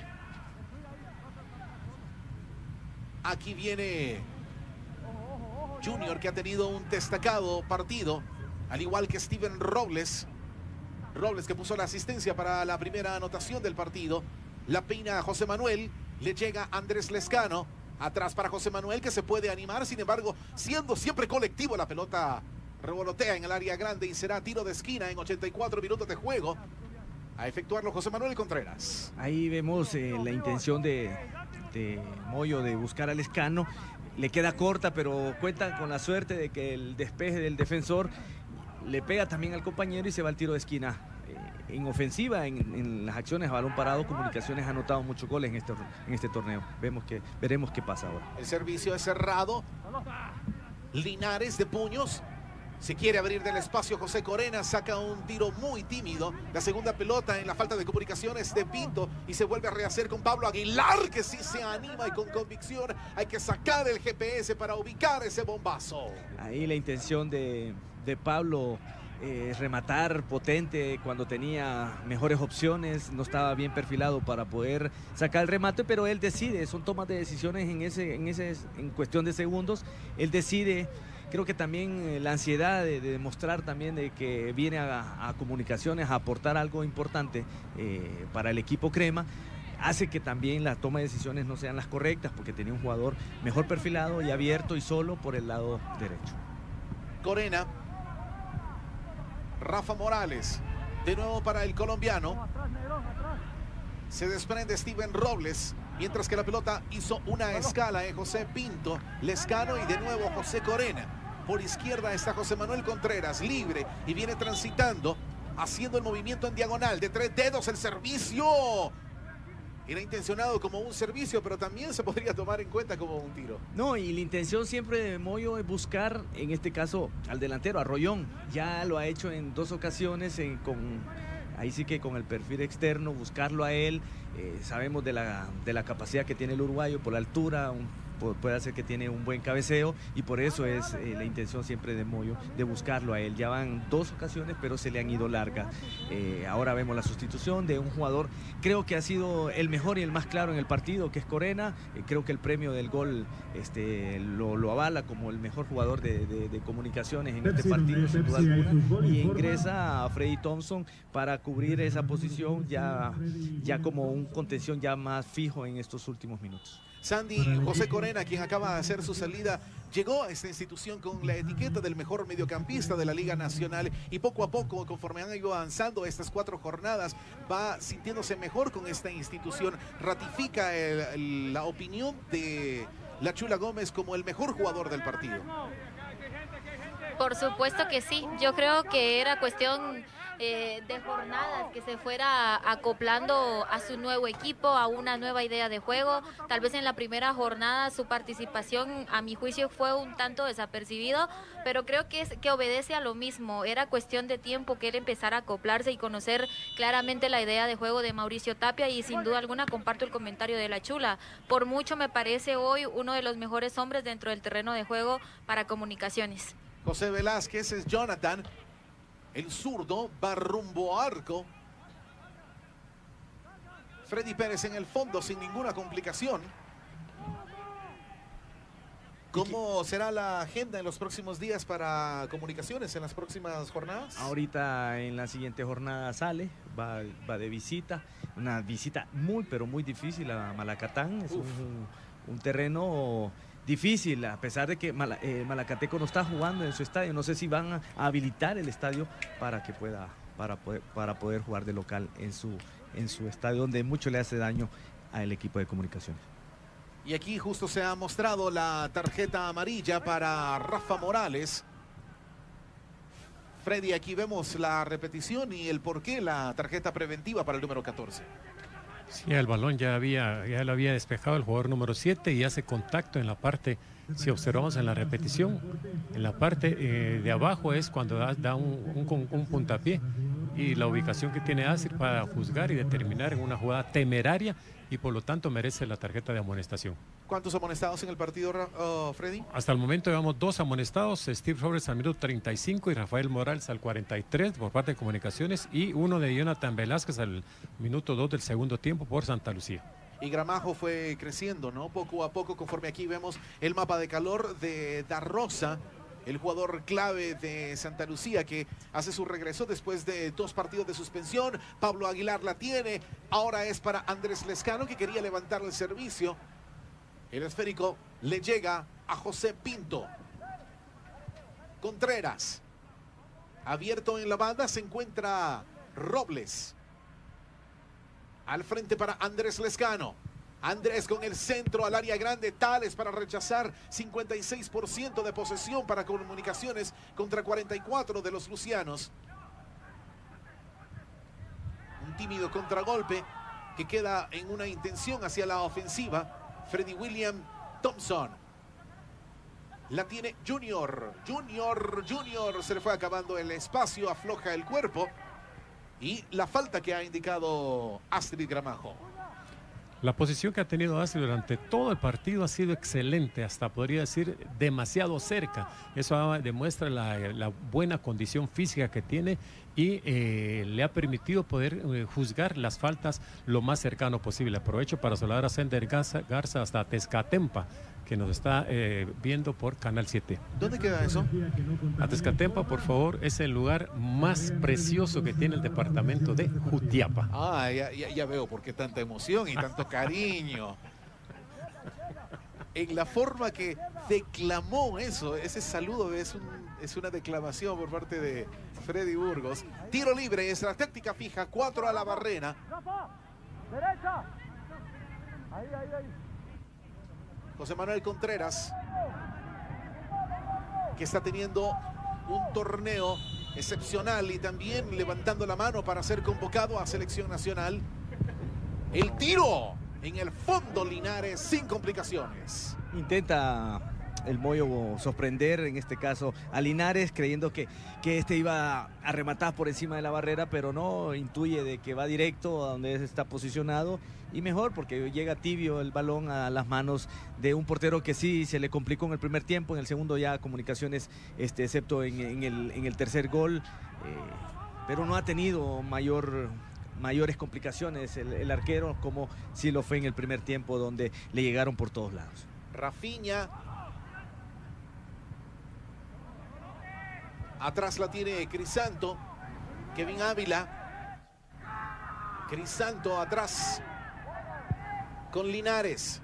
Aquí viene Junior, que ha tenido un destacado partido, al igual que Steven Robles. Robles, que puso la asistencia para la primera anotación del partido. La peina a José Manuel, le llega Andrés Lescano. Atrás para José Manuel, que se puede animar, sin embargo, siendo siempre colectivo, la pelota revolotea en el área grande y será tiro de esquina en 84 minutos de juego. A efectuarlo José Manuel Contreras. Ahí vemos la intención de Moyo de buscar al Lescano. Le queda corta, pero cuentan con la suerte de que el despeje del defensor le pega también al compañero y se va al tiro de esquina. En ofensiva, en las acciones a balón parado, Comunicaciones ha anotado muchos goles en este torneo. Veremos qué pasa ahora. El servicio es cerrado. Linares de puños. Se quiere abrir del espacio José Corena, saca un tiro muy tímido. La segunda pelota en la falta de Comunicaciones de Pinto y se vuelve a rehacer con Pablo Aguilar, que sí se anima y con convicción. Hay que sacar el GPS para ubicar ese bombazo. Ahí la intención de Pablo, rematar potente cuando tenía mejores opciones, no estaba bien perfilado para poder sacar el remate, pero él decide, son tomas de decisiones en cuestión de segundos. Él decide. Creo que también la ansiedad de demostrar también de que viene a Comunicaciones a aportar algo importante para el equipo crema, hace que también la toma de decisiones no sean las correctas, porque tenía un jugador mejor perfilado y abierto y solo por el lado derecho. Corena. Rafa Morales. De nuevo para el colombiano. Se desprende Steven Robles. Mientras que la pelota hizo una escala en José Pinto, Lescano y de nuevo José Corena. Por izquierda está José Manuel Contreras, libre, y viene transitando, haciendo el movimiento en diagonal de 3 dedos, el servicio. Era intencionado como un servicio, pero también se podría tomar en cuenta como un tiro. No, y la intención siempre de Moyo es buscar, en este caso, al delantero, a Rollón. Ya lo ha hecho en 2 ocasiones, ahí sí que con el perfil externo, buscarlo a él. Sabemos de la capacidad que tiene el uruguayo por la altura, puede hacer que tiene un buen cabeceo, y por eso es la intención siempre de Moyo de buscarlo a él. Ya van 2 ocasiones, pero se le han ido largas. Ahora vemos la sustitución de un jugador, creo que ha sido el mejor y el más claro en el partido, que es Corena. Creo que el premio del gol lo avala como el mejor jugador de Comunicaciones en este partido, sin duda alguna, y ingresa a Freddy Thompson para cubrir esa posición ya como un contención ya más fijo en estos últimos minutos. Sandy, José Corena, quien acaba de hacer su salida, llegó a esta institución con la etiqueta del mejor mediocampista de la Liga Nacional, y poco a poco, conforme han ido avanzando estas 4 jornadas, va sintiéndose mejor con esta institución. Ratifica la opinión de la Chula Gómez como el mejor jugador del partido. Por supuesto que sí, yo creo que era cuestión de jornadas, que se fuera acoplando a su nuevo equipo, a una nueva idea de juego. Tal vez en la primera jornada su participación, a mi juicio, fue un tanto desapercibido, pero creo que obedece a lo mismo. Era cuestión de tiempo que él empezara a acoplarse y conocer claramente la idea de juego de Mauricio Tapia, y sin duda alguna comparto el comentario de la Chula. Por mucho me parece hoy uno de los mejores hombres dentro del terreno de juego para Comunicaciones. José Velázquez es Jonathan. El zurdo va rumbo a arco. Freddy Pérez en el fondo sin ninguna complicación. ¿Cómo será la agenda en los próximos días para Comunicaciones en las próximas jornadas? Ahorita en la siguiente jornada sale, va de visita. Una visita muy, pero muy difícil a Malacatán. Es un terreno difícil, a pesar de que Malacateco no está jugando en su estadio. No sé si van a habilitar el estadio para que para poder jugar de local en su estadio, donde mucho le hace daño al equipo de Comunicaciones. Y aquí justo se ha mostrado la tarjeta amarilla para Rafa Morales. Freddy, aquí vemos la repetición y el porqué la tarjeta preventiva para el número 14. Sí, el balón ya lo había despejado el jugador número 7 y hace contacto en la parte, si observamos en la repetición, en la parte de abajo es cuando da un puntapié, y la ubicación que tiene Asir para juzgar y determinar en una jugada temeraria, y por lo tanto merece la tarjeta de amonestación. ¿Cuántos amonestados en el partido, Freddy? Hasta el momento llevamos 2 amonestados, Steve Roberts al minuto 35 y Rafael Morales al 43 por parte de Comunicaciones, y uno de Jonathan Velázquez al minuto 2 del segundo tiempo por Santa Lucía. Y Gramajo fue creciendo, ¿no? Poco a poco, conforme aquí vemos el mapa de calor de Da Rosa, el jugador clave de Santa Lucía, que hace su regreso después de 2 partidos de suspensión. Pablo Aguilar la tiene. Ahora es para Andrés Lescano, que quería levantar el servicio. El esférico le llega a José Pinto. Contreras. Abierto en la banda se encuentra Robles. Al frente para Andrés Lescano. Andrés con el centro al área grande. Tales para rechazar. 56% de posesión para Comunicaciones contra 44% de los lucianos. Un tímido contragolpe que queda en una intención hacia la ofensiva. Freddy William Thompson. La tiene Junior. Junior. Se le fue acabando el espacio. Afloja el cuerpo. Y la falta que ha indicado Astrid Gramajo. La posición que ha tenido Astrid durante todo el partido ha sido excelente, hasta podría decir demasiado cerca. Eso demuestra la buena condición física que tiene, y le ha permitido poder juzgar las faltas lo más cercano posible. Aprovecho para saludar a Sender Garza hasta Tezcatempa, que nos está viendo por Canal 7. ¿Dónde queda eso? Atezcatempa, por favor, es el lugar más precioso que tiene el departamento de Jutiapa. Ah, ya veo por qué tanta emoción y tanto cariño. En la forma que declamó eso, ese saludo es una declamación por parte de Freddy Burgos. Tiro libre, es la táctica fija, 4 a la barrera. Rafa, derecha. Ahí. José Manuel Contreras, que está teniendo un torneo excepcional y también levantando la mano para ser convocado a selección nacional. El tiro en el fondo, Linares, sin complicaciones. Intenta el Moyo sorprender, en este caso a Linares, creyendo que este iba a rematar por encima de la barrera, pero no, intuye de que va directo a donde está posicionado, y mejor porque llega tibio el balón a las manos de un portero que sí se le complicó en el primer tiempo. En el segundo ya Comunicaciones, excepto en el tercer gol, pero no ha tenido mayores complicaciones el arquero, como sí lo fue en el primer tiempo, donde le llegaron por todos lados. Rafinha. Atrás la tiene Crisanto. Kevin Ávila. Crisanto atrás con Linares.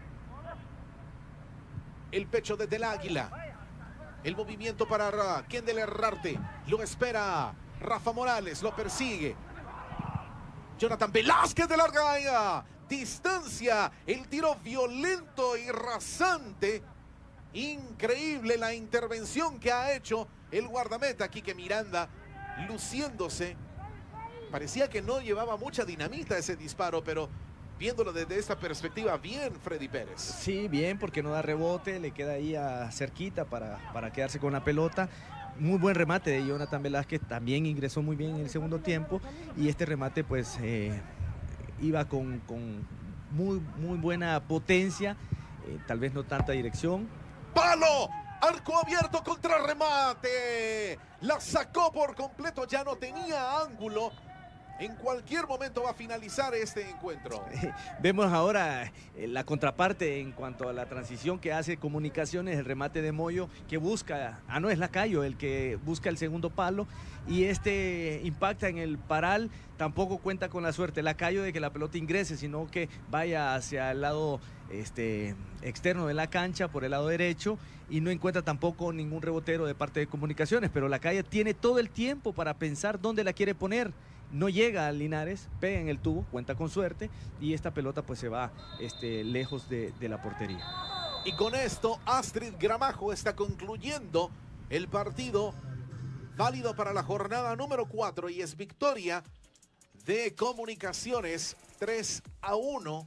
El pecho desde el Águila. El movimiento para Kendel Herrarte. Lo espera Rafa Morales. Lo persigue Jonathan Velázquez de larga área. Distancia. El tiro violento y rasante. Increíble la intervención que ha hecho el guardameta Quique Miranda luciéndose. Parecía que no llevaba mucha dinamita ese disparo, pero viéndolo desde esta perspectiva, bien Freddy Pérez. Sí, bien, porque no da rebote, le queda ahí cerquita para quedarse con la pelota. Muy buen remate de Jonathan Velázquez, también ingresó muy bien en el segundo tiempo, y este remate pues iba con muy buena potencia, tal vez no tanta dirección. ¡Palo! Arco abierto contra remate. La sacó por completo, ya no tenía ángulo. En cualquier momento va a finalizar este encuentro. Vemos ahora la contraparte en cuanto a la transición que hace Comunicaciones, el remate de Moyo que busca, no es Lacayo el que busca el segundo palo, y este impacta en el paral. Tampoco cuenta con la suerte Lacayo de que la pelota ingrese, sino que vaya hacia el lado externo de la cancha, por el lado derecho, y no encuentra tampoco ningún rebotero de parte de Comunicaciones, pero Lacayo tiene todo el tiempo para pensar dónde la quiere poner. No llega a Linares, pega en el tubo, cuenta con suerte, y esta pelota pues se va lejos de la portería. Y con esto Astrid Gramajo está concluyendo el partido válido para la jornada número 4, y es victoria de Comunicaciones 3-1.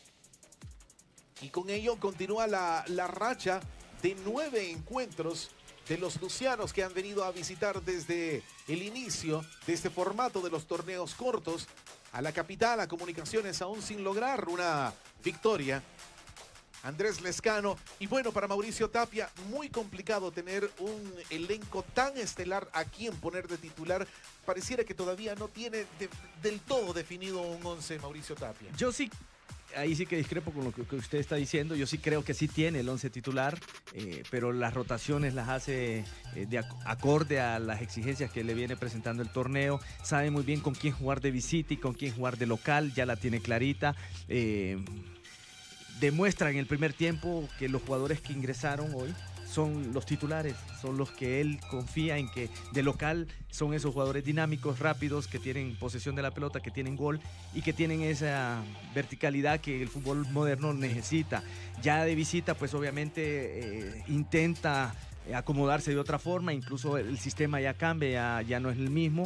Y con ello continúa la racha de 9 encuentros de los lucianos que han venido a visitar desde el inicio de este formato de los torneos cortos a la capital, a Comunicaciones, aún sin lograr una victoria. Andrés Lescano, y bueno, para Mauricio Tapia, muy complicado tener un elenco tan estelar a quien poner de titular. Pareciera que todavía no tiene del todo definido un 11 Mauricio Tapia. Yo sí, ahí sí que discrepo con lo que usted está diciendo. Yo sí creo que sí tiene el 11 titular, pero las rotaciones las hace acorde a las exigencias que le viene presentando el torneo. Sabe muy bien con quién jugar de visita y con quién jugar de local, ya la tiene clarita. Demuestra en el primer tiempo que los jugadores que ingresaron hoy son los titulares, son los que él confía en que de local son esos jugadores dinámicos, rápidos, que tienen posesión de la pelota, que tienen gol y que tienen esa verticalidad que el fútbol moderno necesita. Ya de visita, pues obviamente intenta acomodarse de otra forma, incluso el sistema ya cambia, ya no es el mismo.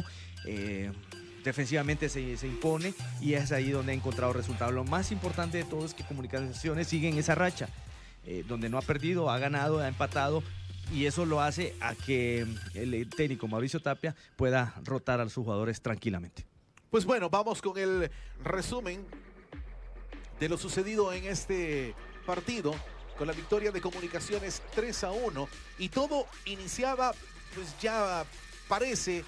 Defensivamente se impone, y es ahí donde ha encontrado resultados. Lo más importante de todo es que Comunicaciones sigue en esa racha, donde no ha perdido, ha ganado, ha empatado, y eso lo hace a que el técnico Mauricio Tapia pueda rotar a sus jugadores tranquilamente. Pues bueno, vamos con el resumen de lo sucedido en este partido, con la victoria de Comunicaciones 3-1, y todo iniciaba, pues ya parece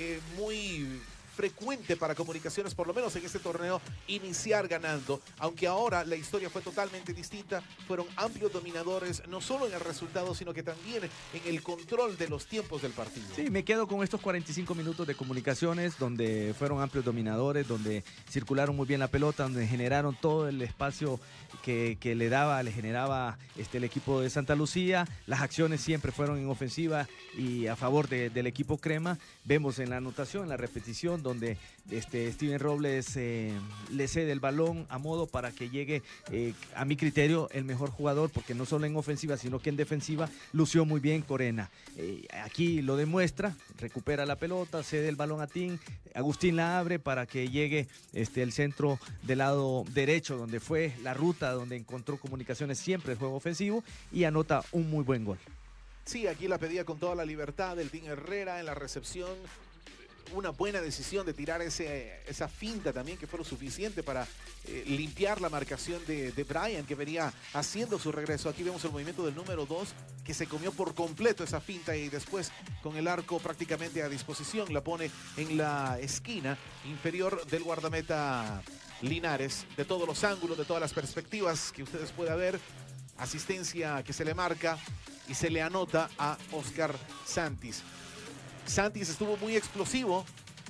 muy frecuente para Comunicaciones, por lo menos en este torneo, iniciar ganando, aunque ahora la historia fue totalmente distinta. Fueron amplios dominadores, no solo en el resultado, sino que también en el control de los tiempos del partido. Sí, me quedo con estos 45 minutos de Comunicaciones, donde fueron amplios dominadores, donde circularon muy bien la pelota, donde generaron todo el espacio que le generaba el equipo de Santa Lucía. Las acciones siempre fueron en ofensiva y a favor del equipo crema. Vemos en la anotación, en la repetición, donde Steven Robles le cede el balón a Modo para que llegue, a mi criterio, el mejor jugador, porque no solo en ofensiva, sino que en defensiva lució muy bien Corena. Aquí lo demuestra, recupera la pelota, cede el balón a Tim, Agustín la abre para que llegue el centro del lado derecho, donde fue la ruta donde encontró Comunicaciones siempre el juego ofensivo, y anota un muy buen gol. Sí, aquí la pedía con toda la libertad del Team Herrera en la recepción. Una buena decisión de tirar esa finta también, que fue lo suficiente para limpiar la marcación de Brian, que venía haciendo su regreso. Aquí vemos el movimiento del número 2, que se comió por completo esa finta, y después con el arco prácticamente a disposición la pone en la esquina inferior del guardameta Linares, de todos los ángulos, de todas las perspectivas que ustedes puedan ver. Asistencia que se le marca y se le anota a Oscar Santis. Santis estuvo muy explosivo,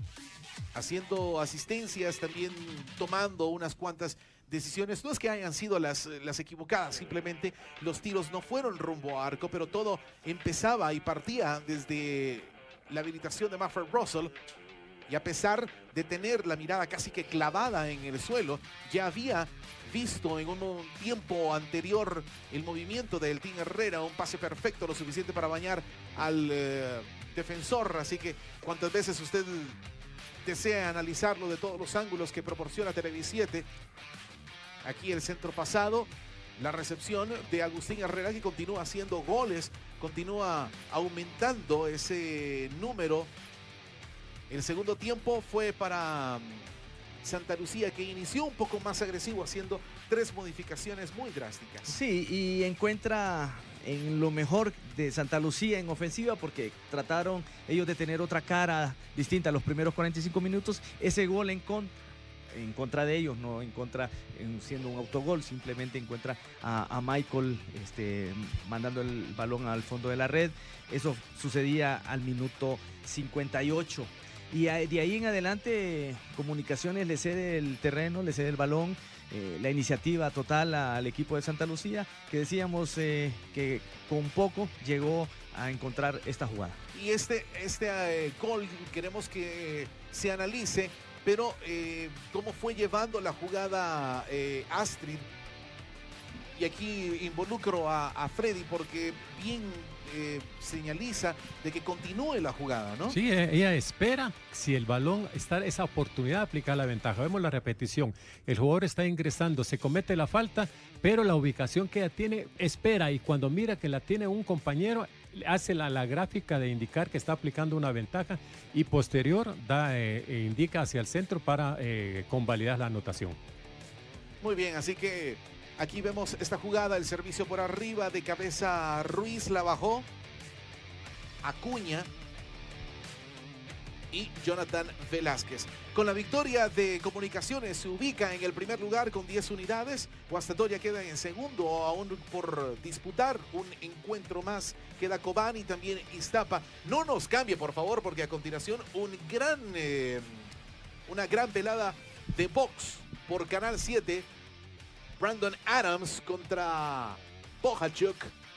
haciendo asistencias, también tomando unas cuantas decisiones. No es que hayan sido las equivocadas, simplemente los tiros no fueron rumbo a arco, pero todo empezaba y partía desde la habilitación de Maffer Russell. Y a pesar de tener la mirada casi que clavada en el suelo, ya había visto en un tiempo anterior el movimiento del Team Herrera, un pase perfecto, lo suficiente para bañar al defensor. Así que cuantas veces usted desea analizarlo de todos los ángulos que proporciona Televisiete, aquí el centro pasado, la recepción de Agustín Herrera, que continúa haciendo goles, continúa aumentando ese número. El segundo tiempo fue para Santa Lucía, que inició un poco más agresivo, haciendo 3 modificaciones muy drásticas. Sí, y encuentra en lo mejor de Santa Lucía en ofensiva, porque trataron ellos de tener otra cara distinta a los primeros 45 minutos. Ese gol en contra de ellos, no en contra siendo un autogol, simplemente encuentra a Michael mandando el balón al fondo de la red. Eso sucedía al minuto 58. Y de ahí en adelante, Comunicaciones le cede el terreno, le cede el balón, la iniciativa total al equipo de Santa Lucía, que decíamos que con poco llegó a encontrar esta jugada. Y este gol queremos que se analice, pero cómo fue llevando la jugada Astrid. Y aquí involucro a Freddy porque bien señaliza de que continúe la jugada, ¿no? Sí, ella espera si el balón está, esa oportunidad de aplicar la ventaja. Vemos la repetición. El jugador está ingresando, se comete la falta, pero la ubicación que ella tiene, espera, y cuando mira que la tiene un compañero, hace la gráfica de indicar que está aplicando una ventaja y posterior indica hacia el centro para convalidar la anotación. Muy bien, así que aquí vemos esta jugada, el servicio por arriba de cabeza Ruiz, la bajó Acuña y Jonathan Velázquez. Con la victoria de Comunicaciones se ubica en el primer lugar con 10 unidades. Guastatoya queda en segundo, aún por disputar un encuentro más. Queda Cobán y también Iztapa. No nos cambie, por favor, porque a continuación una gran velada de box por Canal 7. Brandon Adams contra Bohachuk.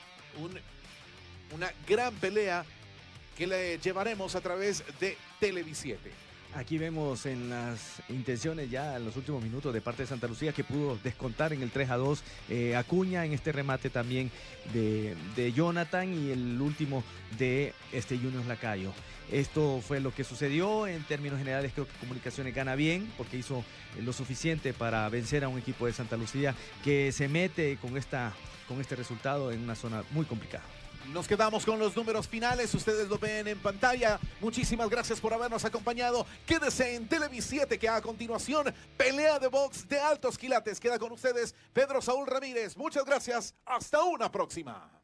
Una gran pelea que le llevaremos a través de Televisiete. Aquí vemos en las intenciones ya en los últimos minutos de parte de Santa Lucía que pudo descontar en el 3-2 Acuña, en este remate también de Jonathan y el último de Junior Lacayo. Esto fue lo que sucedió. En términos generales creo que Comunicaciones gana bien porque hizo lo suficiente para vencer a un equipo de Santa Lucía que se mete con este resultado en una zona muy complicada. Nos quedamos con los números finales, ustedes lo ven en pantalla. Muchísimas gracias por habernos acompañado. Quédese en Televisiete, que a continuación, pelea de box de altos quilates. Queda con ustedes Pedro Saúl Ramírez. Muchas gracias, hasta una próxima.